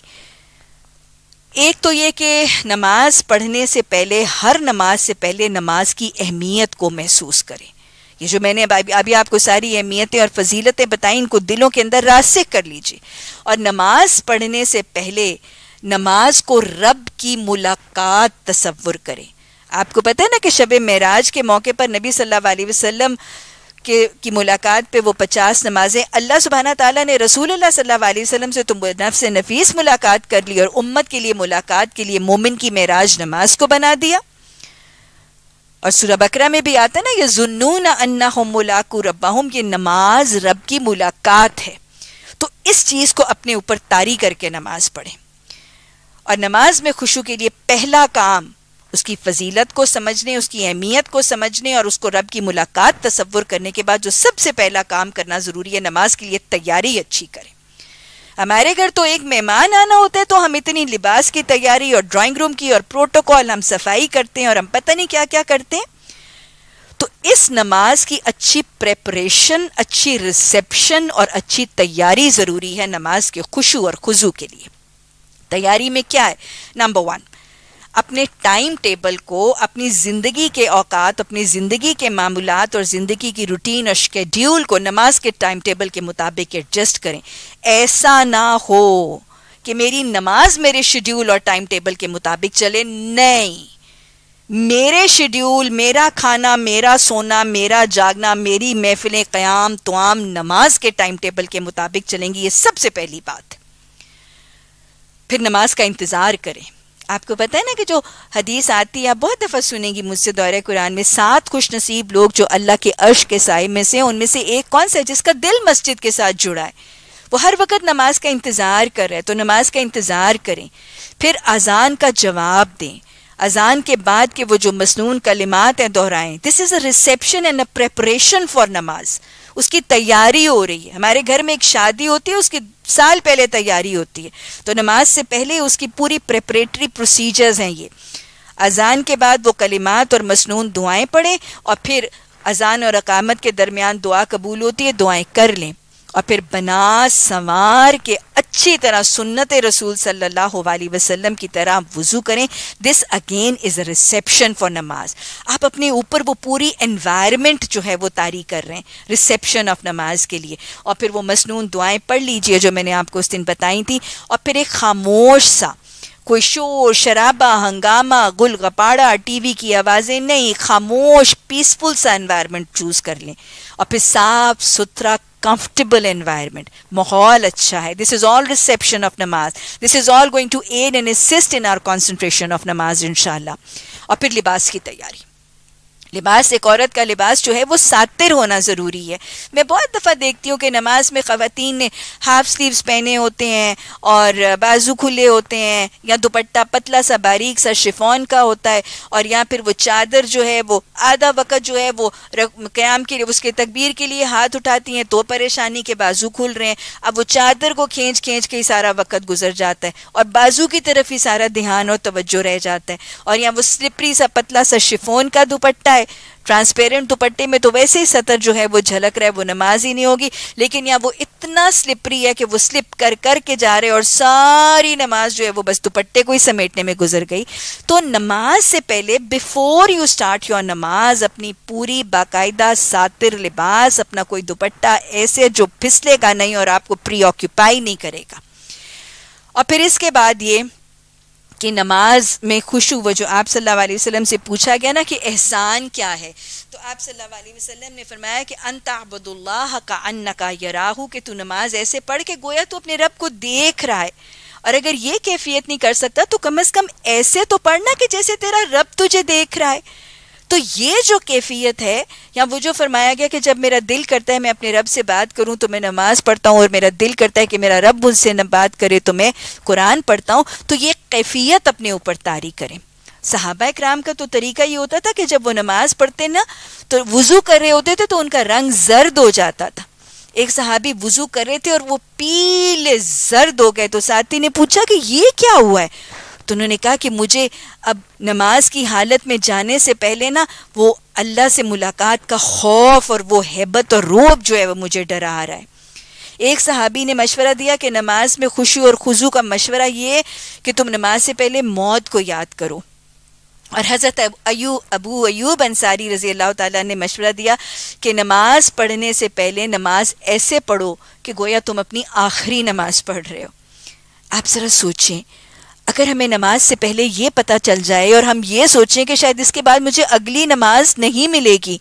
ایک تو یہ کہ نماز پڑھنے سے پہلے، ہر نماز سے پہلے نماز کی اہمیت کو محسوس کریں۔ یہ جو میں نے ابھی آپ کو ساری اہمیتیں اور فضیلتیں بتائیں، ان کو دلوں کے اندر راسخ کر لیجئے، اور نماز پڑھنے سے پہلے نماز کو رب کی ملاقات تصور کریں۔ آپ کو پتہ ہے نا کہ شب معراج کے موقع پر نبی صلی اللہ علیہ وسلم کے کی ملاقات پہ وہ پچاس نمازیں اللہ سبحانہ تعالیٰ نے رسول اللہ صلی اللہ علیہ وسلم سے تو نفس نفیس ملاقات کر لی، اور امت کے لیے ملاقات کے لیے مومن کی معراج نماز کو بنا دیا۔ اور سورہ بقرہ میں بھی آتا ہے نا، یظنون انہم ملاقو ربہم، یہ نماز رب کی ملاقات ہے۔ تو اس چیز کو اپنے اوپر طاری کر کے نماز پڑھیں، اور نماز میں خشوع کے لیے پہلا کام اس کی فضیلت کو سمجھنے، اس کی اہمیت کو سمجھنے اور اس کو رب کی ملاقات تصور کرنے کے بعد جو سب سے پہلا کام کرنا ضروری ہے، نماز کے لیے تیاری اچھی کریں۔ ہمارے گھر تو ایک مہمان آنا ہوتا ہے تو ہم اتنی لباس کی تیاری اور ڈرائنگ روم کی اور پروٹوکول، ہم صفائی کرتے ہیں اور ہم پتہ نہیں کیا کیا کرتے ہیں۔ تو اس نماز کی اچھی پریپریشن، اچھی ریسیپشن اور اچھی تیاری ضروری ہے نماز کے خشوع اور خضوع کے لیے۔ تیاری میں کیا ہے؟ نمبر ون، اپنے ٹائم ٹیبل کو، اپنی زندگی کے اوقات، اپنی زندگی کے معمولات اور زندگی کی روٹین اور شیڈیول کو نماز کے ٹائم ٹیبل کے مطابق ایڈجسٹ کریں۔ ایسا نہ ہو کہ میری نماز میرے شیڈیول اور ٹائم ٹیبل کے مطابق چلے، نہیں، میرے شیڈیول، میرا کھانا، میرا سونا، میرا جاگنا، میری محفلیں، قیام توام نماز کے ٹائم ٹیبل کے مطابق چلیں گی، یہ سب سے پہلی بات۔ پھر نماز کا انتظار کریں۔ آپ کو پتہ ہے نا کہ جو حدیث آتی ہے، آپ بہت دفعہ سنیں گی مجھ سے دورہ قرآن میں، سات خوش نصیب لوگ جو اللہ کے عرش کے سائے میں سے، ان میں سے ایک کون سا ہے؟ جس کا دل مسجد کے ساتھ جڑا ہے، وہ ہر وقت نماز کا انتظار کر رہا ہے، تو نماز کا انتظار کریں۔ پھر اذان کا جواب دیں، اذان کے بعد کے وہ جو مسنون کلمات ہیں دہرائیں۔ This is a reception and a preparation for namaz, اس کی تیاری ہو رہی ہے۔ ہمارے گھر میں ایک شادی ہوتی ہے، اس کی سال پہلے تیاری ہوتی ہے، تو نماز سے پہلے اس کی پوری پریپریٹری پروسیجرز ہیں۔ یہ اذان کے بعد وہ کلمات اور مسنون دعائیں پڑھیں، اور پھر اذان اور اقامت کے درمیان دعا قبول ہوتی ہے، دعائیں کر لیں، اور پھر بنا سنوار کے اچھی طرح سنت رسول صلی اللہ علیہ وسلم کی طرح وضو کریں۔ This again is a reception for namaz. آپ اپنے اوپر وہ پوری انوائرمنٹ جو ہے وہ طاری کر رہے ہیں ریسیپشن آف نماز کے لیے، اور پھر وہ مسنون دعائیں پڑھ لیجئے جو میں نے آپ کو اس دن بتائی تھی، اور پھر ایک خاموش سا، کوئی شور شرابہ، ہنگامہ، گل گپاڑا، ٹی وی کی آوازیں نہیں، خاموش پیسفل سا انوائرمنٹ چوز کر لیں، اور پھر صاف ستھرا comfortable environment، ماحول اچھا ہے۔ This is all reception of namaz. This is all going to aid and assist in our concentration of namaz انشاءاللہ۔ اور پھر لباس کی تیاری۔ لباس، ایک عورت کا لباس جو ہے وہ ساتر ہونا ضروری ہے۔ میں بہت دفعہ دیکھتی ہوں کہ نماز میں خواتین نے ہاف سلیوز پہنے ہوتے ہیں اور بازو کھلے ہوتے ہیں، یا دوپٹہ پتلا سا باریک سا شفون کا ہوتا ہے، اور یا پھر وہ چادر جو ہے وہ آدھا وقت جو ہے وہ قیام کے لیے، اس کے تکبیر کے لیے ہاتھ اٹھاتی ہیں تو پریشانی کے بازو کھل رہے ہیں، اب وہ چادر کو کھینچ کھینچ کے ہی سارا وقت گزر جاتا ہے، اور بازو کی طرف ہی سارا دھیان اور توجہ رہ جاتا ہے، اور یا وہ سلپری سا پتلا سا شفون کا دوپٹہ ہے، ٹرانسپیرنٹ دوپٹے میں تو ویسے ہی سطر جو ہے وہ جھلک رہا ہے، وہ نماز ہی نہیں ہوگی، لیکن یا وہ اتنا سلپری ہے کہ وہ سلپ کر کر کے جا رہے اور ساری نماز جو ہے وہ بس دوپٹے کو ہی سمیٹنے میں گزر گئی۔ تو نماز سے پہلے بیفور یو سٹارٹ یور نماز اپنی پوری باقاعدہ ساتر لباس، اپنا کوئی دوپٹہ ایسے جو پھسلے گا نہیں اور آپ کو پری آکیوپائی نہیں کرے گا۔ اور پھر اس کے بعد یہ کہ نماز میں خشوع، وہ جو آپ صلی اللہ علیہ وسلم سے پوچھا گیا نا کہ احسان کیا ہے، تو آپ صلی اللہ علیہ وسلم نے فرمایا کہ ان تعبد اللہ کأنک یراہ، کہ تو نماز ایسے پڑھ کے گویا تو اپنے رب کو دیکھ رہا ہے، اور اگر یہ کیفیت نہیں کر سکتا تو کم از کم ایسے تو پڑھنا کہ جیسے تیرا رب تجھے دیکھ رہا ہے۔ تو یہ جو کیفیت ہے، یا وہ جو فرمایا گیا کہ جب میرا دل کرتا ہے میں اپنے رب سے بات کروں تو میں نماز پڑھتا ہوں، اور میرا دل کرتا ہے کہ میرا رب مجھ سے بات کرے تو میں قرآن پڑھتا ہوں، تو یہ کیفیت اپنے اوپر طاری کریں۔ صحابہ کرام کا تو طریقہ یہ ہوتا تھا کہ جب وہ نماز پڑھتے نا تو وضو کر رہے ہوتے تھے تو ان کا رنگ زرد ہو جاتا تھا۔ ایک صحابی وضو کر رہے تھے اور وہ پیلے زرد ہو گئے، تو ساتھی نے پوچھا کہ یہ کیا ہوا ہے؟ تو انہوں نے کہا کہ مجھے اب نماز کی حالت میں جانے سے پہلے نا وہ اللہ سے ملاقات کا خوف اور وہ ہیبت اور رعب جو ہے وہ مجھے ڈرا رہا ہے۔ ایک صحابی نے مشورہ دیا کہ نماز میں خشوع اور خضوع کا مشورہ یہ ہے کہ تم نماز سے پہلے موت کو یاد کرو، اور حضرت ایوب ابو ایوب انصاری رضی اللہ تعالیٰ نے مشورہ دیا کہ نماز پڑھنے سے پہلے نماز ایسے پڑھو کہ گویا تم اپنی آخری نماز پڑھ رہے ہو۔ آپ ذرا سوچیں، اگر ہمیں نماز سے پہلے یہ پتہ چل جائے اور ہم یہ سوچیں کہ شاید اس کے بعد مجھے اگلی نماز نہیں ملے گی،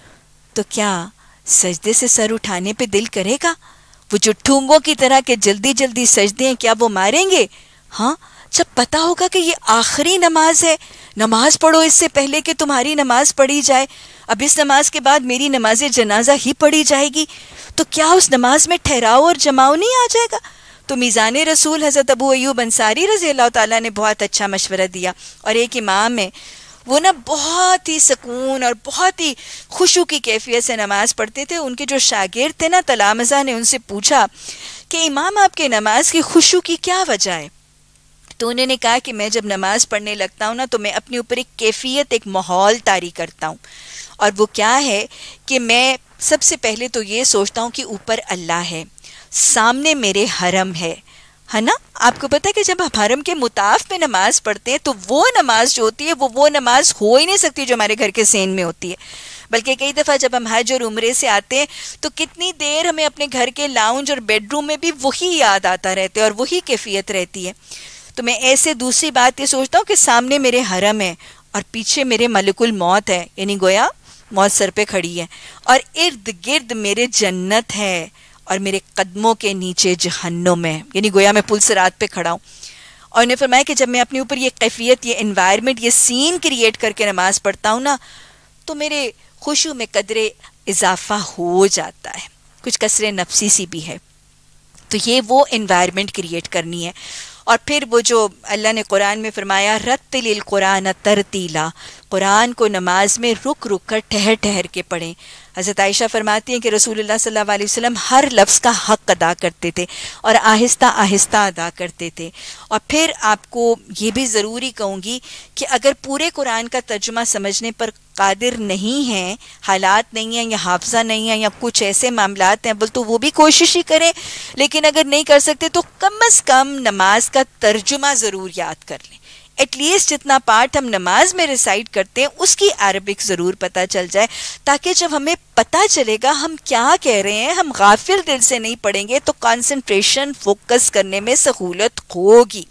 تو کیا سجدے سے سر اٹھانے پہ دل کرے گا؟ وہ جو ٹھونگوں کی طرح کہ جلدی جلدی سجدے ہیں، کیا وہ ماریں گے؟ ہاں، جب پتہ ہوگا کہ یہ آخری نماز ہے، نماز پڑھو اس سے پہلے کہ تمہاری نماز پڑھی جائے، اب اس نماز کے بعد میری نماز جنازہ ہی پڑھی جائے گی، تو کیا اس نماز میں ٹھہراؤ اور جماؤ نہیں آ جائے گا؟ تو میزان رسول حضرت ابو ایوب انصاری رضی اللہ تعالیٰ نے بہت اچھا مشورہ دیا، اور ایک امام ہے وہ نا بہت ہی سکون اور بہت ہی خشوع کی کیفیت سے نماز پڑھتے تھے۔ ان کے جو شاگرد تھے نا تلامذہ نے ان سے پوچھا کہ امام آپ کے نماز کی خشوع کی کیا وجہ ہے؟ تو انہوں نے کہا کہ میں جب نماز پڑھنے لگتا ہوں نا تو میں اپنے اوپر ایک کیفیت، ایک ماحول طاری کرتا ہوں، اور وہ کیا ہے کہ میں سب سے پہلے تو یہ سوچتا ہوں کہ اوپر اللہ ہے، سامنے میرے حرم ہے ہے نا۔ آپ کو پتہ ہے کہ جب ہم حرم کے مطاف میں نماز پڑھتے ہیں تو وہ نماز جو ہوتی ہے وہ وہ نماز ہو ہی نہیں سکتی جو ہمارے گھر کے سین میں ہوتی ہے، بلکہ کئی دفعہ جب ہم حج اور عمرے سے آتے ہیں تو کتنی دیر ہمیں اپنے گھر کے لاؤنج اور بیڈ روم میں بھی وہی یاد آتا رہتا ہے اور وہی کیفیت رہتی ہے۔ تو میں ایسے دوسری بات یہ سوچتا ہوں کہ سامنے میرے حرم ہے اور پیچھے میرے ملک الموت ہے، یعنی گویا موت سر پہ کھڑی ہے، اور ارد گرد میرے جنت ہے اور میرے قدموں کے نیچے جہنم ہے، یعنی گویا میں پل صراط پہ کھڑا ہوں۔ اور انہیں فرمایا کہ جب میں اپنے اوپر یہ کیفیت، یہ انوائرمنٹ، یہ سین کریٹ کر کے نماز پڑھتا ہوں نا تو میرے خشوع میں قدرے اضافہ ہو جاتا ہے، کچھ کسرے نفسی سی بھی ہے۔ تو یہ وہ انوائرمنٹ کریٹ کرنی ہے۔ اور پھر وہ جو اللہ نے قرآن میں فرمایا رتل القرآن ترتیلا، قرآن کو نماز میں رک رک کر ٹھہر ٹھہر کے پڑھیں۔ حضرت عائشہ فرماتی ہیں کہ رسول اللہ صلی اللہ علیہ وسلم ہر لفظ کا حق ادا کرتے تھے اور آہستہ آہستہ ادا کرتے تھے۔ اور پھر آپ کو یہ بھی ضروری کہوں گی کہ اگر پورے قرآن کا ترجمہ سمجھنے پر قادر نہیں ہیں، حالات نہیں ہیں یا حافظہ نہیں ہے یا کچھ ایسے معاملات ہیں، بل تو وہ بھی کوشش ہی کریں، لیکن اگر نہیں کر سکتے تو کم از کم نماز کا ترجمہ ضرور یاد کر لیں۔ ایٹ لیسٹ جتنا پارٹ ہم نماز میں ریسائٹ کرتے ہیں اس کی عربک ضرور پتہ چل جائے، تاکہ جب ہمیں پتہ چلے گا ہم کیا کہہ رہے ہیں، ہم غافل دل سے نہیں پڑھیں گے تو کانسنٹریشن، فوکس کرنے میں سہولت ہوگی۔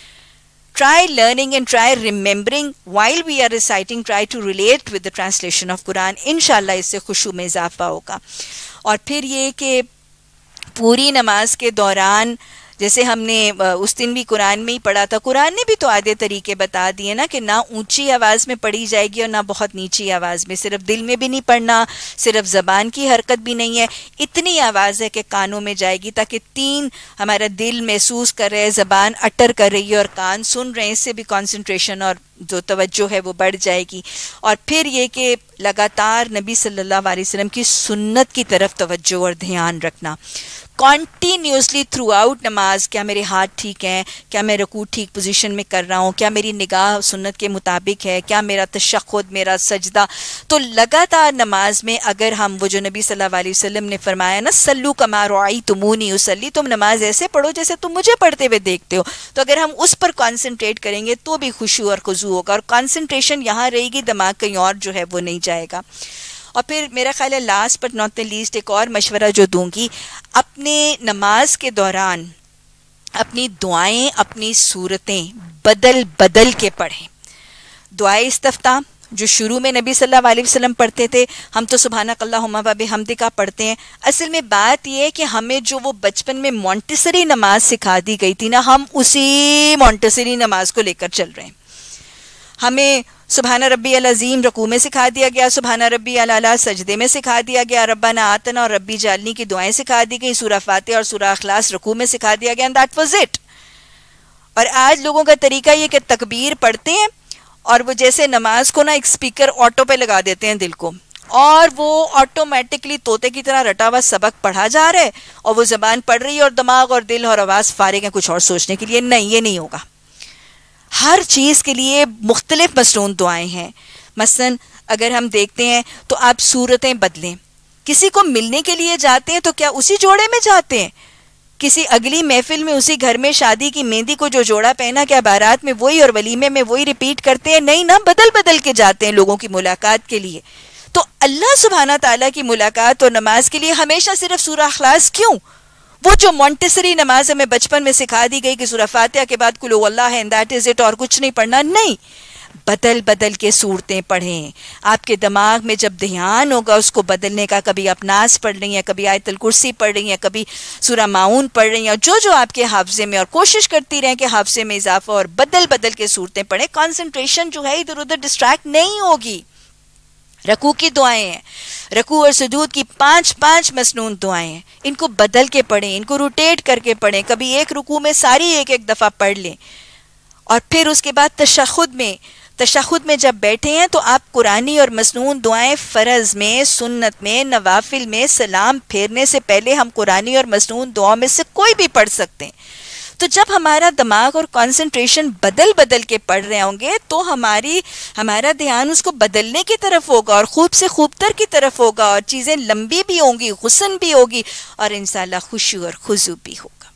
Try learning and try remembering while we are reciting. Try to relate with the translation of Quran. انشاءاللہ اس سے خشوع میں اضافہ ہوگا۔ اور پھر یہ کہ پوری نماز کے دوران جیسے ہم نے اس دن بھی قرآن میں ہی پڑھا تھا، قرآن نے بھی تو آدھے طریقے بتا دیے نا کہ نہ اونچی آواز میں پڑھی جائے گی اور نہ بہت نیچی آواز میں، صرف دل میں بھی نہیں پڑھنا، صرف زبان کی حرکت بھی نہیں ہے، اتنی آواز ہے کہ کانوں میں جائے گی تاکہ تین ہمارا دل محسوس کر رہے، زبان اٹر کر رہی ہے اور کان سن رہے ہیں، اس سے بھی کنسنٹریشن اور جو توجہ ہے وہ بڑھ جائے گی۔ اور پھر یہ کہ لگاتار نبی صلی اللہ علیہ وسلم کی سنت کی طرف توجہ اور دھیان رکھنا، کنٹینیوسلی تھرو آؤٹ نماز، کیا میرے ہاتھ ٹھیک ہیں، کیا میں رکوع ٹھیک پوزیشن میں کر رہا ہوں، کیا میری نگاہ سنت کے مطابق ہے، کیا میرا تشہد، میرا سجدہ۔ تو لگاتار نماز میں اگر ہم وہ جو نبی صلی اللہ علیہ وسلم نے فرمایا نا سلو کما رأیتمونی اصلی، تم نماز ایسے پڑھو جیسے تم مجھے پڑھتے ہوئے دیکھتے ہو، تو اگر ہم اس پر کانسنٹریٹ کریں گے تو بھی خشوع اور خضوع ہوگا، اور کانسنٹریشن یہاں رہے گی، دماغ کہیں اور جو ہے وہ نہیں جائے گا۔ اور پھر میرا خیال ہے last but not the least ایک اور مشورہ جو دوں گی، اپنے نماز کے دوران اپنی دعائیں، اپنی صورتیں بدل بدل کے پڑھیں۔ دعائے استفتاح جو شروع میں نبی صلی اللہ علیہ وسلم پڑھتے تھے، ہم تو سبحانک اللہم و بحمدک پڑھتے ہیں۔ اصل میں بات یہ ہے کہ ہمیں جو وہ بچپن میں مونٹیسری نماز سکھا دی گئی تھی نا، ہم اسی مونٹیسری نماز کو لے کر چل رہے ہیں۔ ہمیں سبحان ربی العظیم رکوع میں سکھا دیا گیا، سبحان ربی الاعلیٰ سجدے میں سکھا دیا گیا، ربنا آتنا اور ربی جعلنی کی دعائیں سکھا دی گئی، سورہ فاتحہ اور سورہ اخلاص رکوع میں سکھا دیا گیا، and that was it۔ اور آج لوگوں کا طریقہ یہ کہ تکبیر پڑھتے ہیں اور وہ جیسے نماز کو نا ایک سپیکر آٹو پہ لگا دیتے ہیں دل کو، اور وہ آٹومیٹکلی طوطے کی طرح رٹا ہوا سبق پڑھا جا رہا ہے اور وہ زبان پڑھ رہی ہے اور دماغ اور دل اور آواز فارغ ہیں کچھ اور سوچنے کے لیے۔ نہیں، یہ نہیں ہوگا۔ ہر چیز کے لیے مختلف مسنون دعائیں ہیں۔ مثلا اگر ہم دیکھتے ہیں تو آپ صورتیں بدلیں، کسی کو ملنے کے لیے جاتے ہیں تو کیا اسی جوڑے میں جاتے ہیں؟ کسی اگلی محفل میں اسی گھر میں شادی کی مہندی کو جو جوڑا پہنا کیا بارات میں وہی اور ولیمے میں وہی ریپیٹ کرتے ہیں؟ نہیں نا، بدل بدل کے جاتے ہیں لوگوں کی ملاقات کے لیے۔ تو اللہ سبحانہ تعالیٰ کی ملاقات اور نماز کے لیے ہمیشہ صرف سورہ اخلاص کیوں؟ وہ جو مونٹیسری نماز ہمیں بچپن میں سکھا دی گئی کہ سورہ فاتحہ کے بعد قل هو اللہ ہے and that is it اور کچھ نہیں پڑھنا، نہیں، بدل بدل کے صورتیں پڑھیں۔ آپ کے دماغ میں جب دھیان ہوگا اس کو بدلنے کا، کبھی آپ ناس پڑھ رہی ہیں، کبھی آیت الکرسی پڑھ رہی ہیں، کبھی سورہ معون پڑھ رہی ہیں، جو جو آپ کے حافظے میں، اور کوشش کرتی رہیں کہ حافظے میں اضافہ، اور بدل بدل کے صورتیں پڑھیں۔ کانسنٹریشن جو ہے ادھر ادھر ڈسٹریکٹ نہیں ہوگی۔ رکوع کی دعائیں ہیں، رکوع اور سجود کی پانچ پانچ مسنون دعائیں ہیں، ان کو بدل کے پڑھیں، ان کو روٹیٹ کر کے پڑھیں، کبھی ایک رکوع میں ساری ایک ایک دفعہ پڑھ لیں۔ اور پھر اس کے بعد تشہد میں تشہد میں جب بیٹھے ہیں تو آپ قرآنی اور مسنون دعائیں فرض میں، سنت میں، نوافل میں سلام پھیرنے سے پہلے ہم قرآنی اور مسنون دعاؤں میں سے کوئی بھی پڑھ سکتے ہیں۔ تو جب ہمارا دماغ اور کانسنٹریشن بدل بدل کے پڑھ رہے ہوں گے تو ہماری ہمارا دھیان اس کو بدلنے کی طرف ہوگا اور خوب سے خوب تر کی طرف ہوگا، اور چیزیں لمبی بھی ہوں گی، حسن بھی ہوگی، اور انشاءاللہ خشوع اور خضوع بھی ہوگا۔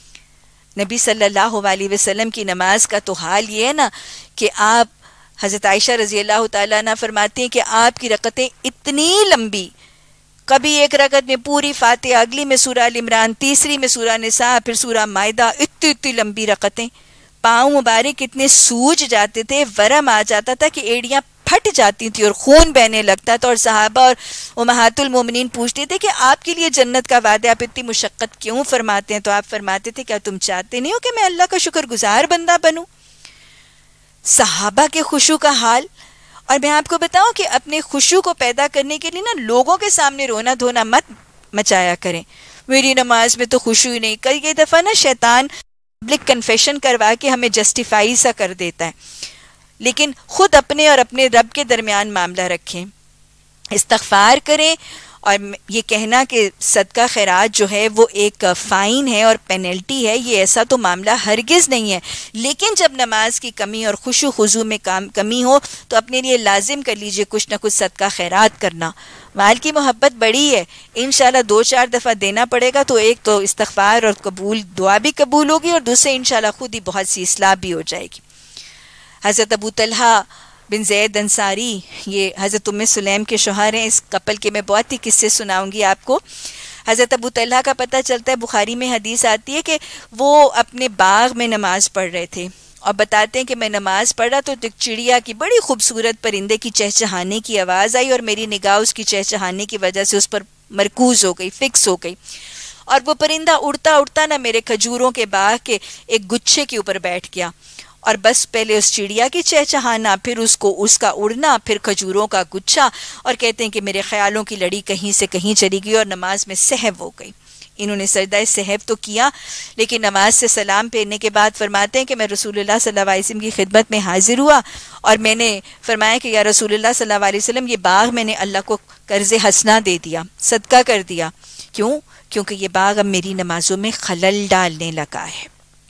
نبی صلی اللہ علیہ وسلم کی نماز کا تو حال یہ ہے نا کہ آپ، حضرت عائشہ رضی اللہ تعالیٰ عنہ فرماتی ہیں کہ آپ کی رکعتیں اتنی لمبی، کبھی ایک رکعت میں پوری فاتحہ، اگلی میں سورہ ال عمران، تیسری میں سورہ نساء، پھر سورہ مائدہ، اتنی اتنی لمبی رکعتیں، پاؤں مبارک اتنے سوج جاتے تھے، ورم آ جاتا تھا کہ ایڑیاں پھٹ جاتی تھی اور خون بہنے لگتا تھا، اور صحابہ اور امہات المومنین پوچھتے تھے کہ آپ کے لیے جنت کا وعدہ، آپ اتنی مشقت کیوں فرماتے ہیں؟ تو آپ فرماتے تھے کیا تم چاہتے نہیں ہو کہ میں اللہ کا شکر گزار بندہ بنوں؟ صحابہ کے خشوع کا حال۔ اور میں آپ کو بتاؤں کہ اپنے خشوع کو پیدا کرنے کے لیے نا لوگوں کے سامنے رونا دھونا مت مچایا کریں۔ میری نماز میں تو خشوع نہیں، کئی دفعہ نا شیطان پبلک کنفیشن کروا کے ہمیں جسٹیفائی سا کر دیتا ہے، لیکن خود اپنے اور اپنے رب کے درمیان معاملہ رکھیں، استغفار کریں۔ اور یہ کہنا کہ صدقہ خیرات جو ہے وہ ایک فائن ہے اور پینلٹی ہے، یہ ایسا تو معاملہ ہرگز نہیں ہے، لیکن جب نماز کی کمی اور خشوع خضوع میں کمی ہو تو اپنے لیے لازم کر لیجئے کچھ نہ کچھ صدقہ خیرات کرنا۔ مال کی محبت بڑی ہے، انشاءاللہ دو چار دفعہ دینا پڑے گا تو ایک تو استغفار اور قبول دعا بھی قبول ہوگی، اور دوسرے انشاءاللہ خود ہی بہت سی اصلاح بھی ہو جائے گی۔ حضرت ابو طلحہ بن زید انصاری، یہ حضرت ام سلیم کے شوہر ہیں، اس کپل کے میں بہت ہی قصے سناؤں گی آپ کو۔ حضرت ابو طلحہ کا پتہ چلتا ہے، بخاری میں حدیث آتی ہے کہ وہ اپنے باغ میں نماز پڑھ رہے تھے، اور بتاتے ہیں کہ میں نماز پڑھ رہا تو ایک چڑیا کی، بڑی خوبصورت پرندے کی چہچہانے کی آواز آئی، اور میری نگاہ اس کی چہچہانے کی وجہ سے اس پر مرکوز ہو گئی، فکس ہو گئی، اور وہ پرندہ اڑتا اڑتا نہ میرے کھجوروں کے باغ کے ایک گچھے کے اوپر بیٹھ گیا، اور بس پہلے اس چڑیا کی چہچہانا، پھر اس کو اس کا اڑنا، پھر کھجوروں کا گچھا، اور کہتے ہیں کہ میرے خیالوں کی لڑی کہیں سے کہیں چلی گئی اور نماز میں سہو ہو گئی۔ انہوں نے سجدہ سہو تو کیا، لیکن نماز سے سلام پھیرنے کے بعد فرماتے ہیں کہ میں رسول اللہ صلی اللہ علیہ وسلم کی خدمت میں حاضر ہوا، اور میں نے فرمایا کہ یا رسول اللہ صلی اللہ علیہ وسلم، یہ باغ میں نے اللہ کو قرض حسنہ دے دیا، صدقہ کر دیا۔ کیوں؟ کیونکہ یہ باغ اب میری نمازوں میں خلل ڈالنے لگا ہے۔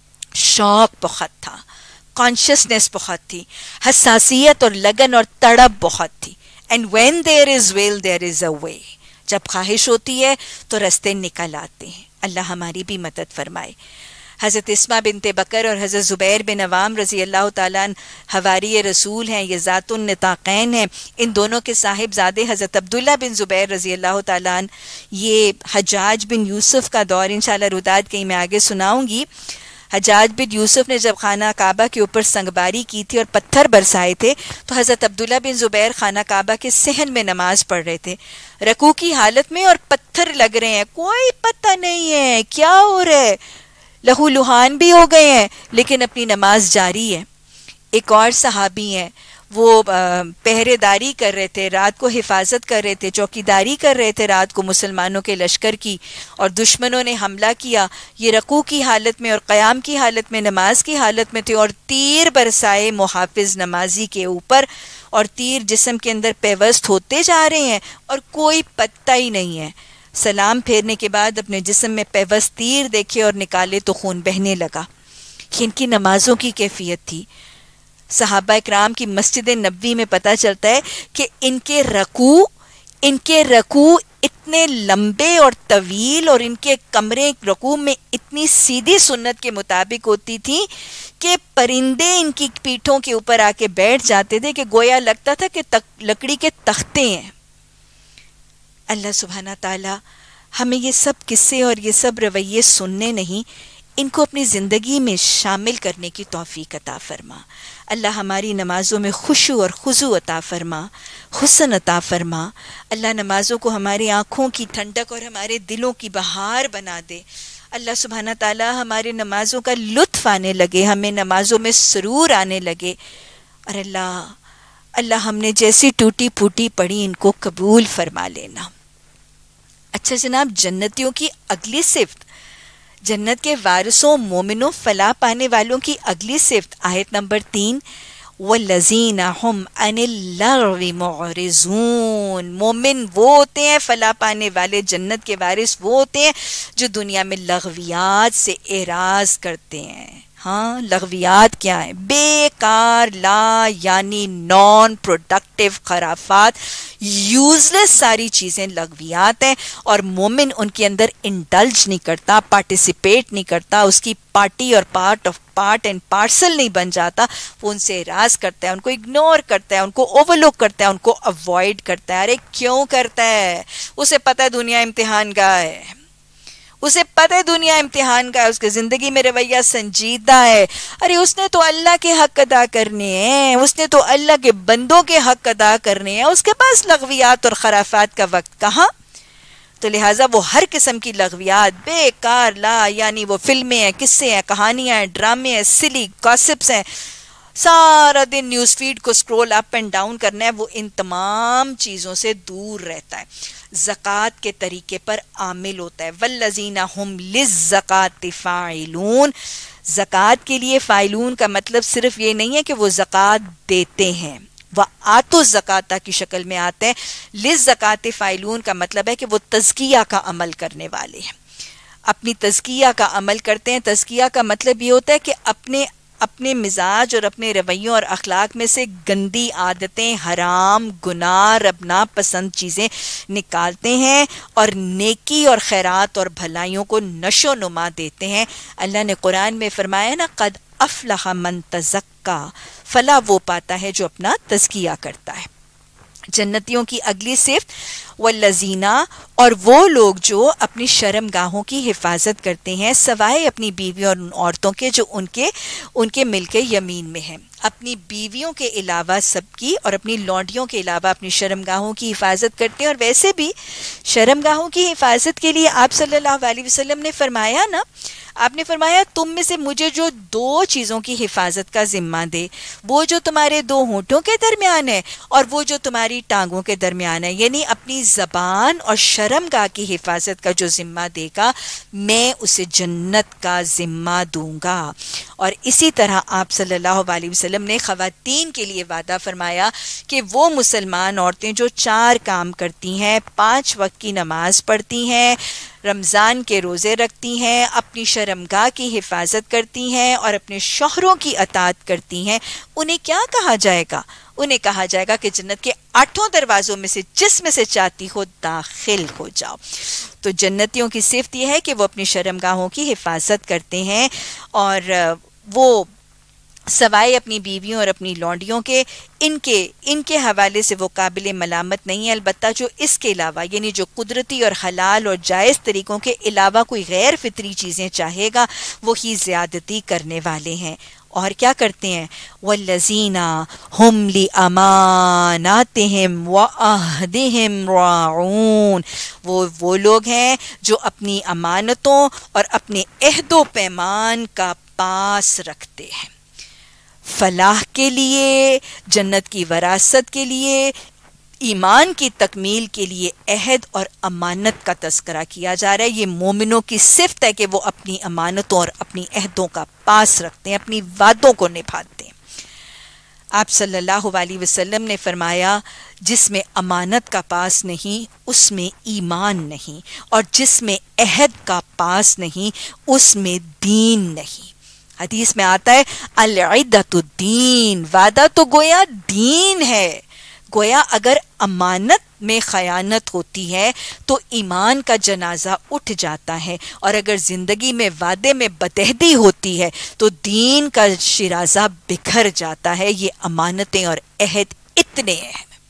شوق بہت تھا، کانشیسنس بہت تھی، حساسیت اور لگن اور تڑپ بہت تھی۔ And when there is will there is a way، جب خواہش ہوتی ہے تو رستے نکل آتے ہیں۔ اللہ ہماری بھی مدد فرمائے۔ حضرت اسماء بنت بکر اور حضرت زبیر بن عوام رضی اللہ تعالیٰ عنہ حواری رسول ہیں، یہ ذات النطاقین ہیں، ان دونوں کے صاحب زادے حضرت عبداللہ بن زبیر رضی اللہ تعالیٰ عنہ، یہ حجاج بن یوسف کا دور انشاءاللہ روداد کہیں میں آگے سناؤں گی۔ حجاج بن یوسف نے جب خانہ کعبہ کے اوپر سنگباری کی تھی اور پتھر برسائے تھے تو حضرت عبداللہ بن زبیر خانہ کعبہ کے صحن میں نماز پڑھ رہے تھے، رکوع کی حالت میں، اور پتھر لگ رہے ہیں، کوئی پتہ نہیں ہے کیا ہو رہا ہے، لہو لہان بھی ہو گئے ہیں، لیکن اپنی نماز جاری ہے۔ ایک اور صحابی ہیں، وہ پہرے داری کر رہے تھے، رات کو حفاظت کر رہے تھے، چوکی داری کر رہے تھے رات کو مسلمانوں کے لشکر کی، اور دشمنوں نے حملہ کیا. یہ رکوع کی حالت میں اور قیام کی حالت میں، نماز کی حالت میں تھے، اور تیر برسائے محافظ نمازی کے اوپر، اور تیر جسم کے اندر پیوست ہوتے جا رہے ہیں اور کوئی پتہ ہی نہیں ہے. سلام پھیرنے کے بعد اپنے جسم میں پیوست تیر دیکھے اور نکالے تو خون بہنے لگا. ان کی نمازوں کی کیفیت تھی. صحابہ اکرام کی مسجد نبوی میں پتہ چلتا ہے کہ ان کے رکوع ان کے رکوع اتنے لمبے اور طویل، اور ان کے کمرے رکوع میں اتنی سیدھی سنت کے مطابق ہوتی تھی کہ پرندے ان کی پیٹھوں کے اوپر آ کے بیٹھ جاتے تھے کہ گویا لگتا تھا کہ لکڑی کے تختے ہیں. اللہ سبحانہ تعالی ہمیں یہ سب قصے اور یہ سب رویے سننے نہیں، ان کو اپنی زندگی میں شامل کرنے کی توفیق عطا فرما. اللہ ہماری نمازوں میں خشوع اور خضوع عطا فرما، حسن عطا فرما. اللہ نمازوں کو ہماری آنکھوں کی ٹھنڈک اور ہمارے دلوں کی بہار بنا دے. اللہ سبحانہ تعالی ہمارے نمازوں کا لطف آنے لگے، ہمیں نمازوں میں سرور آنے لگے. اور اللہ اللہ ہم نے جیسی ٹوٹی پھوٹی پڑھی ان کو قبول فرما لینا. اچھا جناب، جنتیوں کی اگلی صفت، جنت کے وارثوں مومنوں فلاح پانے والوں کی اگلی صفت، آیت نمبر تین، وَالَّذِينَ هُمْ عَنِ اللَّغْوِ مُعْرِضُونَ. مومن وہ ہوتے ہیں، فلاح پانے والے جنت کے وارث وہ ہوتے ہیں جو دنیا میں لغویات سے اعراض کرتے ہیں. ہاں، لغویات کیا ہیں؟ بیکار، لا یعنی نان پروڈکٹیو خرافات، یوزلیس ساری چیزیں لغویات ہیں، اور مومن ان کے اندر انڈلج نہیں کرتا، پارٹیسپیٹ نہیں کرتا، اس کی پارٹی اور part of part and parcel نہیں بن جاتا. وہ ان سے اعراض کرتا ہے، ان کو اگنور کرتا ہے، ان کو اوور لک کرتا ہے، ان کو اوائڈ کرتا ہے. ارے کیوں کرتا ہے؟ اسے پتہ ہے دنیا امتحان گاہ ہے، اسے پتہ ہے دنیا امتحان کا ہے، اس کے زندگی میں رویہ سنجیدہ ہے. ارے اس نے تو اللہ کے حق ادا کرنے ہیں، اس نے تو اللہ کے بندوں کے حق ادا کرنے ہیں، اس کے پاس لغویات اور خرافات کا وقت کہاں؟ تو لہٰذا وہ ہر قسم کی لغویات، بیکار، لا یعنی وہ فلمیں ہیں، قصے ہیں، کہانیاں ہیں، ڈرامے ہیں، سلی گاسپس ہیں، سارا دن نیوز فیڈ کو سکرول اپ اینڈ ڈاؤن کرنا ہے، وہ ان تمام چیزوں سے دور رہتا ہے. زکوٰۃ کے طریقے پر عامل ہوتا ہے. والذین ہم للزکاۃ فاعلون. زکوٰۃ کے لیے فاعلون کا مطلب صرف یہ نہیں ہے کہ وہ زکوٰۃ دیتے ہیں، وآتوا الزکاۃ کی شکل میں آتے ہیں. للزکاۃ فاعلون کا مطلب ہے کہ وہ تزکیہ کا عمل کرنے والے ہیں، اپنی تزکیہ کا عمل کرتے ہیں. تزکیہ کا مطلب یہ ہوتا ہے کہ اپنے اپنے مزاج اور اپنے رویوں اور اخلاق میں سے گندی عادتیں، حرام، گناہ، رب ناپسند چیزیں نکالتے ہیں اور نیکی اور خیرات اور بھلائیوں کو نشو نما دیتے ہیں. اللہ نے قرآن میں فرمایا نا، قد افلح من تزکا، فلاح وہ پاتا ہے جو اپنا تزکیہ کرتا ہے. جنتیوں کی اگلی صفت والذین، اور وہ لوگ جو اپنی شرم گاہوں کی حفاظت کرتے ہیں سوائے اپنی بیویوں اور عورتوں کے جو ان کے ان کے ملک یمین میں ہیں. اپنی بیویوں کے علاوہ سب کی اور اپنی لونڈیوں کے علاوہ اپنی شرم گاہوں کی حفاظت کرتے ہیں. اور ویسے بھی شرم گاہوں کی حفاظت کے لیے آپ صلی اللہ علیہ وسلم نے فرمایا نا، آپ نے فرمایا تم میں سے مجھے جو دو چیزوں کی حفاظت کا ذمہ دے، وہ جو تمہارے دو ہونٹوں کے درمیان ہے اور وہ جو تمہاری ٹانگوں کے درمیان ہے، یعنی اپنی زبان اور شرم گاہ کی حفاظت کا جو ذمہ دے گا میں اسے جنت کا ذمہ دوں گا. اور اسی طرح آپ صلی اللہ علیہ وسلم نے خواتین کے لیے وعدہ فرمایا کہ وہ مسلمان عورتیں جو چار کام کرتی ہیں، پانچ وقت کی نماز پڑھتی ہیں، رمضان کے روزے رکھتی ہیں، اپنی شرمگاہ کی حفاظت کرتی ہیں اور اپنے شوہروں کی اطاعت کرتی ہیں، انہیں کیا کہا جائے گا؟ انہیں کہا جائے گا کہ جنت کے آٹھوں دروازوں میں سے جس میں سے چاہتی ہو داخل ہو جاؤ. تو جنتیوں کی صفت یہ ہے کہ وہ اپنی شرمگاہوں کی حفاظت کرتے ہیں اور وہ سوائے اپنی بیویوں اور اپنی لونڈیوں کے ان کے ان کے حوالے سے وہ قابل ملامت نہیں ہے. البتہ جو اس کے علاوہ یعنی جو قدرتی اور حلال اور جائز طریقوں کے علاوہ کوئی غیر فطری چیزیں چاہے گا وہی زیادتی کرنے والے ہیں. اور کیا کرتے ہیں؟ والذین ہم لاماناتہم وعہدہم راعون. وہ وہ لوگ ہیں جو اپنی امانتوں اور اپنے عہد و پیمان کا پاس رکھتے ہیں. فلاح کے لیے، جنت کی وراثت کے لیے، ایمان کی تکمیل کے لیے عہد اور امانت کا تذکرہ کیا جا رہا ہے۔ یہ مومنوں کی صفت ہے کہ وہ اپنی امانتوں اور اپنی عہدوں کا پاس رکھتے ہیں، اپنی وعدوں کو نبھاتے ہیں۔ آپ صلی اللہ علیہ وسلم نے فرمایا جس میں امانت کا پاس نہیں اس میں ایمان نہیں، اور جس میں عہد کا پاس نہیں اس میں دین نہیں۔ حدیث میں آتا ہے العدۃ الدین، وعدہ تو گویا دین ہے۔ گویا اگر امانت میں خیانت ہوتی ہے تو ایمان کا جنازہ اٹھ جاتا ہے، اور اگر زندگی میں وعدے میں بدعہدی ہوتی ہے تو دین کا شیرازہ بکھر جاتا ہے۔ یہ امانتیں اور عہد اتنے اہم ہیں۔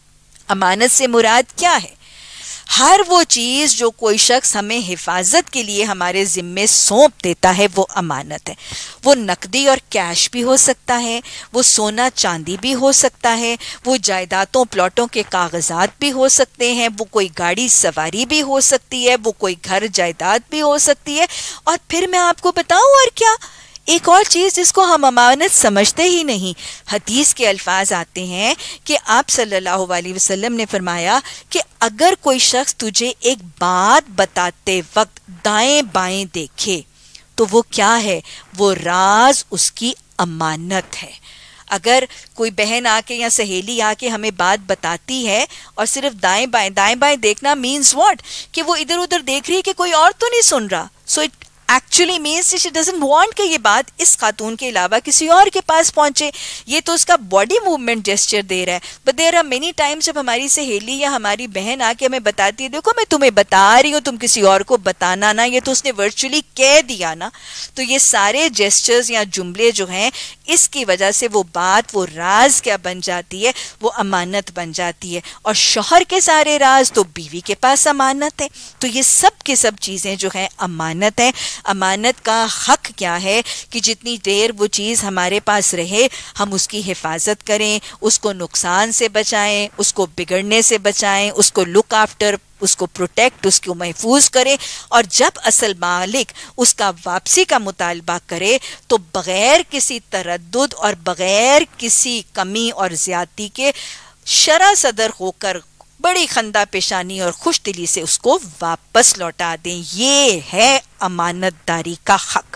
امانت سے مراد کیا ہے؟ ہر وہ چیز جو کوئی شخص ہمیں حفاظت کے لیے ہمارے ذمے سونپ دیتا ہے وہ امانت ہے۔ وہ نقدی اور کیش بھی ہو سکتا ہے، وہ سونا چاندی بھی ہو سکتا ہے، وہ جائیدادوں پلاٹوں کے کاغذات بھی ہو سکتے ہیں، وہ کوئی گاڑی سواری بھی ہو سکتی ہے، وہ کوئی گھر جائیداد بھی ہو سکتی ہے۔ اور پھر میں آپ کو بتاؤں اور کیا، ایک اور چیز جس کو ہم امانت سمجھتے ہی نہیں، حدیث کے الفاظ آتے ہیں کہ آپ صلی اللہ علیہ وسلم نے فرمایا کہ اگر کوئی شخص تجھے ایک بات بتاتے وقت دائیں بائیں دیکھے تو وہ کیا ہے؟ وہ راز اس کی امانت ہے۔ اگر کوئی بہن آ کے یا سہیلی آ کے ہمیں بات بتاتی ہے اور صرف دائیں بائیں دائیں بائیں دیکھنا مینز واٹ، کہ وہ ادھر ادھر دیکھ رہی ہے کہ کوئی اور تو نہیں سن رہا، so it actually means she doesn't want کہ یہ بات اس خاتون کے علاوہ کسی اور کے پاس پہنچے، یہ تو اس کا باڈی موومنٹ جیسچر دے رہا ہے۔ But there are many times جب ہماری سہیلی یا ہماری بہن آ کے ہمیں بتاتی ہے دیکھو میں تمہیں بتا رہی ہوں تم کسی اور کو بتانا نا، یہ تو اس نے ورچولی کہہ دیا نا۔ تو یہ سارے جیسچرز یا جملے جو ہیں اس کی وجہ سے وہ بات، وہ راز کیا بن جاتی ہے؟ وہ امانت بن جاتی ہے۔ اور شوہر کے سارے راز تو بیوی کے پاس امانت ہے۔ تو یہ سب کے سب چیزیں جو ہیں امانت ہیں۔ امانت کا حق کیا ہے کہ جتنی دیر وہ چیز ہمارے پاس رہے ہم اس کی حفاظت کریں، اس کو نقصان سے بچائیں، اس کو بگڑنے سے بچائیں، اس کو لک آفٹر، اس کو پروٹیکٹ، اس کو محفوظ کرے، اور جب اصل مالک اس کا واپسی کا مطالبہ کرے تو بغیر کسی تردد اور بغیر کسی کمی اور زیادتی کے شرح صدر ہو کر بڑی خندہ پیشانی اور خوش دلی سے اس کو واپس لوٹا دیں۔ یہ ہے امانت داری کا حق۔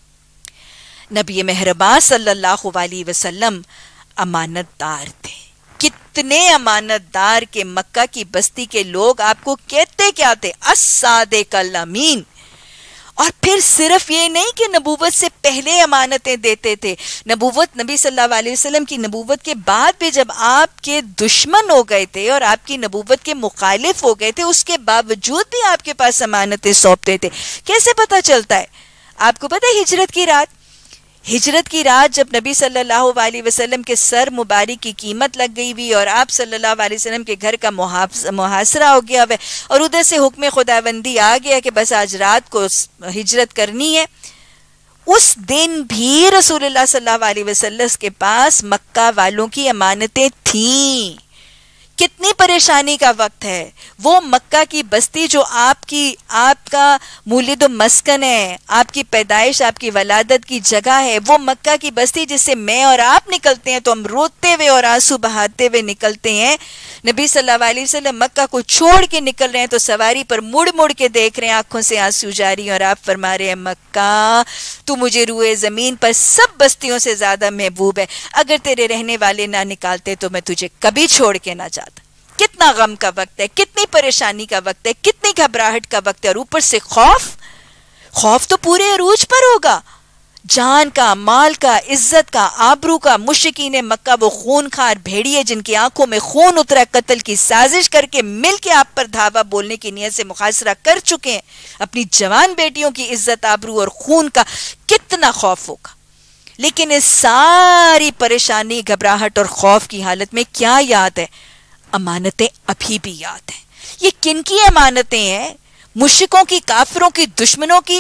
نبی مہربان صلی اللہ علیہ وسلم امانت دار تھے۔ کتنے امانت دار کے مکہ کی بستی کے لوگ آپ کو کہتے کیا تھے؟ الصادق الامین۔ اور پھر صرف یہ نہیں کہ نبوت سے پہلے امانتیں دیتے تھے، نبوت نبی صلی اللہ علیہ وسلم کی نبوت کے بعد بھی جب آپ کے دشمن ہو گئے تھے اور آپ کی نبوت کے مخالف ہو گئے تھے اس کے باوجود بھی آپ کے پاس امانتیں سونپتے تھے۔ کیسے پتہ چلتا ہے؟ آپ کو پتہ ہے ہجرت کی رات ہجرت کی رات جب نبی صلی اللہ علیہ وسلم کے سر مبارک کی قیمت لگ گئی ہوئی اور آپ صلی اللہ علیہ وسلم کے گھر کا محاصرہ ہو گیا ہے اور ادھر سے حکم خداوندی آ گیا کہ بس آج رات کو ہجرت کرنی ہے، اس دن بھی رسول اللہ صلی اللہ علیہ وسلم کے پاس مکہ والوں کی امانتیں تھیں۔ کتنی پریشانی کا وقت ہے، وہ مکہ کی بستی جو آپ کی آپ کا مولد و مسکن ہے، آپ کی پیدائش، آپ کی ولادت کی جگہ ہے، وہ مکہ کی بستی جس سے میں اور آپ نکلتے ہیں تو ہم روتے ہوئے اور آنسو بہاتے ہوئے نکلتے ہیں۔ نبی صلی اللہ علیہ وسلم مکہ کو چھوڑ کے نکل رہے ہیں تو سواری پر مڑ مڑ کے دیکھ رہے ہیں، آنکھوں سے آنسو جاری، اور آپ فرما رہے ہیں مکہ تو مجھے روئے زمین پر سب بستیوں سے زیادہ محبوب ہے، اگر تیرے رہنے والے نہ نکالتے تو میں تجھے کبھی چھوڑ کے نہ جاتا۔ کتنا غم کا وقت ہے، کتنی پریشانی کا وقت ہے، کتنی گھبراہٹ کا وقت ہے، اور اوپر سے خوف خوف تو پورے عروج پر ہوگا، جان کا، مال کا، عزت کا، آبرو کا۔ مشرکین مکہ وہ خون خار بھیڑیے جن کی آنکھوں میں خون اترا، قتل کی سازش کر کے مل کے آپ پر دھاوا بولنے کی نیت سے محاصرہ کر چکے ہیں، اپنی جوان بیٹیوں کی عزت، آبرو اور خون کا کتنا خوف ہوگا۔ لیکن اس ساری پریشانی، گھبراہٹ اور خوف کی حالت میں کیا یاد ہے؟ امانتیں ابھی بھی یاد ہیں۔ یہ کن کی امانتیں ہیں؟ مشرکوں کی، کافروں کی، دشمنوں کی،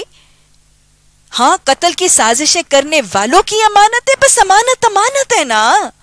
ہاں قتل کی سازشیں کرنے والوں کی امانت ہے۔ بس امانت امانت ہے نا،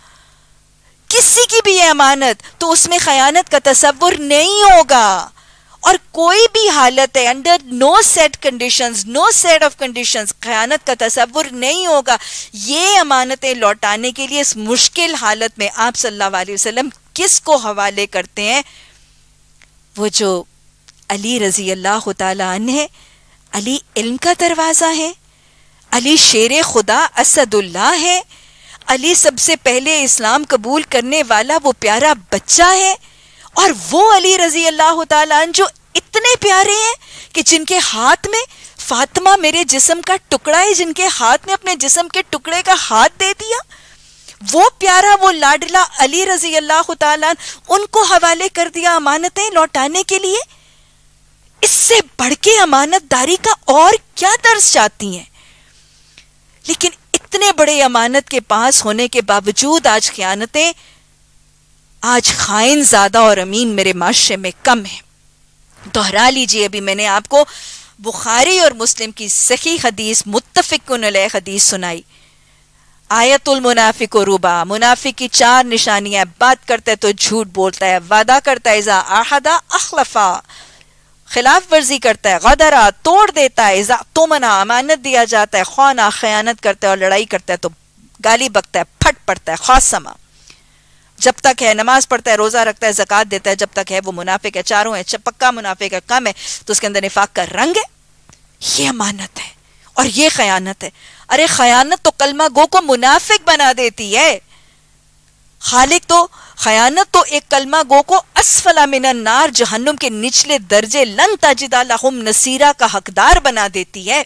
کسی کی بھی ہے امانت تو اس میں خیانت کا تصور نہیں ہوگا، اور کوئی بھی حالت ہے under no set conditions no set of conditions خیانت کا تصور نہیں ہوگا. یہ امانتیں لوٹانے کے لیے اس مشکل حالت میں آپ صلی اللہ علیہ وسلم کس کو حوالے کرتے ہیں؟ وہ جو علی رضی اللہ تعالی عنہ ہے. علی علم کا دروازہ ہے, علی شیر خدا اسد اللہ ہے, علی سب سے پہلے اسلام قبول کرنے والا وہ پیارا بچہ ہے. اور وہ علی رضی اللہ تعالیٰ عنہ جو اتنے پیارے ہیں کہ جن کے ہاتھ میں فاطمہ میرے جسم کا ٹکڑا ہے, جن کے ہاتھ میں اپنے جسم کے ٹکڑے کا ہاتھ دے دیا, وہ پیارا وہ لاڈلا علی رضی اللہ تعالیٰ عنہ ان کو حوالے کر دیا امانتیں لوٹانے کے لیے. اس سے بڑھ کے امانت داری کا اور کیا درس چاہتی ہیں؟ لیکن اتنے بڑے امانت کے پاس ہونے کے باوجود آج خیانتیں, آج خائن زیادہ اور امین میرے معاشرے میں کم ہیں. دہرا لیجئے, ابھی میں نے آپ کو بخاری اور مسلم کی صحیح حدیث متفق علیہ حدیث سنائی. آیت المنافق و ربا, منافق کی چار نشانیاں, بات کرتا ہے تو جھوٹ بولتا ہے, وعدہ کرتا ہے اذا احدا اخلفا, خلاف ورزی کرتا ہے, غدرا توڑ دیتا ہے, اذا تمنا امانت دیا جاتا ہے, خوانا خیانت کرتا ہے, اور لڑائی کرتا ہے تو گالی بکتا ہے, پھٹ پڑتا ہے, خاصما جب تک ہے نماز پڑھتا ہے, روزہ رکھتا ہے, زکوٰۃ دیتا ہے, جب تک ہے وہ منافق ہے. چاروں ہے, پکا منافق ہے, کم ہے تو اس کے اندر نفاق کا رنگ ہے. یہ امانت ہے اور یہ خیانت ہے. ارے خیانت تو کلمہ گو کو منافق بنا دیتی ہے. خالق تو خیانت تو ایک کلمہ گو کو اسفل من النار, جہنم کے نچلے درجے, لن تجد لہم نصیرا کا حقدار بنا دیتی ہے.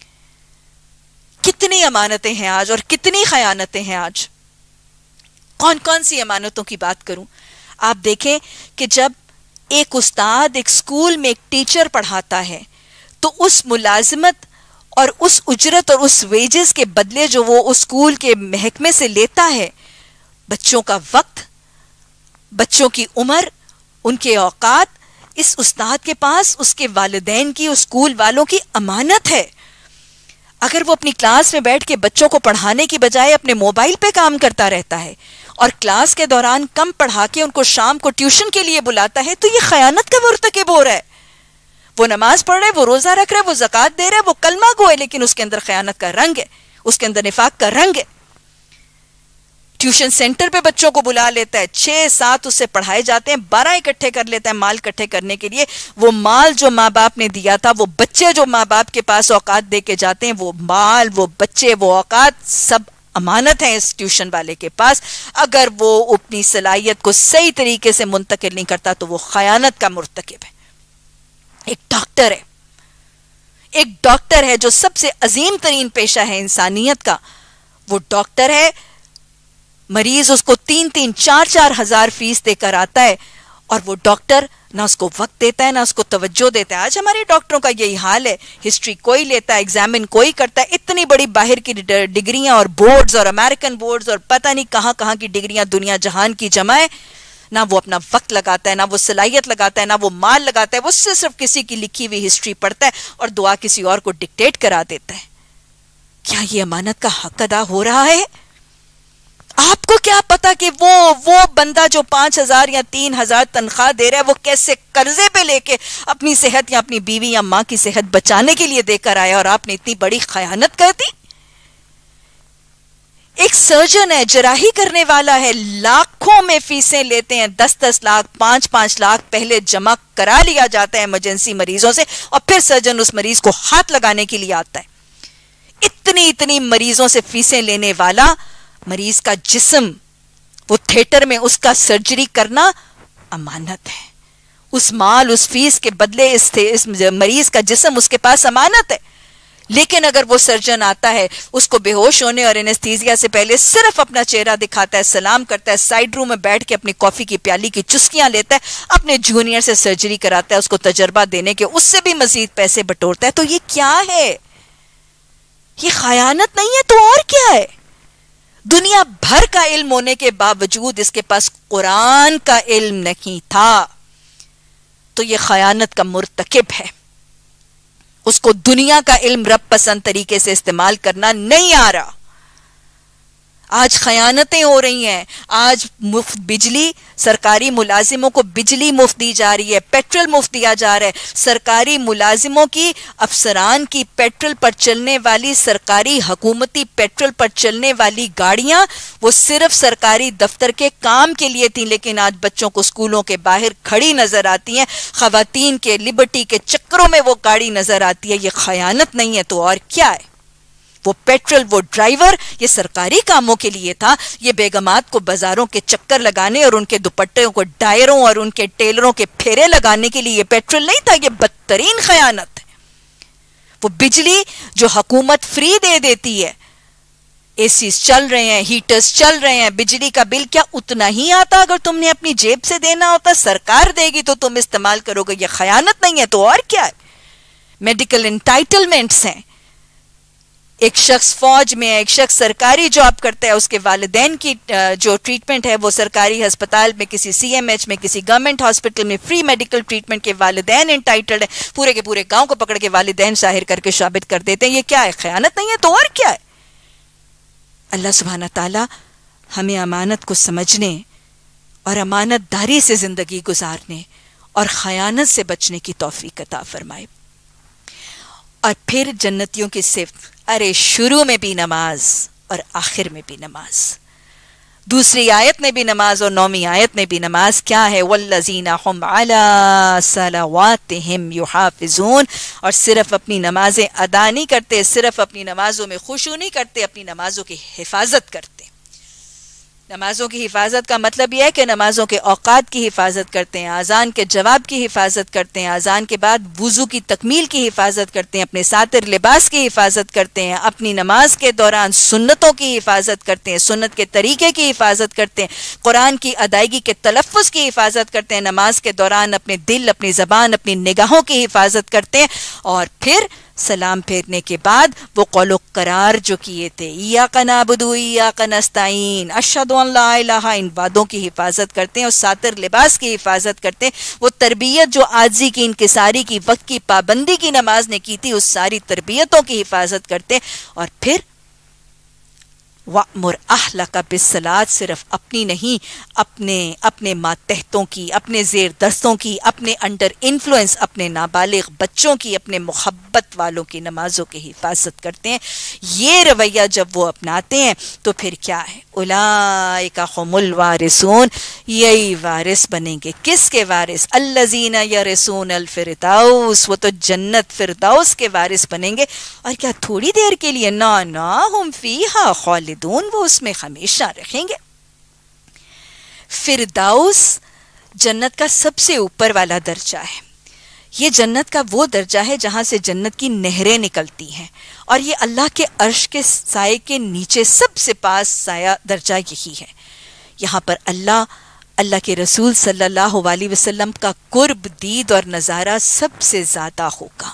کتنی امانتیں ہیں آج اور کتنی خیانتیں ہیں آج. کون کون سی امانتوں کی بات کروں؟ آپ دیکھیں کہ جب ایک استاد ایک اسکول میں ایک ٹیچر پڑھاتا ہے تو اس ملازمت اور اس اجرت اور اس ویجز کے بدلے جو وہ اس اسکول کے محکمے سے لیتا ہے, بچوں کا وقت, بچوں کی عمر, ان کے اوقات, اس استاد کے پاس اس کے والدین کی, اس اسکول والوں کی امانت ہے. اگر وہ اپنی کلاس میں بیٹھ کے بچوں کو پڑھانے کی بجائے اپنے موبائل پہ کام کرتا رہتا ہے اور کلاس کے دوران کم پڑھا کے ان کو شام کو ٹیوشن کے لیے بلاتا ہے, تو یہ خیانت کا مرتکب ہو رہا ہے. وہ نماز پڑھ رہا ہے, وہ روزہ رکھ رہا ہے, وہ زکوٰۃ دے رہا ہے, وہ کلمہ گو ہے, لیکن اس کے اندر خیانت کا رنگ ہے, اس کے اندر نفاق کا رنگ ہے. ٹیوشن سینٹر پہ بچوں کو بلا لیتا ہے, چھ سات اس سے پڑھائے جاتے ہیں, بارہ اکٹھے کر لیتا ہے مال اکٹھے کرنے کے لیے. وہ مال جو ماں باپ نے دیا تھا, وہ بچے جو ماں باپ کے پاس اوقات دے کے جاتے ہیں, وہ مال, وہ بچے, وہ اوقات سب امانت ہیں اس ٹیوشن والے کے پاس. اگر وہ اپنی صلاحیت کو صحیح طریقے سے منتقل نہیں کرتا تو وہ خیانت کا مرتکب ہے. ایک ڈاکٹر ہے, ایک ڈاکٹر ہے جو سب سے عظیم ترین پیشہ ہے انسانیت کا. وہ ڈاکٹر ہے, مریض اس کو تین تین چار چار ہزار فیس دے کر آتا ہے, اور وہ ڈاکٹر نہ اس کو وقت دیتا ہے, نہ اس کو توجہ دیتا ہے. آج ہمارے ڈاکٹروں کا یہی حال ہے, ہسٹری کوئی لیتا ہے, ایگزامن کوئی کرتا ہے, اتنی بڑی باہر کی ڈگریاں اور بورڈز اور امریکن بورڈز اور پتہ نہیں کہاں کہاں کی ڈگریاں دنیا جہان کی جمع ہے. نہ وہ اپنا وقت لگاتا ہے, نہ وہ صلاحیت لگاتا ہے, نہ وہ مال لگاتا ہے. وہ صرف کسی کی لکھی ہوئی ہسٹری پڑھتا ہے اور دعا کسی اور کو ڈکٹیٹ کرا دیتا ہے. کیا یہ امانت کا حق ادا ہو رہا ہے؟ آپ کو کیا پتا کہ وہ وہ بندہ جو پانچ ہزار یا تین ہزار تنخواہ دے رہا ہے, وہ کیسے قرضے پہ لے کے اپنی صحت یا اپنی بیوی یا ماں کی صحت بچانے کے لیے دے کر آیا, اور آپ نے اتنی بڑی خیانت کر دی. ایک سرجن ہے, جراحی کرنے والا ہے, لاکھوں میں فیسیں لیتے ہیں, دس دس لاکھ پانچ پانچ لاکھ پہلے جمع کرا لیا جاتا ہے ایمرجنسی مریضوں سے, اور پھر سرجن اس مریض کو ہاتھ لگانے کے لیے آتا ہے. اتنی اتنی مریضوں سے فیسیں لینے والا, مریض کا جسم, وہ تھیٹر میں اس کا سرجری کرنا امانت ہے. اس مال, اس فیس کے بدلے اس, اس مریض کا جسم اس کے پاس امانت ہے. لیکن اگر وہ سرجن آتا ہے, اس کو بے ہوش ہونے اور انستھیزیا سے پہلے صرف اپنا چہرہ دکھاتا ہے, سلام کرتا ہے, سائڈ روم میں بیٹھ کے اپنی کافی کی پیالی کی چسکیاں لیتا ہے, اپنے جونیئر سے سرجری کراتا ہے, اس کو تجربہ دینے کے اس سے بھی مزید پیسے بٹورتا ہے, تو یہ کیا ہے؟ یہ خیانت نہیں ہے تو اور کیا ہے؟ دنیا بھر کا علم ہونے کے باوجود اس کے پاس قرآن کا علم نہیں تھا, تو یہ خیانت کا مرتکب ہے. اس کو دنیا کا علم رب پسند طریقے سے استعمال کرنا نہیں آ رہا. آج خیانتیں ہو رہی ہیں، آج مفت بجلی، سرکاری ملازموں کو بجلی مفت دی جا رہی ہے، پیٹرول مفت دیا جا رہا ہے، سرکاری ملازموں کی، افسران کی پیٹرول پر چلنے والی، سرکاری حکومتی پیٹرول پر چلنے والی گاڑیاں وہ صرف سرکاری دفتر کے کام کے لیے تھیں، لیکن آج بچوں کو اسکولوں کے باہر کھڑی نظر آتی ہیں، خواتین کے لبرٹی کے چکروں میں وہ گاڑی نظر آتی ہے۔ یہ خیانت نہیں ہے تو اور کیا ہے؟ وہ پیٹرول، وہ ڈرائیور، یہ سرکاری کاموں کے لیے تھا، یہ بیگمات کو بازاروں کے چکر لگانے اور ان کے دوپٹوں کو ڈائروں اور ان کے ٹیلروں کے پھیرے لگانے کے لیے یہ پیٹرول نہیں تھا۔ یہ بدترین خیانت ہے۔ وہ بجلی جو حکومت فری دے دیتی ہے، اے سیز چل رہے ہیں، ہیٹرز چل رہے ہیں، بجلی کا بل کیا اتنا ہی آتا؟ اگر تم نے اپنی جیب سے دینا ہوتا، سرکار دے گی تو تم استعمال کرو گے۔ یہ خیانت نہیں ہے تو اور کیا ہے؟ میڈیکل انٹائٹلمنٹس ہیں۔ ایک شخص فوج میں ہے، ایک شخص سرکاری جاب کرتا ہے، اس کے والدین کی جو ٹریٹمنٹ ہے وہ سرکاری ہسپتال میں، کسی سی ایم ایچ میں، کسی گورنمنٹ ہاسپٹل میں فری میڈیکل ٹریٹمنٹ کے والدین انٹائٹلڈ ہے، پورے کے پورے گاؤں کو پکڑ کے والدین ظاہر کر کے ثابت کر دیتے ہیں۔ یہ کیا ہے؟ خیانت نہیں ہے تو اور کیا ہے؟ اللہ سبحانہ تعالی ہمیں امانت کو سمجھنے اور امانت داری سے زندگی گزارنے اور خیانت سے بچنے کی توفیق عطا فرمائے۔ اور پھر جنتیوں کی صفت، ارے شروع میں بھی نماز اور آخر میں بھی نماز، دوسری آیت میں بھی نماز اور نویں آیت میں بھی نماز۔ کیا ہے؟ والذین هم علی صلواتہم یحافظون، اور صرف اپنی نمازیں ادا نہیں کرتے، صرف اپنی نمازوں میں خشوع نہیں کرتے، اپنی نمازوں کی حفاظت کرتے۔ نمازوں کی حفاظت کا مطلب یہ ہے کہ نمازوں کے اوقات کی حفاظت کرتے ہیں، اذان کے جواب کی حفاظت کرتے ہیں، اذان کے بعد وضو کی تکمیل کی حفاظت کرتے ہیں، اپنے ساتر لباس کی حفاظت کرتے ہیں، اپنی نماز کے دوران سنتوں کی حفاظت کرتے ہیں، سنت کے طریقے کی حفاظت کرتے ہیں، قرآن کی ادائیگی کے تلفظ کی حفاظت کرتے ہیں، نماز کے دوران اپنے دل، اپنی زبان، اپنی نگاہوں کی حفاظت کرتے ہیں، اور پھر سلام پھیرنے کے بعد وہ قول و قرار جو کیے تھے، ایاک نعبد و ایاک نستعین، اشہد ان لا الہ، ان وعدوں کی حفاظت کرتے ہیں اور ساتر لباس کی حفاظت کرتے ہیں۔ وہ تربیت جو عاجزی کی، انکساری کی، وقت کی پابندی کی نماز نے کی تھی، اس ساری تربیتوں کی حفاظت کرتے ہیں۔ اور پھر وَأْمُرْ أَهْلَكَ بِالصَّلَاةِ، صرف اپنی نہیں، اپنے اپنے ماتحتوں کی، اپنے زیر دستوں کی، اپنے انڈر انفلوئنس، اپنے نابالغ بچوں کی، اپنے محبت والوں کی نمازوں کی حفاظت کرتے ہیں۔ یہ رویہ جب وہ اپناتے ہیں تو پھر کیا ہے؟ اولئک هم الوارثون، یہی وارث بنیں گے۔ کس کے وارث؟ الذین یرثون الفردوس، وہ تو جنت فردوس کے وارث بنیں گے۔ اور کیا تھوڑی دیر کے لیے؟ نا نا ہم فیہا خالدون، وہ اس میں ہمیشہ رہیں گے۔ فردوس جنت کا سب سے اوپر والا درجہ ہے۔ یہ جنت کا وہ درجہ ہے جہاں سے جنت کی نہریں نکلتی ہیں، اور یہ اللہ کے عرش کے سائے کے نیچے سب سے پاس سایہ درجہ یہی ہے۔ یہاں پر اللہ، اللہ کے رسول صلی اللہ علیہ وسلم کا قرب، دید اور نظارہ سب سے زیادہ ہوگا۔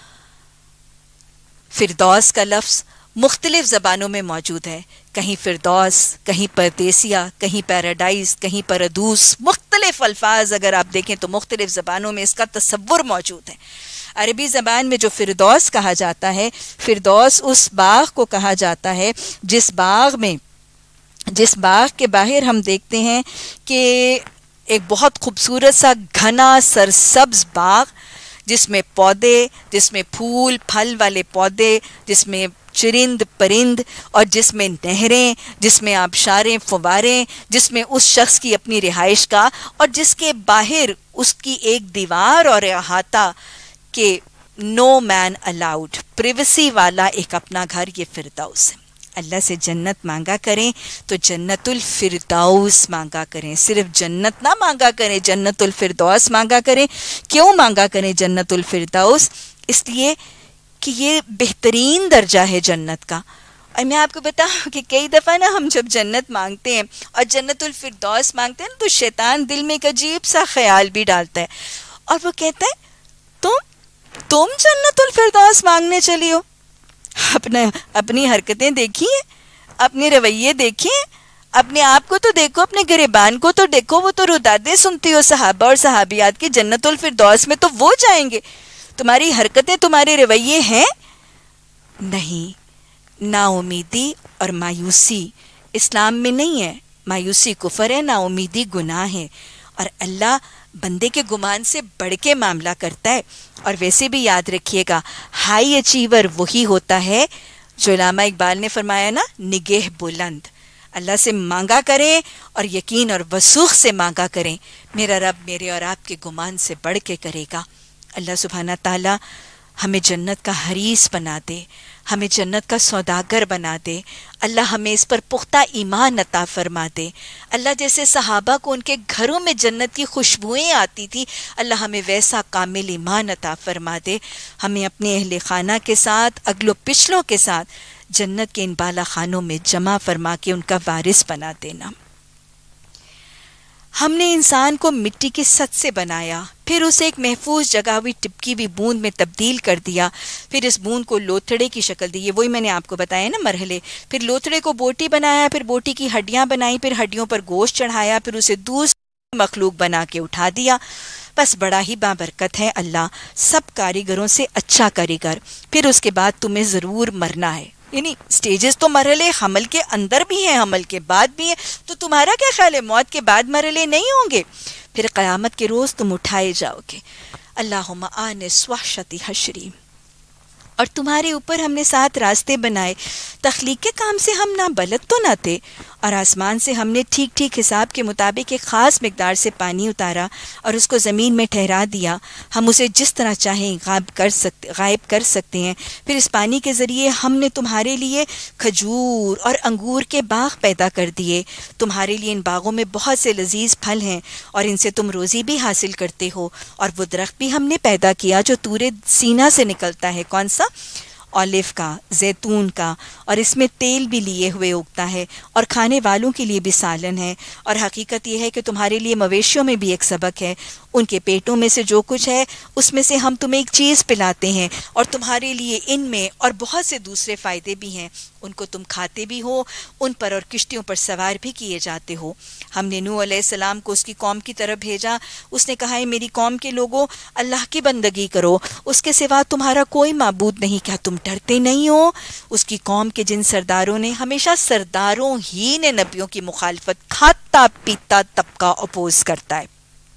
فردوس کا لفظ مختلف زبانوں میں موجود ہے، کہیں فردوس، کہیں پردیسیہ، کہیں پیراڈائز، کہیں پردوس، مختلف الفاظ اگر آپ دیکھیں تو مختلف زبانوں میں اس کا تصور موجود ہے۔ عربی زبان میں جو فردوس کہا جاتا ہے، فردوس اس باغ کو کہا جاتا ہے جس باغ میں جس باغ کے باہر ہم دیکھتے ہیں کہ ایک بہت خوبصورت سا گھنا سرسبز باغ، جس میں پودے، جس میں پھول پھل والے پودے، جس میں چرند پرند، اور جس میں نہریں، جس میں آبشاریں، فواریں، جس میں اس شخص کی اپنی رہائش کا، اور جس کے باہر اس کی ایک دیوار اور احاطہ کہ نو مین الاؤڈ، پریویسی والا ایک اپنا گھر، یہ فردوس ہے۔ اللہ سے جنت مانگا کریں تو جنت الفردوس مانگا کریں، صرف جنت نہ مانگا کریں، جنت الفردوس مانگا کریں۔ کیوں مانگا کریں جنت الفردوس؟ اس لیے کہ یہ بہترین درجہ ہے جنت کا۔ اور میں آپ کو بتاؤں کہ کئی دفعہ نا ہم جب جنت مانگتے ہیں اور جنت الفردوس مانگتے ہیں نا، تو شیطان دل میں ایک عجیب سا خیال بھی ڈالتا ہے، اور وہ کہتا ہے تم تم جنت الفردوس مانگنے چلی ہو؟ اپنا اپنی حرکتیں دیکھیے، اپنے رویے دیکھیں، اپنے آپ کو تو دیکھو، اپنے گریبان کو تو دیکھو، وہ تو رودادیں سنتی ہو صحابہ اور صحابیات کی، جنت الفردوس میں تو وہ جائیں گے، تمہاری حرکتیں، تمہارے رویے ہیں نہیں۔ نا امیدی اور مایوسی اسلام میں نہیں ہے، مایوسی کفر ہے، نا امیدی گناہ ہے، اور اللہ بندے کے گمان سے بڑھ کے معاملہ کرتا ہے۔ اور ویسے بھی یاد رکھیے گا، ہائی اچیور وہی ہوتا ہے جو علامہ اقبال نے فرمایا نا، نگہ بلند۔ اللہ سے مانگا کریں اور یقین اور وثوق سے مانگا کریں، میرا رب میرے اور آپ کے گمان سے بڑھ کے کرے گا۔ اللہ سبحانہ تعالی ہمیں جنت کا حریص بنا دے، ہمیں جنت کا سوداگر بنا دے، اللہ ہمیں اس پر پختہ ایمان عطا فرما دے۔ اللہ جیسے صحابہ کو ان کے گھروں میں جنت کی خوشبوئیں آتی تھی، اللہ ہمیں ویسا کامل ایمان عطا فرما دے، ہمیں اپنے اہل خانہ کے ساتھ، اگلوں پچھلوں کے ساتھ جنت کے ان بالا خانوں میں جمع فرما کے ان کا وارث بنا دینا۔ ہم نے انسان کو مٹی کی سط سے بنایا، پھر اسے ایک محفوظ جگہ ہوئی ٹپکی ہوئی بوند میں تبدیل کر دیا، پھر اس بوند کو لوتھڑے کی شکل دی، یہ وہی میں نے آپ کو بتایا نا مرحلے، پھر لوتھڑے کو بوٹی بنایا، پھر بوٹی کی ہڈیاں بنائی، پھر ہڈیوں پر گوشت چڑھایا، پھر اسے دوسری مخلوق بنا کے اٹھا دیا۔ بس بڑا ہی بابرکت ہے اللہ، سب کاریگروں سے اچھا کاریگر۔ پھر اس کے بعد تمہیں ضرور مرنا ہے، یعنی سٹیجز تو مرحلے حمل کے اندر بھی ہیں، حمل کے بعد بھی ہیں، تو تمہارا کیا خیال ہے موت کے بعد مرحلے نہیں ہوں گے؟ پھر قیامت کے روز تم اٹھائے جاؤ گے۔ اللہم آنس وحشتی حشری، اور تمہارے اوپر ہم نے سات راستے بنائے، تخلیق کے کام سے ہم نہ بلد تو نہ تھے، اور آسمان سے ہم نے ٹھیک ٹھیک حساب کے مطابق ایک خاص مقدار سے پانی اتارا اور اس کو زمین میں ٹھہرا دیا، ہم اسے جس طرح چاہیں غائب کر سکتے غائب کر سکتے ہیں۔ پھر اس پانی کے ذریعے ہم نے تمہارے لیے کھجور اور انگور کے باغ پیدا کر دیے، تمہارے لیے ان باغوں میں بہت سے لذیذ پھل ہیں اور ان سے تم روزی بھی حاصل کرتے ہو، اور وہ درخت بھی ہم نے پیدا کیا جو تورے سینا سے نکلتا ہے، کون سا؟ اولیف کا، زیتون کا، اور اس میں تیل بھی لیے ہوئے اگتا ہے، اور کھانے والوں کے لیے بھی سالن ہے۔ اور حقیقت یہ ہے کہ تمہارے لیے مویشیوں میں بھی ایک سبق ہے، ان کے پیٹوں میں سے جو کچھ ہے اس میں سے ہم تمہیں ایک چیز پلاتے ہیں، اور تمہارے لیے ان میں اور بہت سے دوسرے فائدے بھی ہیں، ان کو تم کھاتے بھی ہو، ان پر اور کشتیوں پر سوار بھی کیے جاتے ہو۔ ہم نے نوح علیہ السلام کو اس کی قوم کی طرف بھیجا، اس نے کہا ہے میری قوم کے لوگوں اللہ کی بندگی کرو، اس کے سوا تمہارا کوئی معبود نہیں، کیا تم ڈرتے نہیں ہو؟ اس کی قوم کے جن سرداروں نے، ہمیشہ سرداروں ہی نے نبیوں کی مخالفت، کھاتا پیتا طبقہ اپوز کرتا ہے،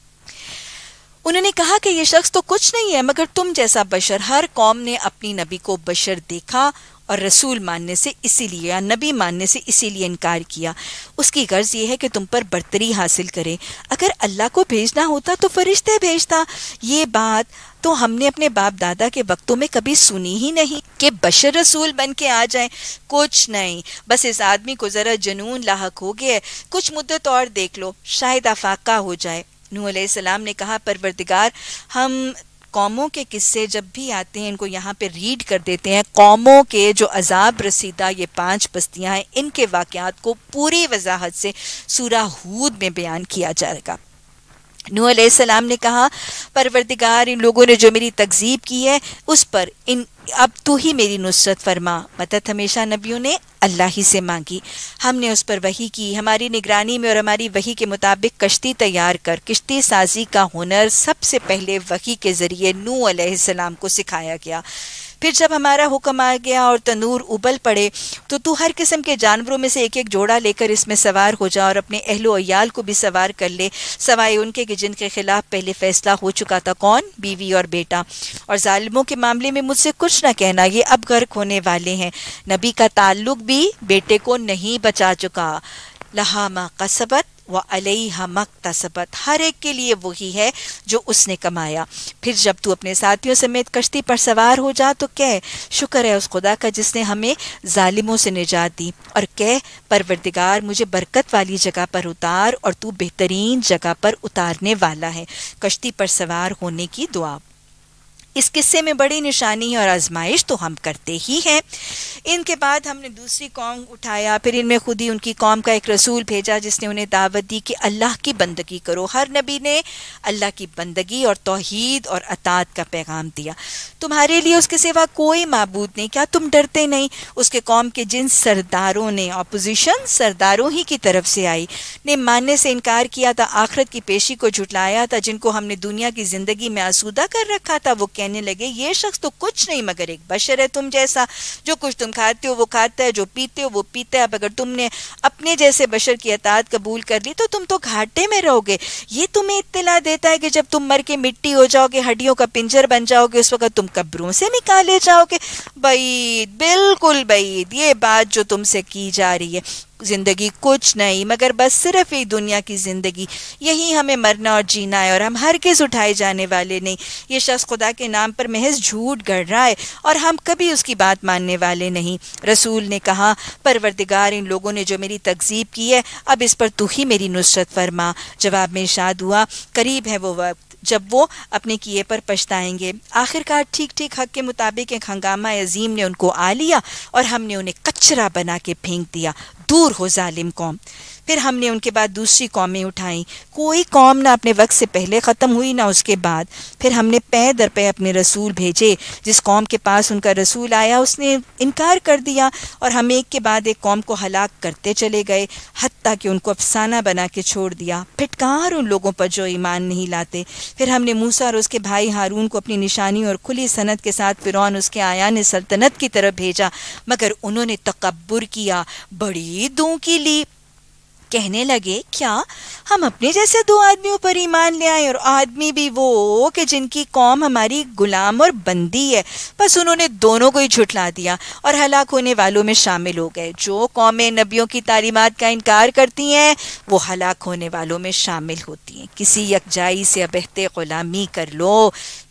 انہوں نے کہا کہ یہ شخص تو کچھ نہیں ہے مگر تم جیسا بشر۔ ہر قوم نے اپنی نبی کو بشر دیکھا اور رسول ماننے سے اسی لیے یا نبی ماننے سے اسی لیے انکار کیا، اس کی غرض یہ ہے کہ تم پر برتری حاصل کرے۔ اگر اللہ کو بھیجنا ہوتا تو فرشتے بھیجتا، یہ بات تو ہم نے اپنے باپ دادا کے وقتوں میں کبھی سنی ہی نہیں کہ بشر رسول بن کے آ جائیں، کچھ نہیں، بس اس آدمی کو ذرا جنون لاحق ہو گیا، کچھ مدت اور دیکھ لو، شاید افاقہ ہو جائے۔ نوح علیہ السلام نے کہا پروردگار، ہم قوموں کے قصے جب بھی آتے ہیں ان کو یہاں پہ ریڈ کر دیتے ہیں، قوموں کے جو عذاب رسیدہ یہ پانچ بستیاں ہیں ان کے واقعات کو پوری وضاحت سے سورہ ہود میں بیان کیا جائے گا۔ نوح علیہ السلام نے کہا پروردگار، ان لوگوں نے جو میری تکذیب کی ہے اس پر ان اب تو ہی میری نصرت فرما۔ مدد ہمیشہ نبیوں نے اللہ ہی سے مانگی، ہم نے اس پر وحی کی، ہماری نگرانی میں اور ہماری وحی کے مطابق کشتی تیار کر، کشتی سازی کا ہنر سب سے پہلے وحی کے ذریعے نوح علیہ السلام کو سکھایا گیا۔ پھر جب ہمارا حکم آ گیا اور تنور ابل پڑے تو تو ہر قسم کے جانوروں میں سے ایک ایک جوڑا لے کر اس میں سوار ہو جا اور اپنے اہل و عیال کو بھی سوار کر لے، سوائے ان کے کہ جن کے خلاف پہلے فیصلہ ہو چکا تھا، کون؟ بیوی اور بیٹا۔ اور ظالموں کے معاملے میں مجھ سے کچھ نہ کہنا، یہ اب غرق ہونے والے ہیں۔ نبی کا تعلق بھی بیٹے کو نہیں بچا چکا، لہا ما کسبت وعلیہا ما اکتسبت، ہر ایک کے لیے وہی ہے جو اس نے کمایا۔ پھر جب تو اپنے ساتھیوں سمیت کشتی پر سوار ہو جا تو کہہ شکر ہے اس خدا کا جس نے ہمیں ظالموں سے نجات دی، اور کہہ پروردگار مجھے برکت والی جگہ پر اتار اور تو بہترین جگہ پر اتارنے والا ہے۔ کشتی پر سوار ہونے کی دعا۔ اس قصے میں بڑی نشانی اور آزمائش تو ہم کرتے ہی ہیں۔ ان کے بعد ہم نے دوسری قوم اٹھایا، پھر ان میں خود ہی ان کی قوم کا ایک رسول بھیجا جس نے انہیں دعوت دی کہ اللہ کی بندگی کرو۔ ہر نبی نے اللہ کی بندگی اور توحید اور اطاعت کا پیغام دیا۔ تمہارے لیے اس کے سوا کوئی معبود نہیں، کیا تم ڈرتے نہیں؟ اس کے قوم کے جن سرداروں نے، اپوزیشن سرداروں ہی کی طرف سے آئی، نے ماننے سے انکار کیا تھا، آخرت کی پیشی کو جھٹلایا تھا، جن کو ہم نے دنیا کی زندگی میں آسودہ کر رکھا تھا، وہ کہنے کہنے لگے یہ شخص تو کچھ نہیں مگر ایک بشر ہے تم جیسا, جو کچھ تم کھاتے ہو وہ کھاتا ہے, جو پیتے ہو وہ پیتا ہے. اب اگر تم نے اپنے جیسے بشر کی اطاعت قبول کر لی تو تم تو گھاٹے میں رہو گے. یہ تمہیں اطلاع دیتا ہے کہ جب تم مر کے مٹی ہو جاؤ گے, ہڈیوں کا پنجر بن جاؤ گے, اس وقت تم قبروں سے نکالے جاؤ گے. بعید, بالکل بعید یہ بات جو تم سے کی جا رہی ہے. زندگی کچھ نہیں مگر بس صرف ایک دنیا کی زندگی, یہی ہمیں مرنا اور جینا ہے, اور ہم ہرگز اٹھائے جانے والے نہیں. یہ شخص خدا کے نام پر محض جھوٹ گڑھ رہا ہے اور ہم کبھی اس کی بات ماننے والے نہیں. رسول نے کہا پروردگار, ان لوگوں نے جو میری تکذیب کی ہے اب اس پر تو ہی میری نصرت فرما. جواب میں ارشاد ہوا قریب ہے وہ وقت جب وہ اپنے کیے پر پچھتائیں گے. آخر کار ٹھیک ٹھیک حق کے مطابق ایک ہنگامہ عظیم نے ان کو آ لیا اور ہم نے انہیں کچرا بنا کے پھینک دیا. دور ہو ظالم قوم. پھر ہم نے ان کے بعد دوسری قومیں اٹھائیں. کوئی قوم نہ اپنے وقت سے پہلے ختم ہوئی نہ اس کے بعد. پھر ہم نے پے در پے اپنے رسول بھیجے. جس قوم کے پاس ان کا رسول آیا اس نے انکار کر دیا, اور ہم ایک کے بعد ایک قوم کو ہلاک کرتے چلے گئے حتیٰ کہ ان کو افسانہ بنا کے چھوڑ دیا. پھٹکار ان لوگوں پر جو ایمان نہیں لاتے. پھر ہم نے موسیٰ اور اس کے بھائی ہارون کو اپنی نشانی اور کھلی سند کے ساتھ فرعون اس کے آیان سلطنت کی طرف بھیجا, مگر انہوں نے تکبر کیا, بڑی دوں کی لی. کہنے لگے کیا ہم اپنے جیسے دو آدمیوں پر ایمان لے آئے, اور آدمی بھی وہ کہ جن کی قوم ہماری غلام اور بندی ہے. بس انہوں نے دونوں کو ہی جھٹلا دیا اور ہلاک ہونے والوں میں شامل ہو گئے. جو قومیں نبیوں کی تعلیمات کا انکار کرتی ہیں وہ ہلاک ہونے والوں میں شامل ہوتی ہیں. کسی یکجائی سے اب عہد غلامی کر لو,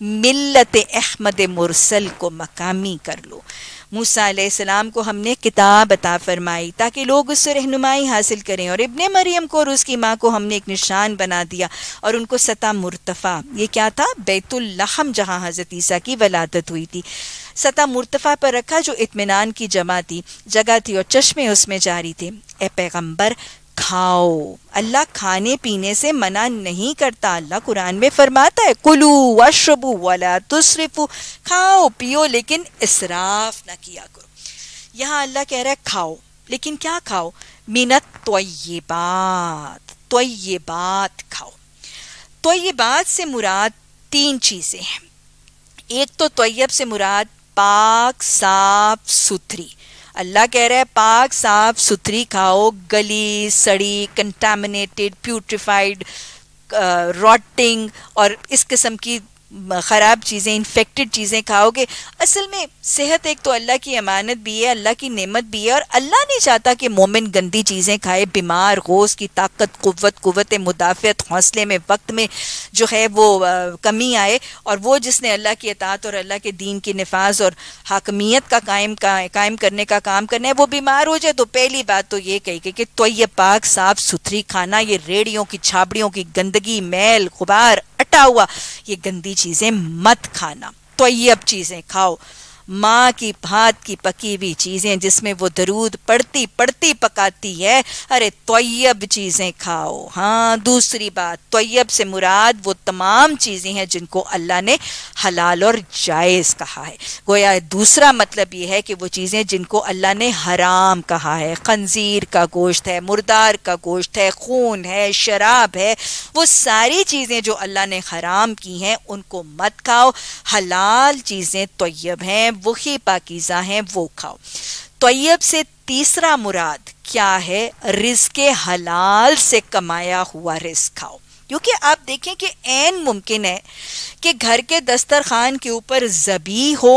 ملت احمد مرسل کو مقامی کر لو. موسیٰ علیہ السلام کو ہم نے کتاب عطا فرمائی تاکہ لوگ اس سے رہنمائی حاصل کریں, اور ابن مریم کو اور اس کی ماں کو ہم نے ایک نشان بنا دیا اور ان کو سطح مرتفع, یہ کیا تھا, بیت اللحم جہاں حضرت عیسیٰ کی ولادت ہوئی تھی, سطح مرتفع پر رکھا جو اطمینان کی جمع تھی, جگہ تھی اور چشمے اس میں جاری تھے. اے پیغمبر کھاؤ, اللہ کھانے پینے سے منع نہیں کرتا. اللہ قرآن میں فرماتا ہے کلو واشربو ولا تسرفو, کھاؤ پیو لیکن اسراف نہ کیا کرو. یہاں اللہ کہہ رہا ہے کھاؤ, لیکن کیا کھاؤ, منت طیبات, طیبات کھاؤ. طیبات سے مراد تین چیزیں ہیں. ایک تو طیب سے مراد پاک صاف ستھری. اللہ کہہ رہا ہے پاک صاف ستھری کھاؤ, گلی سڑی کنٹامنیٹڈ پیوٹریفائڈ راٹنگ اور اس قسم کی خراب چیزیں انفیکٹڈ چیزیں کھاؤ گے. اصل میں صحت ایک تو اللہ کی امانت بھی ہے, اللہ کی نعمت بھی ہے, اور اللہ نہیں چاہتا کہ مومن گندی چیزیں کھائے, بیمار ہو, اس کی طاقت قوت قوت مدافعت حوصلے میں وقت میں جو ہے وہ کمی آئے, اور وہ جس نے اللہ کی اطاعت اور اللہ کے دین کی نفاذ اور حاکمیت کا قائم قائم کرنے کا کام کرنا ہے وہ بیمار ہو جائے. تو پہلی بات تو یہ کہی کہ طیب پاک صاف ستھری کھانا, یہ ریڑیوں کی چھابڑیوں کی گندگی میل غبار اٹا ہوا یہ گندی چیزیں مت کھانا. طیب چیزیں کھاؤ, ماں کی ہاتھ کی پکی ہوئی چیزیں جس میں وہ درود پڑھتی پڑھتی پکاتی ہے, ارے طیب چیزیں کھاؤ. ہاں دوسری بات, طیب سے مراد وہ تمام چیزیں ہیں جن کو اللہ نے حلال اور جائز کہا ہے. گویا دوسرا مطلب یہ ہے کہ وہ چیزیں جن کو اللہ نے حرام کہا ہے, خنزیر کا گوشت ہے, مردار کا گوشت ہے, خون ہے, شراب ہے, وہ ساری چیزیں جو اللہ نے حرام کی ہیں ان کو مت کھاؤ. حلال چیزیں طیب ہیں, وہی پاکیزہ ہیں, وہ کھاؤ. طیب سے تیسرا مراد کیا ہے, رزق حلال سے کمایا ہوا رزق کھاؤ. کیونکہ آپ دیکھیں کہ عین ممکن ہے کہ گھر کے دسترخوان کے اوپر ذبیح ہو,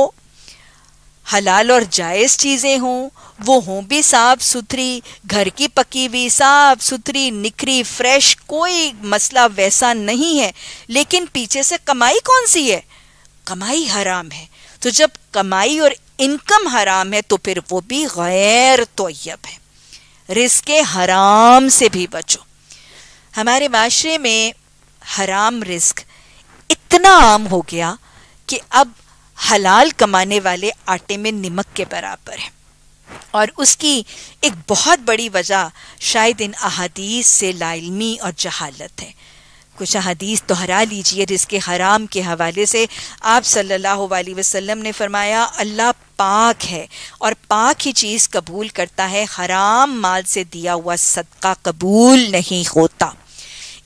حلال اور جائز چیزیں ہوں, وہ ہوں بھی صاف ستھری, گھر کی پکی ہوئی صاف ستھری نکھری فریش, کوئی مسئلہ ویسا نہیں ہے, لیکن پیچھے سے کمائی کون سی ہے, کمائی حرام ہے. تو جب کمائی اور انکم حرام ہے تو پھر وہ بھی غیر طیب ہے. رزق حرام سے بھی بچو. ہمارے معاشرے میں حرام رزق اتنا عام ہو گیا کہ اب حلال کمانے والے آٹے میں نمک کے برابر ہیں, اور اس کی ایک بہت بڑی وجہ شاید ان احادیث سے لا علمی اور جہالت ہے. کچھ حدیث دہرا لیجئے رزق حرام کے حوالے سے. آپ صلی اللہ علیہ وسلم نے فرمایا اللہ پاک ہے اور پاک ہی چیز قبول کرتا ہے, حرام مال سے دیا ہوا صدقہ قبول نہیں ہوتا.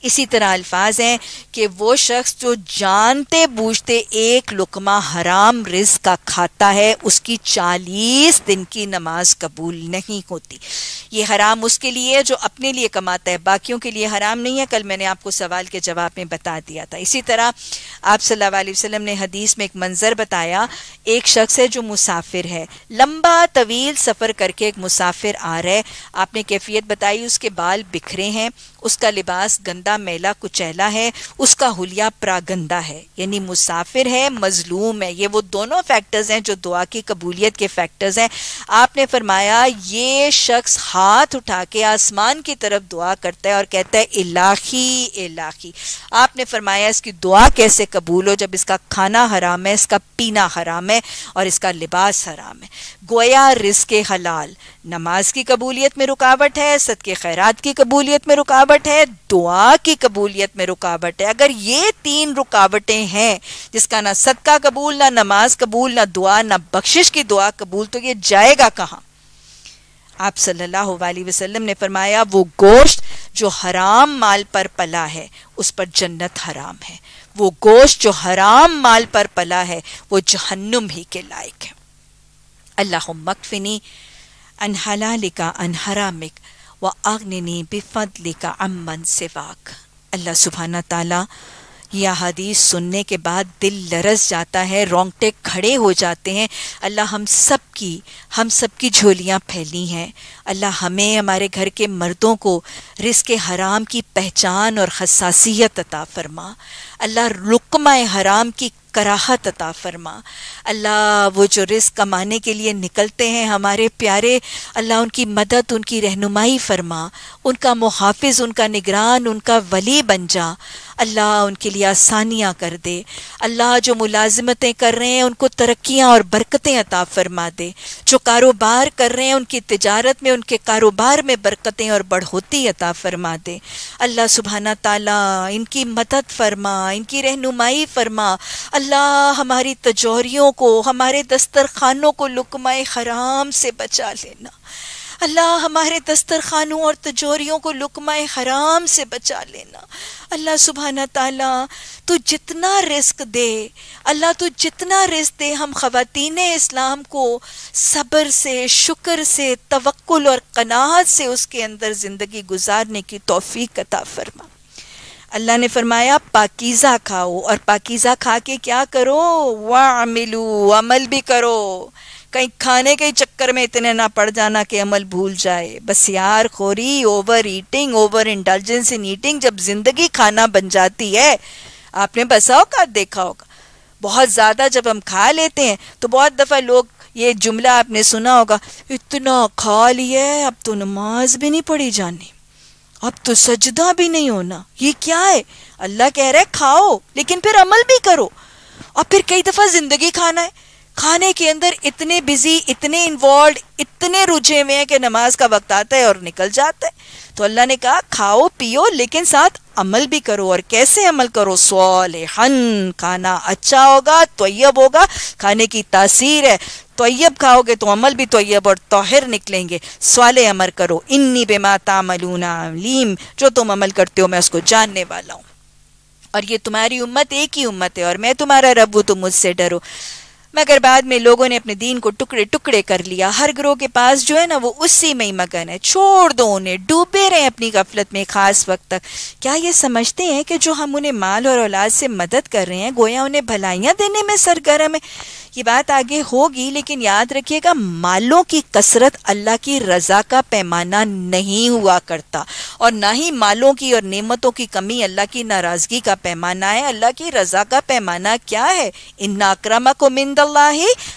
اسی طرح الفاظ ہیں کہ وہ شخص جو جانتے بوجھتے ایک لقمہ حرام رزق کا کھاتا ہے اس کی چالیس دن کی نماز قبول نہیں ہوتی. یہ حرام اس کے لیے جو اپنے لیے کماتا ہے، باقیوں کے لیے حرام نہیں ہے. کل میں نے آپ کو سوال کے جواب میں بتا دیا تھا. اسی طرح آپ صلی اللہ علیہ وسلم نے حدیث میں ایک منظر بتایا. ایک شخص ہے جو مسافر ہے، لمبا طویل سفر کر کے ایک مسافر آ رہا ہے. آپ نے کیفیت بتائی، اس کے بال بکھرے ہیں، اس کا لباس گندا میلا کچیلا ہے، اس کا حلیہ پراگندہ ہے، یعنی مسافر ہے، مظلوم ہے. یہ وہ دونوں فیکٹرز ہیں جو دعا کی قبولیت کے فیکٹرز ہیں. آپ نے فرمایا یہ شخص ہاتھ اٹھا کے آسمان کی طرف دعا کرتا ہے اور کہتا ہے الہی الہی. آپ نے فرمایا اس کی دعا کیسے قبول ہو جب اس کا کھانا حرام ہے، اس کا پینا حرام ہے اور اس کا لباس حرام ہے. گویا رزق حلال نماز کی قبولیت میں رکاوٹ ہے، صدقے خیرات کی قبولیت میں رکاوٹ ہے، دعا کی قبولیت میں رکاوٹ ہے. اگر یہ تین رکاوٹیں ہیں جس کا نہ صدقہ قبول، نہ نماز قبول، نہ دعا، نہ بخشش کی دعا قبول، تو یہ جائے گا کہاں؟ آپ صلی اللہ علیہ وسلم نے فرمایا وہ گوشت جو حرام مال پر پلا ہے اس پر جنت حرام ہے، وہ گوشت جو حرام مال پر پلا ہے وہ جہنم ہی کے لائق ہے. اللہم اکفنی ان حلالک ان حرامک واغننی بفضلک عمن سواک. اللہ سبحانہ تعالی یہ حدیث سننے کے بعد دل لرز جاتا ہے، رونگٹے کھڑے ہو جاتے ہیں. اللہ ہم سب کی ہم سب کی جھولیاں پھیلی ہیں. اللہ ہمیں، ہمارے گھر کے مردوں کو رزق حرام کی پہچان اور حساسیت عطا فرما. اللہ لقمہ حرام کی کراہت عطا فرما. اللہ وہ جو رزق کمانے کے لیے نکلتے ہیں ہمارے پیارے، اللہ ان کی مدد، ان کی رہنمائی فرما، ان کا محافظ، ان کا نگران، ان کا ولی بن جا. اللہ ان کے لیے آسانیاں کر دے. اللہ جو ملازمتیں کر رہے ہیں ان کو ترقیاں اور برکتیں عطا فرما دے. جو کاروبار کر رہے ہیں ان کی تجارت میں، ان کے کاروبار میں برکتیں اور بڑھوتی عطا فرما دے. اللہ سبحانہ تعالیٰ ان کی مدد فرما، ان کی رہنمائی فرما. اللہ ہماری تجوریوں کو، ہمارے دسترخوانوں کو لقمہ حرام سے بچا لینا. اللہ ہمارے دسترخوانوں اور تجوریوں کو لقمہ حرام سے بچا لینا. اللہ سبحانہ تعالیٰ تو جتنا رزق دے، اللہ تو جتنا رزق دے، ہم خواتین اسلام کو صبر سے، شکر سے، توکل اور قناعت سے اس کے اندر زندگی گزارنے کی توفیق عطا فرما. اللہ نے فرمایا پاکیزہ کھاؤ، اور پاکیزہ کھا کے کیا کرو؟ وَعْمِلُوا، عمل بھی کرو. کہیں کھانے کے چکر میں اتنے نہ پڑ جانا کہ عمل بھول جائے. بس یار خوری، overeating, overindulgence in eating جب زندگی کھانا بن جاتی ہے. آپ نے بسا اوقات دیکھا ہوگا بہت زیادہ جب ہم کھا لیتے ہیں تو بہت دفعہ لوگ یہ جملہ آپ نے سنا ہوگا، اتنا کھا لیا ہے اب تو نماز بھی نہیں پڑھی جانی، اب تو سجدہ بھی نہیں ہونا. یہ کیا ہے؟ اللہ کہہ رہے کھاؤ لیکن پھر عمل بھی کرو. اور پھر کئی دفعہ زندگی کھانا ہے، کھانے کے اندر اتنے بزی، اتنے انوالوڈ، اتنے رجھے ہوئے ہیں کہ نماز کا وقت آتا ہے اور نکل جاتا ہے. تو اللہ نے کہا کھاؤ پیو لیکن ساتھ عمل بھی کرو. اور کیسے عمل کرو؟ صالحاً، کھانا اچھا ہوگا، طیب ہوگا. کھانے کی تاثیر ہے، طیب کھاؤ گے تو عمل بھی طیب اور طاہر نکلیں گے. صالح عمل کرو. انی بما تعملون علیم، جو تم عمل کرتے ہو میں اس کو جاننے والا ہوں. اور یہ تمہاری امت ایک ہی امت ہے اور میں تمہارا رب ہوں، تم مجھ سے ڈرو. مگر بعد میں لوگوں نے اپنے دین کو ٹکڑے ٹکڑے کر لیا. ہر گروہ کے پاس جو ہے نا وہ اسی میں ہی مگن ہے. چھوڑ دو انہیں، ڈوبے رہے اپنی غفلت میں خاص وقت تک. کیا یہ سمجھتے ہیں کہ جو ہم انہیں مال اور اولاد سے مدد کر رہے ہیں گویا انہیں بھلائیاں دینے میں سرگرم ہے؟ یہ بات آگے ہوگی لیکن یاد رکھیے گا مالوں کی کثرت اللہ کی رضا کا پیمانہ نہیں ہوا کرتا، اور نہ ہی مالوں کی اور نعمتوں کی کمی اللہ کی ناراضگی کا پیمانہ ہے. اللہ کی رضا کا پیمانہ کیا ہے؟ ان اکرمکم عند اللہ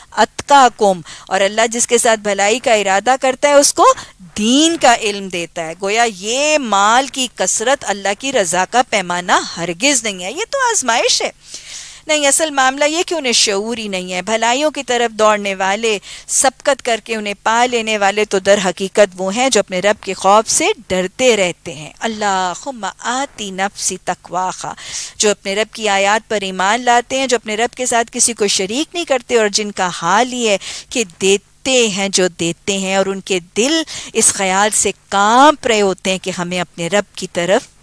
اتقاکم. اور اللہ جس کے ساتھ بھلائی کا ارادہ کرتا ہے اس کو دین کا علم دیتا ہے. گویا یہ مال کی کثرت اللہ کی رضا کا پیمانہ ہرگز نہیں ہے، یہ تو آزمائش ہے. نہیں، اصل معاملہ یہ کہ انہیں شعور ہی نہیں ہے. بھلائیوں کی طرف دوڑنے والے، سبقت کر کے انہیں پا لینے والے تو در حقیقت وہ ہیں جو اپنے رب کے خوف سے ڈرتے رہتے ہیں. اللہم آتی نفسی تقواہا، جو اپنے رب کی آیات پر ایمان لاتے ہیں، جو اپنے رب کے ساتھ کسی کو شریک نہیں کرتے اور جن کا حال یہ ہے کہ دیتے ہیں جو دیتے ہیں اور ان کے دل اس خیال سے کانپ رہے ہوتے ہیں کہ ہمیں اپنے رب کی طرف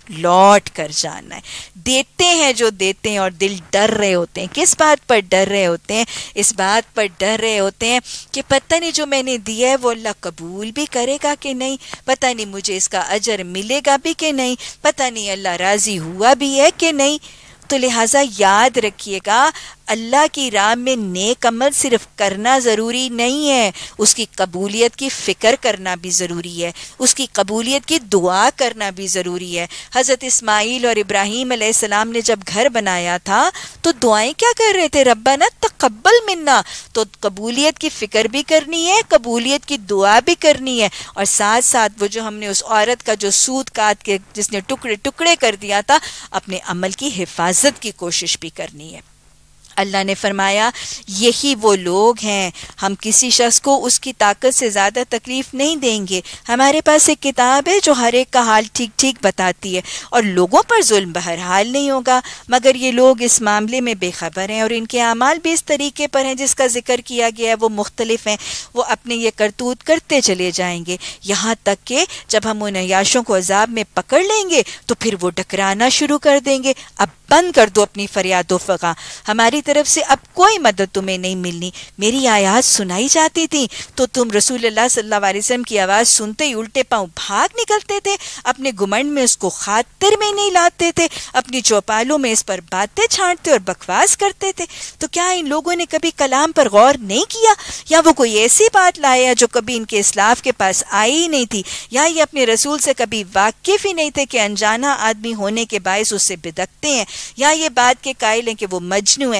لوٹ کر جانا ہے. دیتے ہیں جو دیتے ہیں اور دل ڈر رہے ہوتے ہیں. کس بات پر ڈر رہے ہوتے ہیں؟ اس بات پر ڈر رہے ہوتے ہیں کہ پتہ نہیں جو میں نے دیا ہے وہ اللہ قبول بھی کرے گا کہ نہیں, پتہ نہیں مجھے اس کا اجر ملے گا بھی کہ نہیں, پتہ نہیں اللہ راضی ہوا بھی ہے کہ نہیں. تو لہٰذا یاد رکھیے گا, اللہ کی راہ میں نیک عمل صرف کرنا ضروری نہیں ہے, اس کی قبولیت کی فکر کرنا بھی ضروری ہے, اس کی قبولیت کی دعا کرنا بھی ضروری ہے. حضرت اسماعیل اور ابراہیم علیہ السلام نے جب گھر بنایا تھا تو دعائیں کیا کر رہے تھے؟ ربنا تقبل منا. تو قبولیت کی فکر بھی کرنی ہے, قبولیت کی دعا بھی کرنی ہے, اور ساتھ ساتھ وہ جو ہم نے اس عورت کا جو سود کاٹ کے جس نے ٹکڑے ٹکڑے کر دیا تھا, اپنے عمل کی حفاظت کی کوشش بھی کرنی ہے. اللہ نے فرمایا یہی وہ لوگ ہیں, ہم کسی شخص کو اس کی طاقت سے زیادہ تکلیف نہیں دیں گے. ہمارے پاس ایک کتاب ہے جو ہر ایک کا حال ٹھیک ٹھیک بتاتی ہے, اور لوگوں پر ظلم بہرحال نہیں ہوگا, مگر یہ لوگ اس معاملے میں بے خبر ہیں, اور ان کے اعمال بھی اس طریقے پر ہیں جس کا ذکر کیا گیا ہے, وہ مختلف ہیں. وہ اپنے یہ کرتوت کرتے چلے جائیں گے, یہاں تک کہ جب ہم ان عیاشوں کو عذاب میں پکڑ لیں گے تو پھر وہ ڈکرانا شروع کر دیں گے. اب بند کر دو اپنی فریاد و فغاں, ہماری طرف سے اب کوئی مدد تمہیں نہیں ملنی. میری آیات سنائی جاتی تھی تو تم رسول اللہ صلی اللہ علیہ وسلم کی آواز سنتے ہی الٹے پاؤں بھاگ نکلتے تھے, اپنے گمنڈ میں اس کو خاطر میں نہیں لاتے تھے, اپنی چوپالوں میں اس پر باتیں چھانٹتے اور بکواس کرتے تھے. تو کیا ان لوگوں نے کبھی کلام پر غور نہیں کیا, یا وہ کوئی ایسی بات لایا جو کبھی ان کے اسلاف کے پاس آئی ہی نہیں تھی, یا یہ اپنے رسول سے کبھی واقف ہی نہیں تھے کہ انجانا آدمی ہونے کے باعث اس سے بدکتے ہیں, یا یہ بات کے قائل ہیں کہ وہ مجنون ہے؟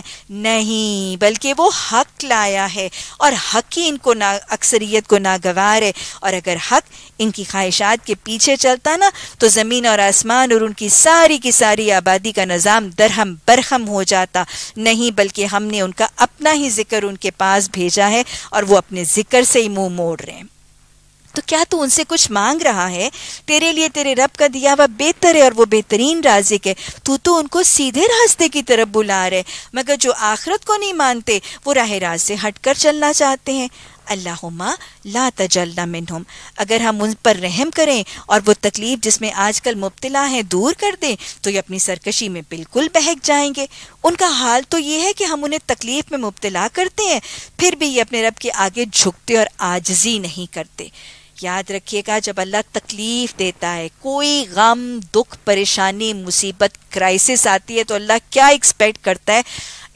نہیں, بلکہ وہ حق لایا ہے, اور حق ہی ان کو نا اکثریت کو ناگوار ہے. اور اگر حق ان کی خواہشات کے پیچھے چلتا نا تو زمین اور آسمان اور ان کی ساری کی ساری آبادی کا نظام درہم برہم ہو جاتا. نہیں, بلکہ ہم نے ان کا اپنا ہی ذکر ان کے پاس بھیجا ہے, اور وہ اپنے ذکر سے ہی منہ موڑ رہے ہیں. تو کیا تو ان سے کچھ مانگ رہا ہے؟ تیرے لیے تیرے رب کا دیا ہوا بہتر ہے, اور وہ بہترین رازق ہے. تو تو ان کو سیدھے راستے کی طرف بلا رہے, مگر جو آخرت کو نہیں مانتے وہ راہ راست سے ہٹ کر چلنا چاہتے ہیں. اللہم لا تجلنا منہم, اگر ہم ان پر رحم کریں اور وہ تکلیف جس میں آج کل مبتلا ہیں دور کر دیں تو یہ اپنی سرکشی میں بالکل بہک جائیں گے. ان کا حال تو یہ ہے کہ ہم انہیں تکلیف میں مبتلا کرتے ہیں, پھر بھی یہ اپنے رب کے آگے جھکتے اور عاجزی نہیں کرتے. یاد رکھیے گا, جب اللہ تکلیف دیتا ہے, کوئی غم دکھ پریشانی مصیبت کرائسس آتی ہے, تو اللہ کیا ایکسپیکٹ کرتا ہے؟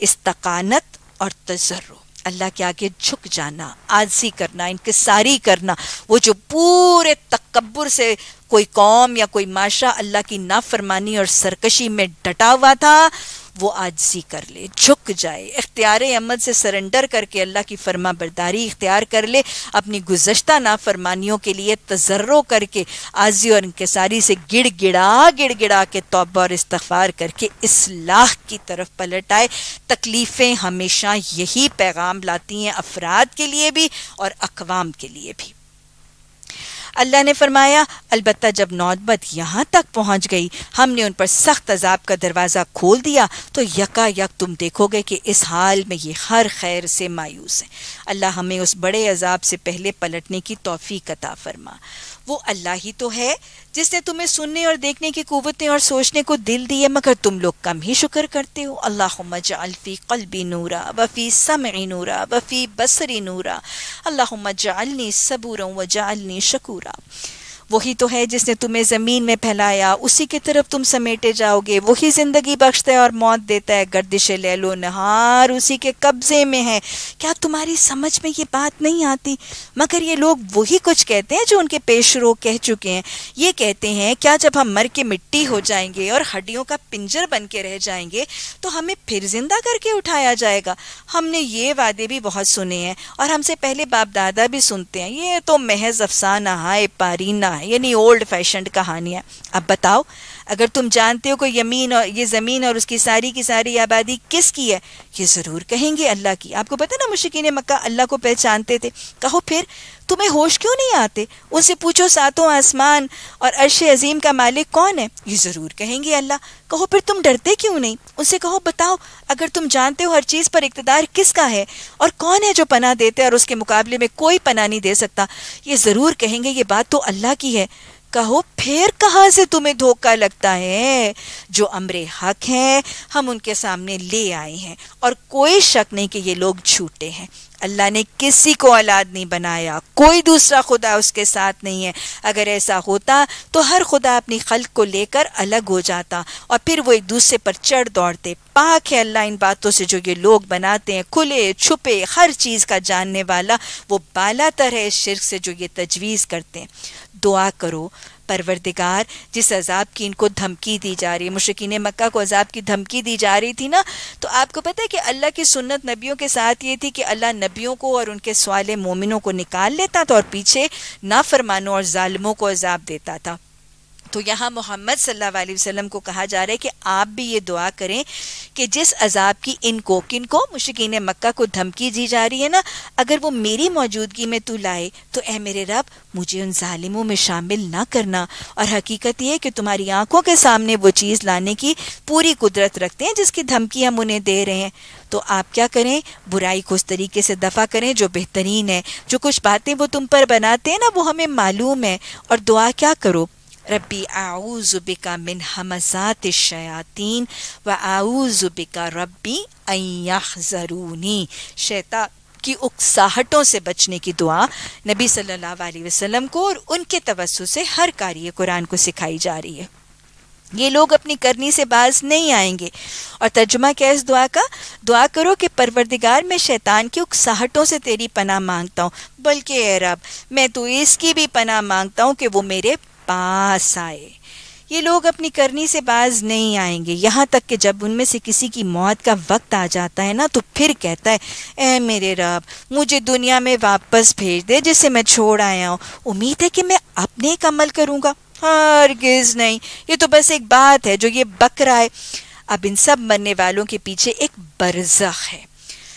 استقانت اور تضرع, اللہ کے آگے جھک جانا, عاجزی کرنا, انکساری کرنا. وہ جو پورے تکبر سے کوئی قوم یا کوئی معاشرہ اللہ کی نافرمانی اور سرکشی میں ڈٹا ہوا تھا, وہ عاجزی کر لے, جھک جائے, اختیار عمل سے سرنڈر کر کے اللہ کی فرما برداری اختیار کر لے, اپنی گزشتہ نافرمانیوں کے لیے تضرع کر کے عاجزی اور انکساری سے گڑ گڑا گڑ گڑا کے توبہ اور استغفار کر کے اصلاح کی طرف پلٹ آئے. تکلیفیں ہمیشہ یہی پیغام لاتی ہیں, افراد کے لیے بھی اور اقوام کے لیے بھی. اللہ نے فرمایا البتہ جب نوبت یہاں تک پہنچ گئی, ہم نے ان پر سخت عذاب کا دروازہ کھول دیا, تو یکا یک تم دیکھو گے کہ اس حال میں یہ ہر خیر سے مایوس ہیں. اللہ ہمیں اس بڑے عذاب سے پہلے پلٹنے کی توفیق عطا فرما. وہ اللہ ہی تو ہے جس نے تمہیں سننے اور دیکھنے کی قوتیں اور سوچنے کو دل دیے, مگر تم لوگ کم ہی شکر کرتے ہو. اللہم اجعل فی قلبی نورا وفی سمعی نورا وفی بصری نورا, اللہم اجعلنی صبورا وجعلنی شکورا. وہی تو ہے جس نے تمہیں زمین میں پھیلایا, اسی کی طرف تم سمیٹے جاؤ گے. وہی زندگی بخشتا ہے اور موت دیتا ہے, گردش لیل و نہار اسی کے قبضے میں ہے. کیا تمہاری سمجھ میں یہ بات نہیں آتی؟ مگر یہ لوگ وہی کچھ کہتے ہیں جو ان کے پیش رو کہہ چکے ہیں. یہ کہتے ہیں کیا جب ہم مر کے مٹی ہو جائیں گے اور ہڈیوں کا پنجر بن کے رہ جائیں گے تو ہمیں پھر زندہ کر کے اٹھایا جائے گا؟ ہم نے یہ وعدے بھی بہت سنے ہیں, اور ہم سے پہلے باپ دادا بھی سنتے ہیں. یہ تو محض افسانہ ہائے پارینہ, یعنی اولڈ فیشنڈ کہانیاں. اب بتاؤ, اگر تم جانتے ہو کہ یمین اور یہ زمین اور اس کی ساری کی ساری آبادی کس کی ہے, یہ ضرور کہیں گے اللہ کی. آپ کو پتہ نا مشرکین مکہ اللہ کو پہچانتے تھے. کہو پھر تمہیں ہوش کیوں نہیں آتے؟ ان سے پوچھو ساتوں آسمان اور عرش عظیم کا مالک کون ہے, یہ ضرور کہیں گے اللہ. کہو پھر تم ڈرتے کیوں نہیں؟ ان سے کہو بتاؤ اگر تم جانتے ہو ہر چیز پر اقتدار کس کا ہے, اور کون ہے جو پناہ دیتے اور اس کے مقابلے میں کوئی پناہ نہیں دے سکتا, یہ ضرور کہیں گے یہ بات تو اللہ کی ہے. کہو پھر کہاں سے تمہیں دھوکہ لگتا ہے؟ جو امر حق ہے ہم ان کے سامنے لے آئے ہیں، اور کوئی شک نہیں کہ یہ لوگ جھوٹے ہیں۔ اللہ نے کسی کو اولاد نہیں بنایا، کوئی دوسرا خدا اس کے ساتھ نہیں ہے۔ اگر ایسا ہوتا تو ہر خدا اپنی خلق کو لے کر الگ ہو جاتا اور پھر وہ ایک دوسرے پر چڑھ دوڑتے۔ پاک ہے اللہ ان باتوں سے جو یہ لوگ بناتے ہیں، کھلے چھپے ہر چیز کا جاننے والا، وہ بالا تر ہے اس شرک سے جو یہ تجویز کرتے ہیں۔ دعا کرو پروردگار، جس عذاب کی ان کو دھمکی دی جا رہی ہے، مشرکین مکہ کو عذاب کی دھمکی دی جا رہی تھی نا، تو آپ کو پتہ ہے کہ اللہ کی سنت نبیوں کے ساتھ یہ تھی کہ اللہ نبیوں کو اور ان کے صالح مومنوں کو نکال لیتا تھا اور پیچھے نافرمانوں اور ظالموں کو عذاب دیتا تھا۔ تو یہاں محمد صلی اللہ علیہ وسلم کو کہا جا رہا ہے کہ آپ بھی یہ دعا کریں کہ جس عذاب کی ان کو کن کو مشرکین مکہ کو دھمکی دی جا رہی ہے نا، اگر وہ میری موجودگی میں تو لائے تو اے میرے رب مجھے ان ظالموں میں شامل نہ کرنا۔ اور حقیقت یہ ہے کہ تمہاری آنکھوں کے سامنے وہ چیز لانے کی پوری قدرت رکھتے ہیں جس کی دھمکی ہم انہیں دے رہے ہیں۔ تو آپ کیا کریں؟ برائی کو اس طریقے سے دفع کریں جو بہترین ہے۔ جو کچھ باتیں وہ تم پر بناتے ہیں نا وہ ہمیں معلوم ہے، اور دعا کیا کرو؟ ربی اعوذ بک من ہمزات الشیاطین و اعوذ بک ربی ان یحضرونی، شیطان کی اکساہٹوں سے بچنے کی دعا نبی صلی اللہ علیہ وسلم کو اور ان کے توسط سے ہر قاری قرآن کو سکھائی جا رہی ہے۔ یہ لوگ اپنی کرنی سے باز نہیں آئیں گے۔ اور ترجمہ کیا اس دعا کا؟ دعا کرو کہ پروردگار میں شیطان کی اکساہٹوں سے تیری پناہ مانگتا ہوں، بلکہ اے رب میں تو اس کی بھی پناہ مانگتا ہوں کہ وہ میرے پاس آئے۔ یہ لوگ اپنی کرنی سے باز نہیں آئیں گے، یہاں تک کہ جب ان میں سے کسی کی موت کا وقت آ جاتا ہے نا تو پھر کہتا ہے اے میرے رب مجھے دنیا میں واپس بھیج دے جسے میں چھوڑ آیا ہوں، امید ہے کہ میں اب نیک عمل کروں گا۔ ہرگز نہیں، یہ تو بس ایک بات ہے جو یہ بک رہا ہے۔ اب ان سب مرنے والوں کے پیچھے ایک برزخ ہے۔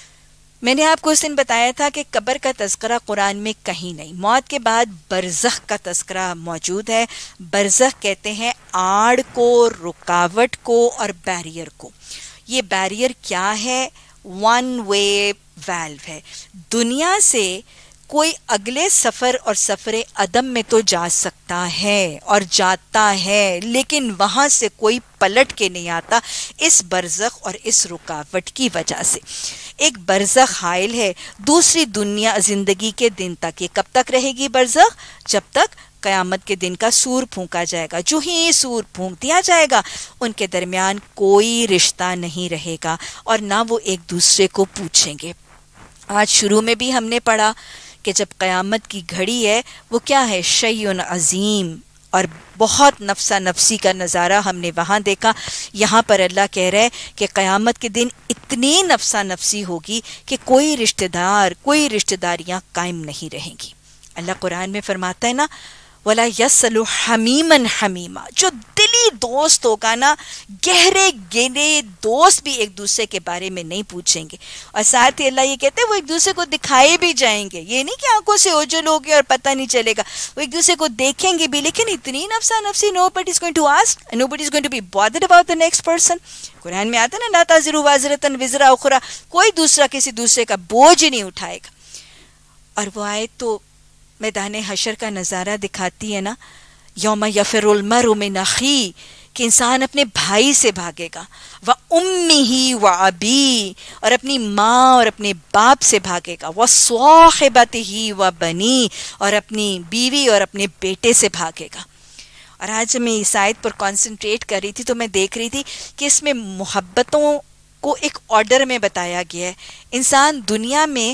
میں نے آپ کو اس دن بتایا تھا کہ قبر کا تذکرہ قرآن میں کہیں نہیں، موت کے بعد برزخ کا تذکرہ موجود ہے۔ برزخ کہتے ہیں آڑ کو، رکاوٹ کو اور بیریئر کو۔ یہ بیریئر کیا ہے؟ ون وے ویلو ہے۔ دنیا سے کوئی اگلے سفر اور سفر عدم میں تو جا سکتا ہے اور جاتا ہے، لیکن وہاں سے کوئی پلٹ کے نہیں آتا اس برزخ اور اس رکاوٹ کی وجہ سے۔ ایک برزخ حائل ہے دوسری دنیا زندگی کے دن تک۔ یہ کب تک رہے گی برزخ؟ جب تک قیامت کے دن کا سور پھونکا جائے گا۔ جو ہی سور پھونک دیا جائے گا ان کے درمیان کوئی رشتہ نہیں رہے گا اور نہ وہ ایک دوسرے کو پوچھیں گے۔ آج شروع میں بھی ہم نے پڑھا کہ جب قیامت کی گھڑی ہے وہ کیا ہے؟ شیء عظیم، اور بہت نفسا نفسی کا نظارہ ہم نے وہاں دیکھا۔ یہاں پر اللہ کہہ رہے کہ قیامت کے دن اتنی نفسا نفسی ہوگی کہ کوئی رشتہ دار، کوئی رشتہ داریاں قائم نہیں رہیں گی۔ اللہ قرآن میں فرماتا ہے نا وَلَا يَسْأَلُ حَمِيمًا حَمِيمًا، جو دلی دوست ہوگا نا، گہرے گہرے دوست بھی ایک دوسرے کے بارے میں نہیں پوچھیں گے۔ اور ساتھ ہی اللہ یہ کہتے ہیں وہ ایک دوسرے کو دکھائے بھی جائیں گے، یہ نہیں کہ آنکھوں سے اوجھل ہوگی اور پتہ نہیں چلے گا، وہ ایک دوسرے کو دیکھیں گے بھی، لیکن اتنی نفسا نفسی nobody is going to ask and nobody is going to be bothered about the next person۔ قرآن میں آتا ہے نا لا تزر وازرة وزر اخرى، کوئی دوسرا کسی دوسرے کا بوجھ نہیں اٹھائے گا۔ اور وہ آیت تو میدان حشر کا نظارہ دکھاتی ہے نا، یوم یفر المرء من اخیہ، کہ انسان اپنے بھائی سے بھاگے گا، وَأُمِّهِ وَأَبِيهِ، اور اپنی ماں اور اپنے باپ سے بھاگے گا، وَصَاحِبَتِهِ وَبَنِيهِ، اور اپنی بیوی اور اپنے بیٹے سے بھاگے گا۔ اور آج میں اس آیت پر کنسنٹریٹ کر رہی تھی تو میں دیکھ رہی تھی کہ اس میں محبتوں کو ایک آرڈر میں بتایا گیا ہے۔ انسان دنیا میں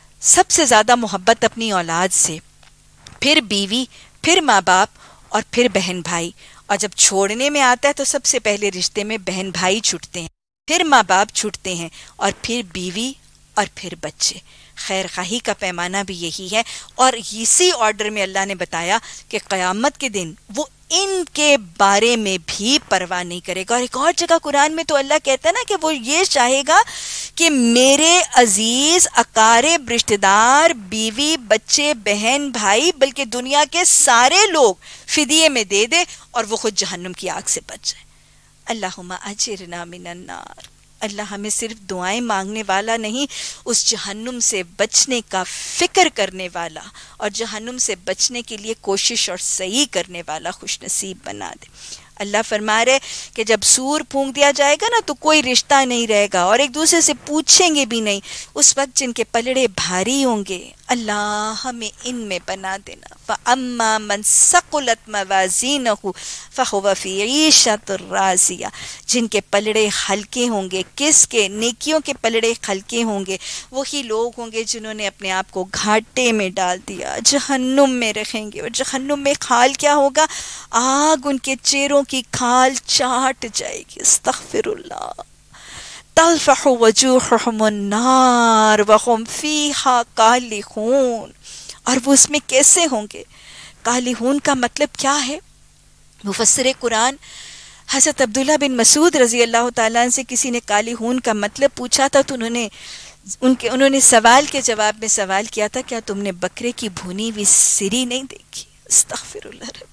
سب سے زیادہ محبت اپنی اولاد سے، پھر بیوی، پھر ماں باپ اور پھر بہن بھائی، اور جب چھوڑنے میں آتا ہے تو سب سے پہلے رشتے میں بہن بھائی چھوٹتے ہیں، پھر ماں باپ چھوٹتے ہیں، اور پھر بیوی اور پھر بچے۔ خیر خواہی کا پیمانہ بھی یہی ہے، اور اسی آرڈر میں اللہ نے بتایا کہ قیامت کے دن وہ ان کے بارے میں بھی پرواہ نہیں کرے گا۔ اور ایک اور جگہ قرآن میں تو اللہ کہتا ہے نا کہ وہ یہ چاہے گا کہ میرے عزیز اقارب، رشتہ دار، بیوی، بچے، بہن، بھائی، بلکہ دنیا کے سارے لوگ فدیے میں دے دے اور وہ خود جہنم کی آگ سے بچ جائے۔ اللہم اجرنا من النار، اللہ ہمیں صرف دعائیں مانگنے والا نہیں، اس جہنم سے بچنے کا فکر کرنے والا اور جہنم سے بچنے کے لیے کوشش اور سعی کرنے والا خوش نصیب بنا دے۔ اللہ فرما رہے کہ جب سور پھونک دیا جائے گا نا تو کوئی رشتہ نہیں رہے گا اور ایک دوسرے سے پوچھیں گے بھی نہیں، اس وقت جن کے پلڑے بھاری ہوں گے اللہ ہمیں ان میں بنا دینا۔ فَأَمَّا مَنْ ثَقُلَتْ مَوَازِينُهُ فَهُوَ فِي عِيشَةٍ رَاضِيَةٍ، جن کے پلڑے ہلکے ہوں گے، کس کے؟ نیکیوں کے پلڑے ہلکے ہوں گے، وہی لوگ ہوں گے جنہوں نے اپنے آپ کو گھاٹے میں ڈال دیا، جہنم میں رہیں گے۔ اور جہنم میں حال کیا ہوگا؟ آگ ان کے چہروں کی کھال چاٹ جائے گی۔ استغفر اللہ۔ تلفح وجوہہم النار وہم فیہا کالحون، اور وہ اس میں کیسے ہوں گے؟ کالحون کا مطلب کیا ہے؟ مفسر قرآن حضرت عبداللہ بن مسعود رضی اللہ تعالیٰ عنہ سے کسی نے کالحون کا مطلب پوچھا تھا تو انہوں نے ان کے انہوں نے سوال کے جواب میں سوال کیا تھا، کیا تم نے بکرے کی بھونی ہوئی سری نہیں دیکھی؟ استغفر اللہ ربی۔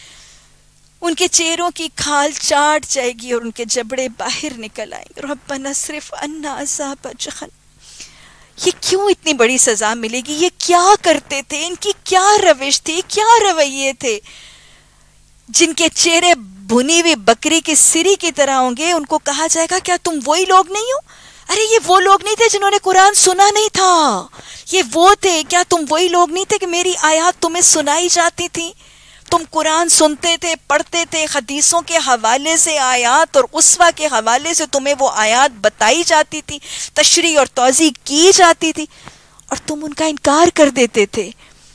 ان کے چہروں کی کھال چاٹ جائے گی اور ان کے جبڑے باہر نکل آئیں گے۔ ربنا اصرف عنا عذاب جہنم۔ یہ کیوں اتنی بڑی سزا ملے گی؟ یہ کیا کرتے تھے؟ ان کی کیا روش تھی؟ کیا رویے تھے؟ جن کے چہرے بھنی ہوئی بکری کی سری کی طرح ہوں گے، ان کو کہا جائے گا کیا تم وہی لوگ نہیں ہو؟ ارے یہ وہ لوگ نہیں تھے جنہوں نے قرآن سنا نہیں تھا، یہ وہ تھے۔ کیا تم وہی لوگ نہیں تھے کہ میری آیات تمہیں سنائی جاتی تھی؟ تم قرآن سنتے تھے، پڑھتے تھے، حدیثوں کے حوالے سے آیات اور اسوہ کے حوالے سے تمہیں وہ آیات بتائی جاتی تھی، تشریح اور توضیح کی جاتی تھی، اور تم ان کا انکار کر دیتے تھے۔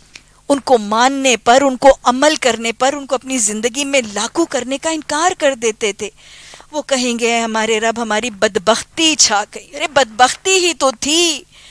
ان کو ماننے پر، ان کو عمل کرنے پر، ان کو اپنی زندگی میں لاگو کرنے کا انکار کر دیتے تھے۔ وہ کہیں گے ہمارے رب ہماری بدبختی چھا گئی۔ ارے بدبختی ہی تو تھی،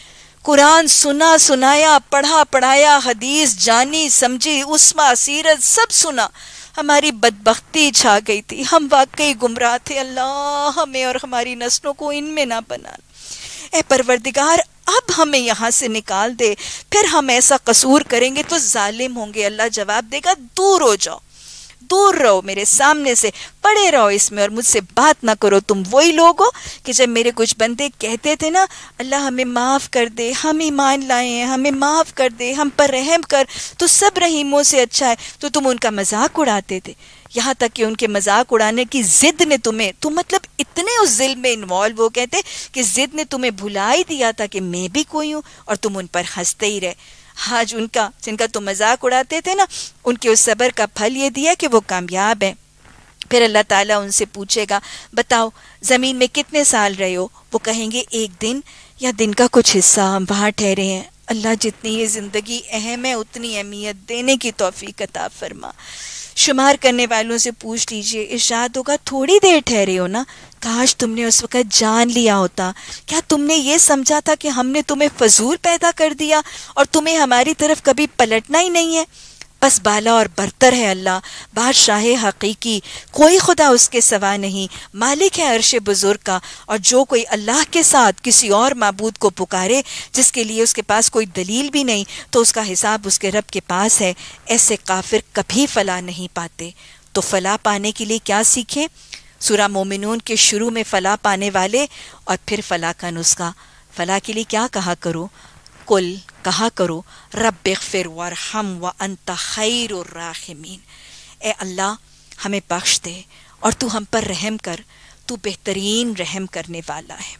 قرآن سنا سنایا، پڑھا پڑھایا، حدیث جانی سمجھی، اسما سیرت سب سنا، ہماری بدبختی چھا گئی تھی، ہم واقعی گمراہ تھے۔ اللہ ہمیں اور ہماری نسلوں کو ان میں نہ بنانا۔ اے پروردگار اب ہمیں یہاں سے نکال دے، پھر ہم ایسا قصور کریں گے تو ظالم ہوں گے۔ اللہ جواب دے گا دور ہو جاؤ، دور رہو میرے سامنے سے، پڑے رہو اس میں اور مجھ سے بات نہ کرو۔ تم وہی لوگ ہو کہ جب میرے کچھ بندے کہتے تھے نا اللہ ہمیں معاف کر دے، ہم ایمان لائے ہیں، ہمیں معاف کر دے، ہم پر رحم کر، تو سب رحیموں سے اچھا ہے، تو تم ان کا مذاق اڑاتے تھے، یہاں تک کہ ان کے مذاق اڑانے کی ضد نے تمہیں، تو مطلب اتنے اس ظلم میں انوالو، وہ کہتے کہ ضد نے تمہیں بھلا ہی دیا تھا کہ میں بھی کوئی ہوں، اور تم ان پر ہنستے ہی رہے۔ آج ان کا جن کا تم مذاق اڑاتے تھے نا، ان کے اس صبر کا پھل یہ دیا کہ وہ کامیاب ہیں۔ پھر اللہ تعالیٰ ان سے پوچھے گا بتاؤ زمین میں کتنے سال رہے ہو؟ وہ کہیں گے ایک دن یا دن کا کچھ حصہ ہم وہاں ٹھہرے ہیں۔ اللہ جتنی یہ زندگی اہم ہے اتنی اہمیت دینے کی توفیق عطا فرما۔ شمار کرنے والوں سے پوچھ لیجئے، ارشاد ہوگا تھوڑی دیر ٹھہرے ہو نا، کاش تم نے اس وقت جان لیا ہوتا۔ کیا تم نے یہ سمجھا تھا کہ ہم نے تمہیں فضول پیدا کر دیا اور تمہیں ہماری طرف کبھی پلٹنا ہی نہیں ہے؟ بس بالا اور برتر ہے اللہ، بادشاہ حقیقی، کوئی خدا اس کے سوا نہیں، مالک ہے عرش بزرگ کا، اور جو کوئی اللہ کے ساتھ کسی اور معبود کو پکارے جس کے لیے اس کے پاس کوئی دلیل بھی نہیں، تو اس کا حساب اس کے رب کے پاس ہے۔ ایسے کافر کبھی فلاح نہیں پاتے۔ تو فلاح پانے کے لیے کیا سیکھیں؟ سورہ مومنون کے شروع میں فلاح پانے والے اور پھر فلاح کا نسخہ۔ فلاح کے لیے کیا کہا کرو؟ قل کہا کرو رب اغفر وارحم وانت خیر الراحمین، اے اللہ ہمیں بخش دے اور تو ہم پر رحم کر، تو بہترین رحم کرنے والا ہے۔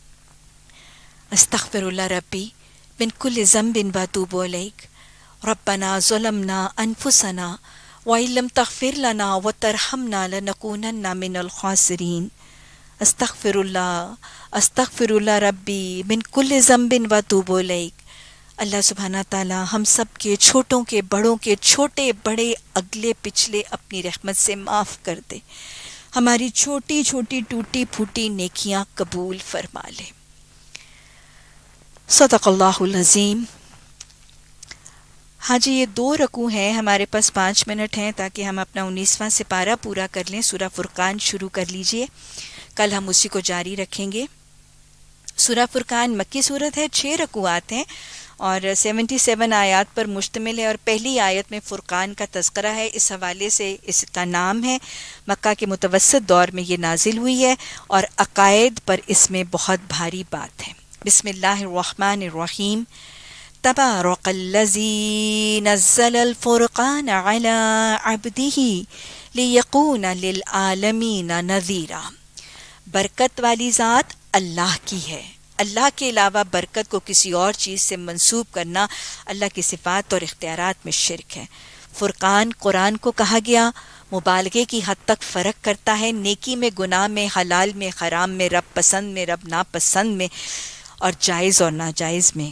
استغفر اللہ ربی من کل ذنب واتوب الیک، ربنا ظلمنا انفسنا وَإِن لَّمْ تَغْفِرْ لَنَا وَتَرْحَمْنَا لَنَكُونَنَّ مِنَ الْخَاسِرِينَ۔ استغفر اللہ استغفر اللہ ربی من کل ذنب واتوب الیک۔ اللہ سبحانہ تعالیٰ ہم سب کے، چھوٹوں کے بڑوں کے، چھوٹے بڑے اگلے پچھلے اپنی رحمت سے معاف کر دے، ہماری چھوٹی چھوٹی ٹوٹی پھوٹی نیکیاں قبول فرما لے۔ صدق اللہ العظیم۔ ہاں جی، یہ دو رکوع ہیں، ہمارے پاس پانچ منٹ ہیں تاکہ ہم اپنا انیسواں سپارہ پورا کر لیں۔ سورہ فرقان شروع کر لیجئے، کل ہم اسی کو جاری رکھیں گے۔ سورہ فرقان مکی صورت ہے، چھ رکوعات ہیں اور سیونٹی سیون آیات پر مشتمل ہے، اور پہلی آیت میں فرقان کا تذکرہ ہے، اس حوالے سے اس کا نام ہے۔ مکہ کے متوسط دور میں یہ نازل ہوئی ہے اور عقائد پر اس میں بہت بھاری بات ہے۔ بسم اللہ الرحمن الرحیم۔ تبارک الذی نزل الفرقان علی عبدہ لیکون للعالمین نذیرا۔ برکت والی ذات اللہ کی ہے، اللہ کے علاوہ برکت کو کسی اور چیز سے منسوب کرنا اللہ کی صفات اور اختیارات میں شرک ہے۔ فرقان قرآن کو کہا گیا، مبالغے کی حد تک فرق کرتا ہے، نیکی میں، گناہ میں، حلال میں، حرام میں، رب پسند میں، رب ناپسند میں، اور جائز اور ناجائز میں۔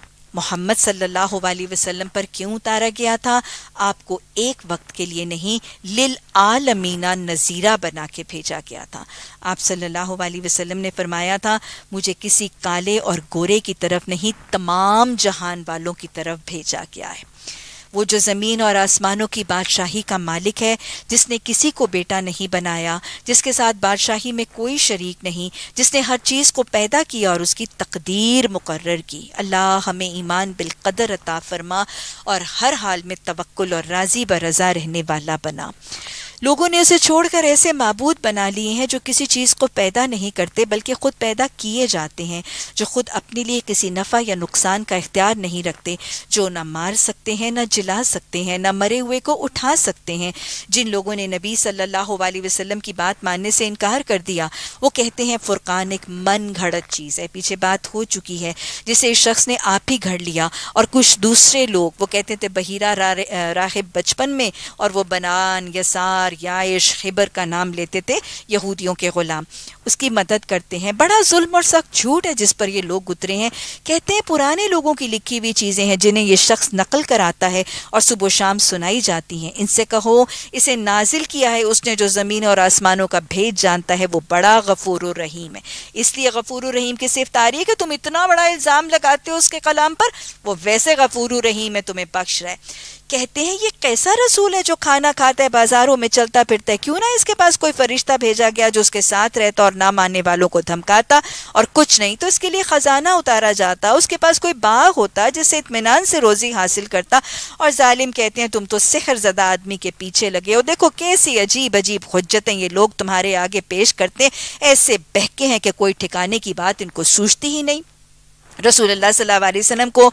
محمد صلی اللہ علیہ وسلم پر کیوں اتارا گیا تھا؟ آپ کو ایک وقت کے لیے نہیں، للعالمین نذیرہ بنا کے بھیجا گیا تھا۔ آپ صلی اللہ علیہ وسلم نے فرمایا تھا، مجھے کسی کالے اور گورے کی طرف نہیں، تمام جہان والوں کی طرف بھیجا گیا ہے۔ وہ جو زمین اور آسمانوں کی بادشاہی کا مالک ہے، جس نے کسی کو بیٹا نہیں بنایا، جس کے ساتھ بادشاہی میں کوئی شریک نہیں، جس نے ہر چیز کو پیدا کیا اور اس کی تقدیر مقرر کی۔ اللہ ہمیں ایمان بالقدر عطا فرما اور ہر حال میں توکل اور راضی برضا رہنے والا بنا۔ لوگوں نے اسے چھوڑ کر ایسے معبود بنا لیے ہیں جو کسی چیز کو پیدا نہیں کرتے بلکہ خود پیدا کیے جاتے ہیں، جو خود اپنے لیے کسی نفع یا نقصان کا اختیار نہیں رکھتے، جو نہ مار سکتے ہیں، نہ جلا سکتے ہیں، نہ مرے ہوئے کو اٹھا سکتے ہیں۔ جن لوگوں نے نبی صلی اللہ علیہ وسلم کی بات ماننے سے انکار کر دیا، وہ کہتے ہیں فرقان ایک من گھڑت چیز ہے، پیچھے بات ہو چکی ہے، جسے اس شخص نے آپ ہی گھڑ لیا۔ اور کچھ دوسرے لوگ، وہ کہتے تھے بحیرہ راہب بچپن میں، اور وہ بنان، یسار، یائش، خبر کا نام لیتے تھے، یہودیوں کے غلام، اس کی مدد کرتے ہیں۔ بڑا ظلم اور سخت جھوٹ ہے جس پر یہ لوگ اترے ہیں۔ کہتے ہیں پرانے لوگوں کی لکھی ہوئی چیزیں ہیں جنہیں یہ شخص نقل کراتا ہے اور صبح و شام سنائی جاتی ہیں۔ ان سے کہو، اسے نازل کیا ہے اس نے جو زمین اور آسمانوں کا بھید جانتا ہے، وہ بڑا غفور الرحیم ہے۔ اس لیے غفور الرحیم کی صرف تعریف ہے کہ تم اتنا بڑا الزام لگاتے ہو اس کے کلام پر، وہ ویسے غفور الرحیم ہے، تمہیں بخش رہا ہے۔ کہتے ہیں یہ کیسا رسول ہے جو کھانا کھاتا ہے، بازاروں میں چلتا پھرتا ہے، کیوں نہ اس کے پاس کوئی فرشتہ بھیجا گیا جو اس کے ساتھ رہتا اور نہ ماننے والوں کو دھمکاتا، اور کچھ نہیں تو اس کے لیے خزانہ اتارا جاتا، اس کے پاس کوئی باغ ہوتا جس سے اطمینان سے روزی حاصل کرتا۔ اور ظالم کہتے ہیں تم تو سحر زدہ آدمی کے پیچھے لگے ہو، دیکھو کیسی عجیب عجیب حجتیں یہ لوگ تمہارے آگے پیش کرتے ہیں، ایسے بہکے ہیں کہ کوئی ٹھکانے کی بات ان کو سوچتی ہی نہیں۔ رسول اللہ صلی اللہ علیہ وسلم کو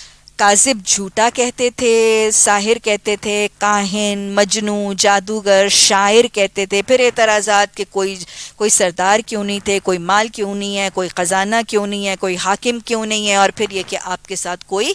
کاذب جھوٹا کہتے تھے، ساحر کہتے تھے، کاہن، مجنوں، جادوگر، شاعر کہتے تھے۔ پھر اعتراضات کہ کوئی کوئی سردار کیوں نہیں تھے، کوئی مال کیوں نہیں ہے، کوئی خزانہ کیوں نہیں ہے، کوئی حاکم کیوں نہیں ہے، اور پھر یہ کہ آپ کے ساتھ کوئی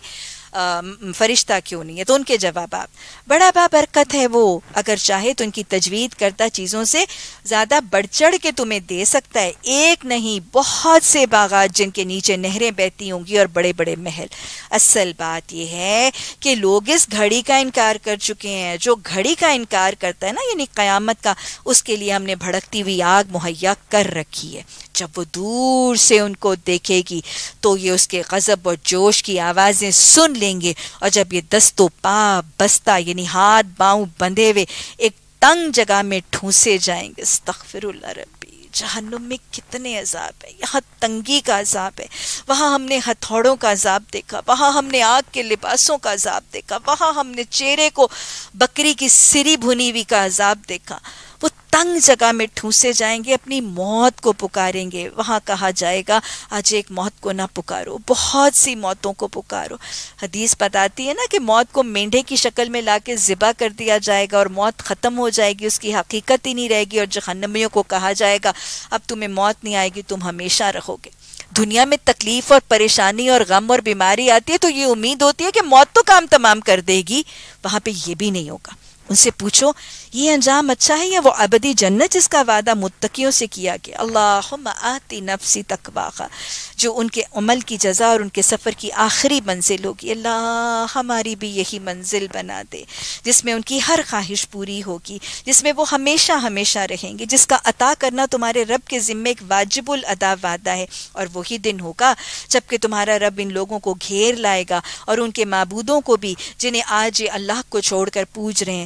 فرشتہ کیوں نہیں ہے۔ تو ان کے جوابات، بڑا بابرکت ہے وہ، اگر چاہے تو ان کی تجوید کردہ چیزوں سے زیادہ بڑھ چڑھ کے تمہیں دے سکتا ہے، ایک نہیں بہت سے باغات جن کے نیچے نہریں بہتی ہوں گی اور بڑے بڑے محل۔ اصل بات یہ ہے کہ لوگ اس گھڑی کا انکار کر چکے ہیں۔ جو گھڑی کا انکار کرتا ہے نا، یعنی قیامت کا، اس کے لیے ہم نے بھڑکتی ہوئی آگ مہیا کر رکھی ہے۔ جب وہ دور سے ان کو دیکھے گی تو یہ اس کے غضب اور جوش کی آوازیں سن لیں گے، اور جب یہ دست و پا بستہ یعنی ہاتھ باؤں بندھے ہوئے ایک تنگ جگہ میں ٹھونسے جائیں گے۔ استغفر اللہ ربی، جہنم میں کتنے عذاب ہے، یہاں تنگی کا عذاب ہے، وہاں ہم نے ہتھوڑوں کا عذاب دیکھا، وہاں ہم نے آگ کے لباسوں کا عذاب دیکھا، وہاں ہم نے چہرے کو بکری کی سری بھنی ہوئی کا عذاب دیکھا۔ وہ تنگ جگہ میں ٹھونسے جائیں گے، اپنی موت کو پکاریں گے، وہاں کہا جائے گا آج ایک موت کو نہ پکارو، بہت سی موتوں کو پکارو۔ حدیث بتاتی ہے نا کہ موت کو مینڈھے کی شکل میں لا کے ذبح کر دیا جائے گا اور موت ختم ہو جائے گی، اس کی حقیقت ہی نہیں رہے گی، اور جہنمیوں کو کہا جائے گا اب تمہیں موت نہیں آئے گی، تم ہمیشہ رہو گے۔ دنیا میں تکلیف اور پریشانی اور غم اور بیماری آتی ہے تو یہ امید ہوتی ہے کہ موت تو کام تمام کر دے گی، وہاں پہ یہ بھی نہیں ہوگا۔ ان سے پوچھو یہ انجام اچھا ہے یا وہ ابدی جنت جس کا وعدہ متقیوں سے کیا گیا؟ اللہم آتی نفسی تقواہا، جو ان کے عمل کی جزا اور ان کے سفر کی آخری منزل ہوگی۔ اللہ ہماری بھی یہی منزل بنا دے جس میں ان کی ہر خواہش پوری ہوگی، جس میں وہ ہمیشہ ہمیشہ رہیں گے، جس کا عطا کرنا تمہارے رب کے ذمے ایک واجب الادا وعدہ ہے۔ اور وہی دن ہوگا جب کہ تمہارا رب ان لوگوں کو گھیر لائے گا اور ان کے معبودوں کو بھی جنہیں آج یہ اللہ کو چھوڑ کر پوج رہے ہیں،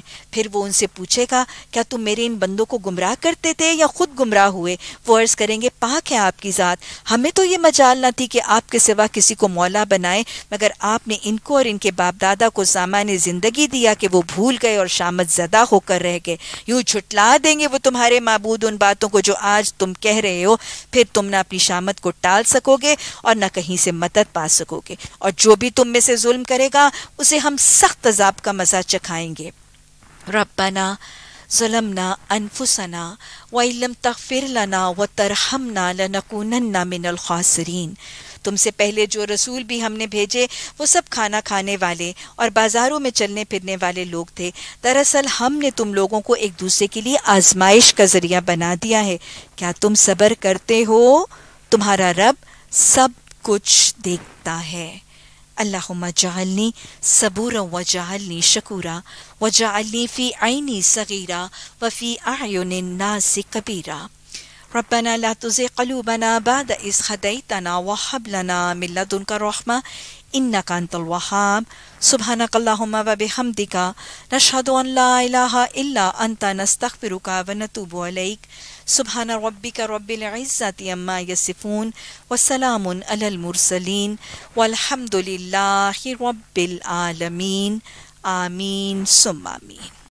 پھر وہ ان سے پوچھے گا کیا تم میرے ان بندوں کو گمراہ کرتے تھے یا خود گمراہ ہوئے؟ وہ عرض کریں گے پاک ہے آپ کی ذات، ہمیں تو یہ مجال نہ تھی کہ آپ کے سوا کسی کو مولا بنائے، مگر آپ نے ان کو اور ان کے باپ دادا کو سامان زندگی دیا کہ وہ بھول گئے اور شامت زدہ ہو کر رہ گئے۔ یوں جھٹلا دیں گے وہ تمہارے معبود ان باتوں کو جو آج تم کہہ رہے ہو، پھر تم نہ اپنی شامت کو ٹال سکو گے اور نہ کہیں سے مدد پا سکو گے، اور جو بھی تم میں سے ظلم کرے گا اسے ہم سخت عذاب کا مزہ چکھائیں گے۔ ربنا ظلمنا انفسنا وَإِن لَّمْ تَغْفِرْ لَنَا وَتَرْحَمْنَا لَنَكُونَنَّ مِنَ الْخَاسِرِينَ۔ تم سے پہلے جو رسول بھی ہم نے بھیجے وہ سب کھانا کھانے والے اور بازاروں میں چلنے پھرنے والے لوگ تھے، دراصل ہم نے تم لوگوں کو ایک دوسرے کے لیے آزمائش کا ذریعہ بنا دیا ہے، کیا تم صبر کرتے ہو؟ تمہارا رب سب کچھ دیکھتا ہے۔ اللہم اجعلنی صبورا وجعلنی شکورا وجعلنی فی عینی صغیرا وفی اعین الناس کبیرا۔ ربنا لا تزغ قلوبنا بعد اذ ہدیتنا وہب لنا من لدنک رحمۃ انک انت الوہاب۔ سبحانک اللہم وبحمدک نشہد ان لا الہ الا انت نستغفرک ونتوب الیک۔ سبحان ربک رب العزۃ عما یصفون وسلام علی المرسلین والحمد للہ رب العالمین۔ آمین ثم آمین۔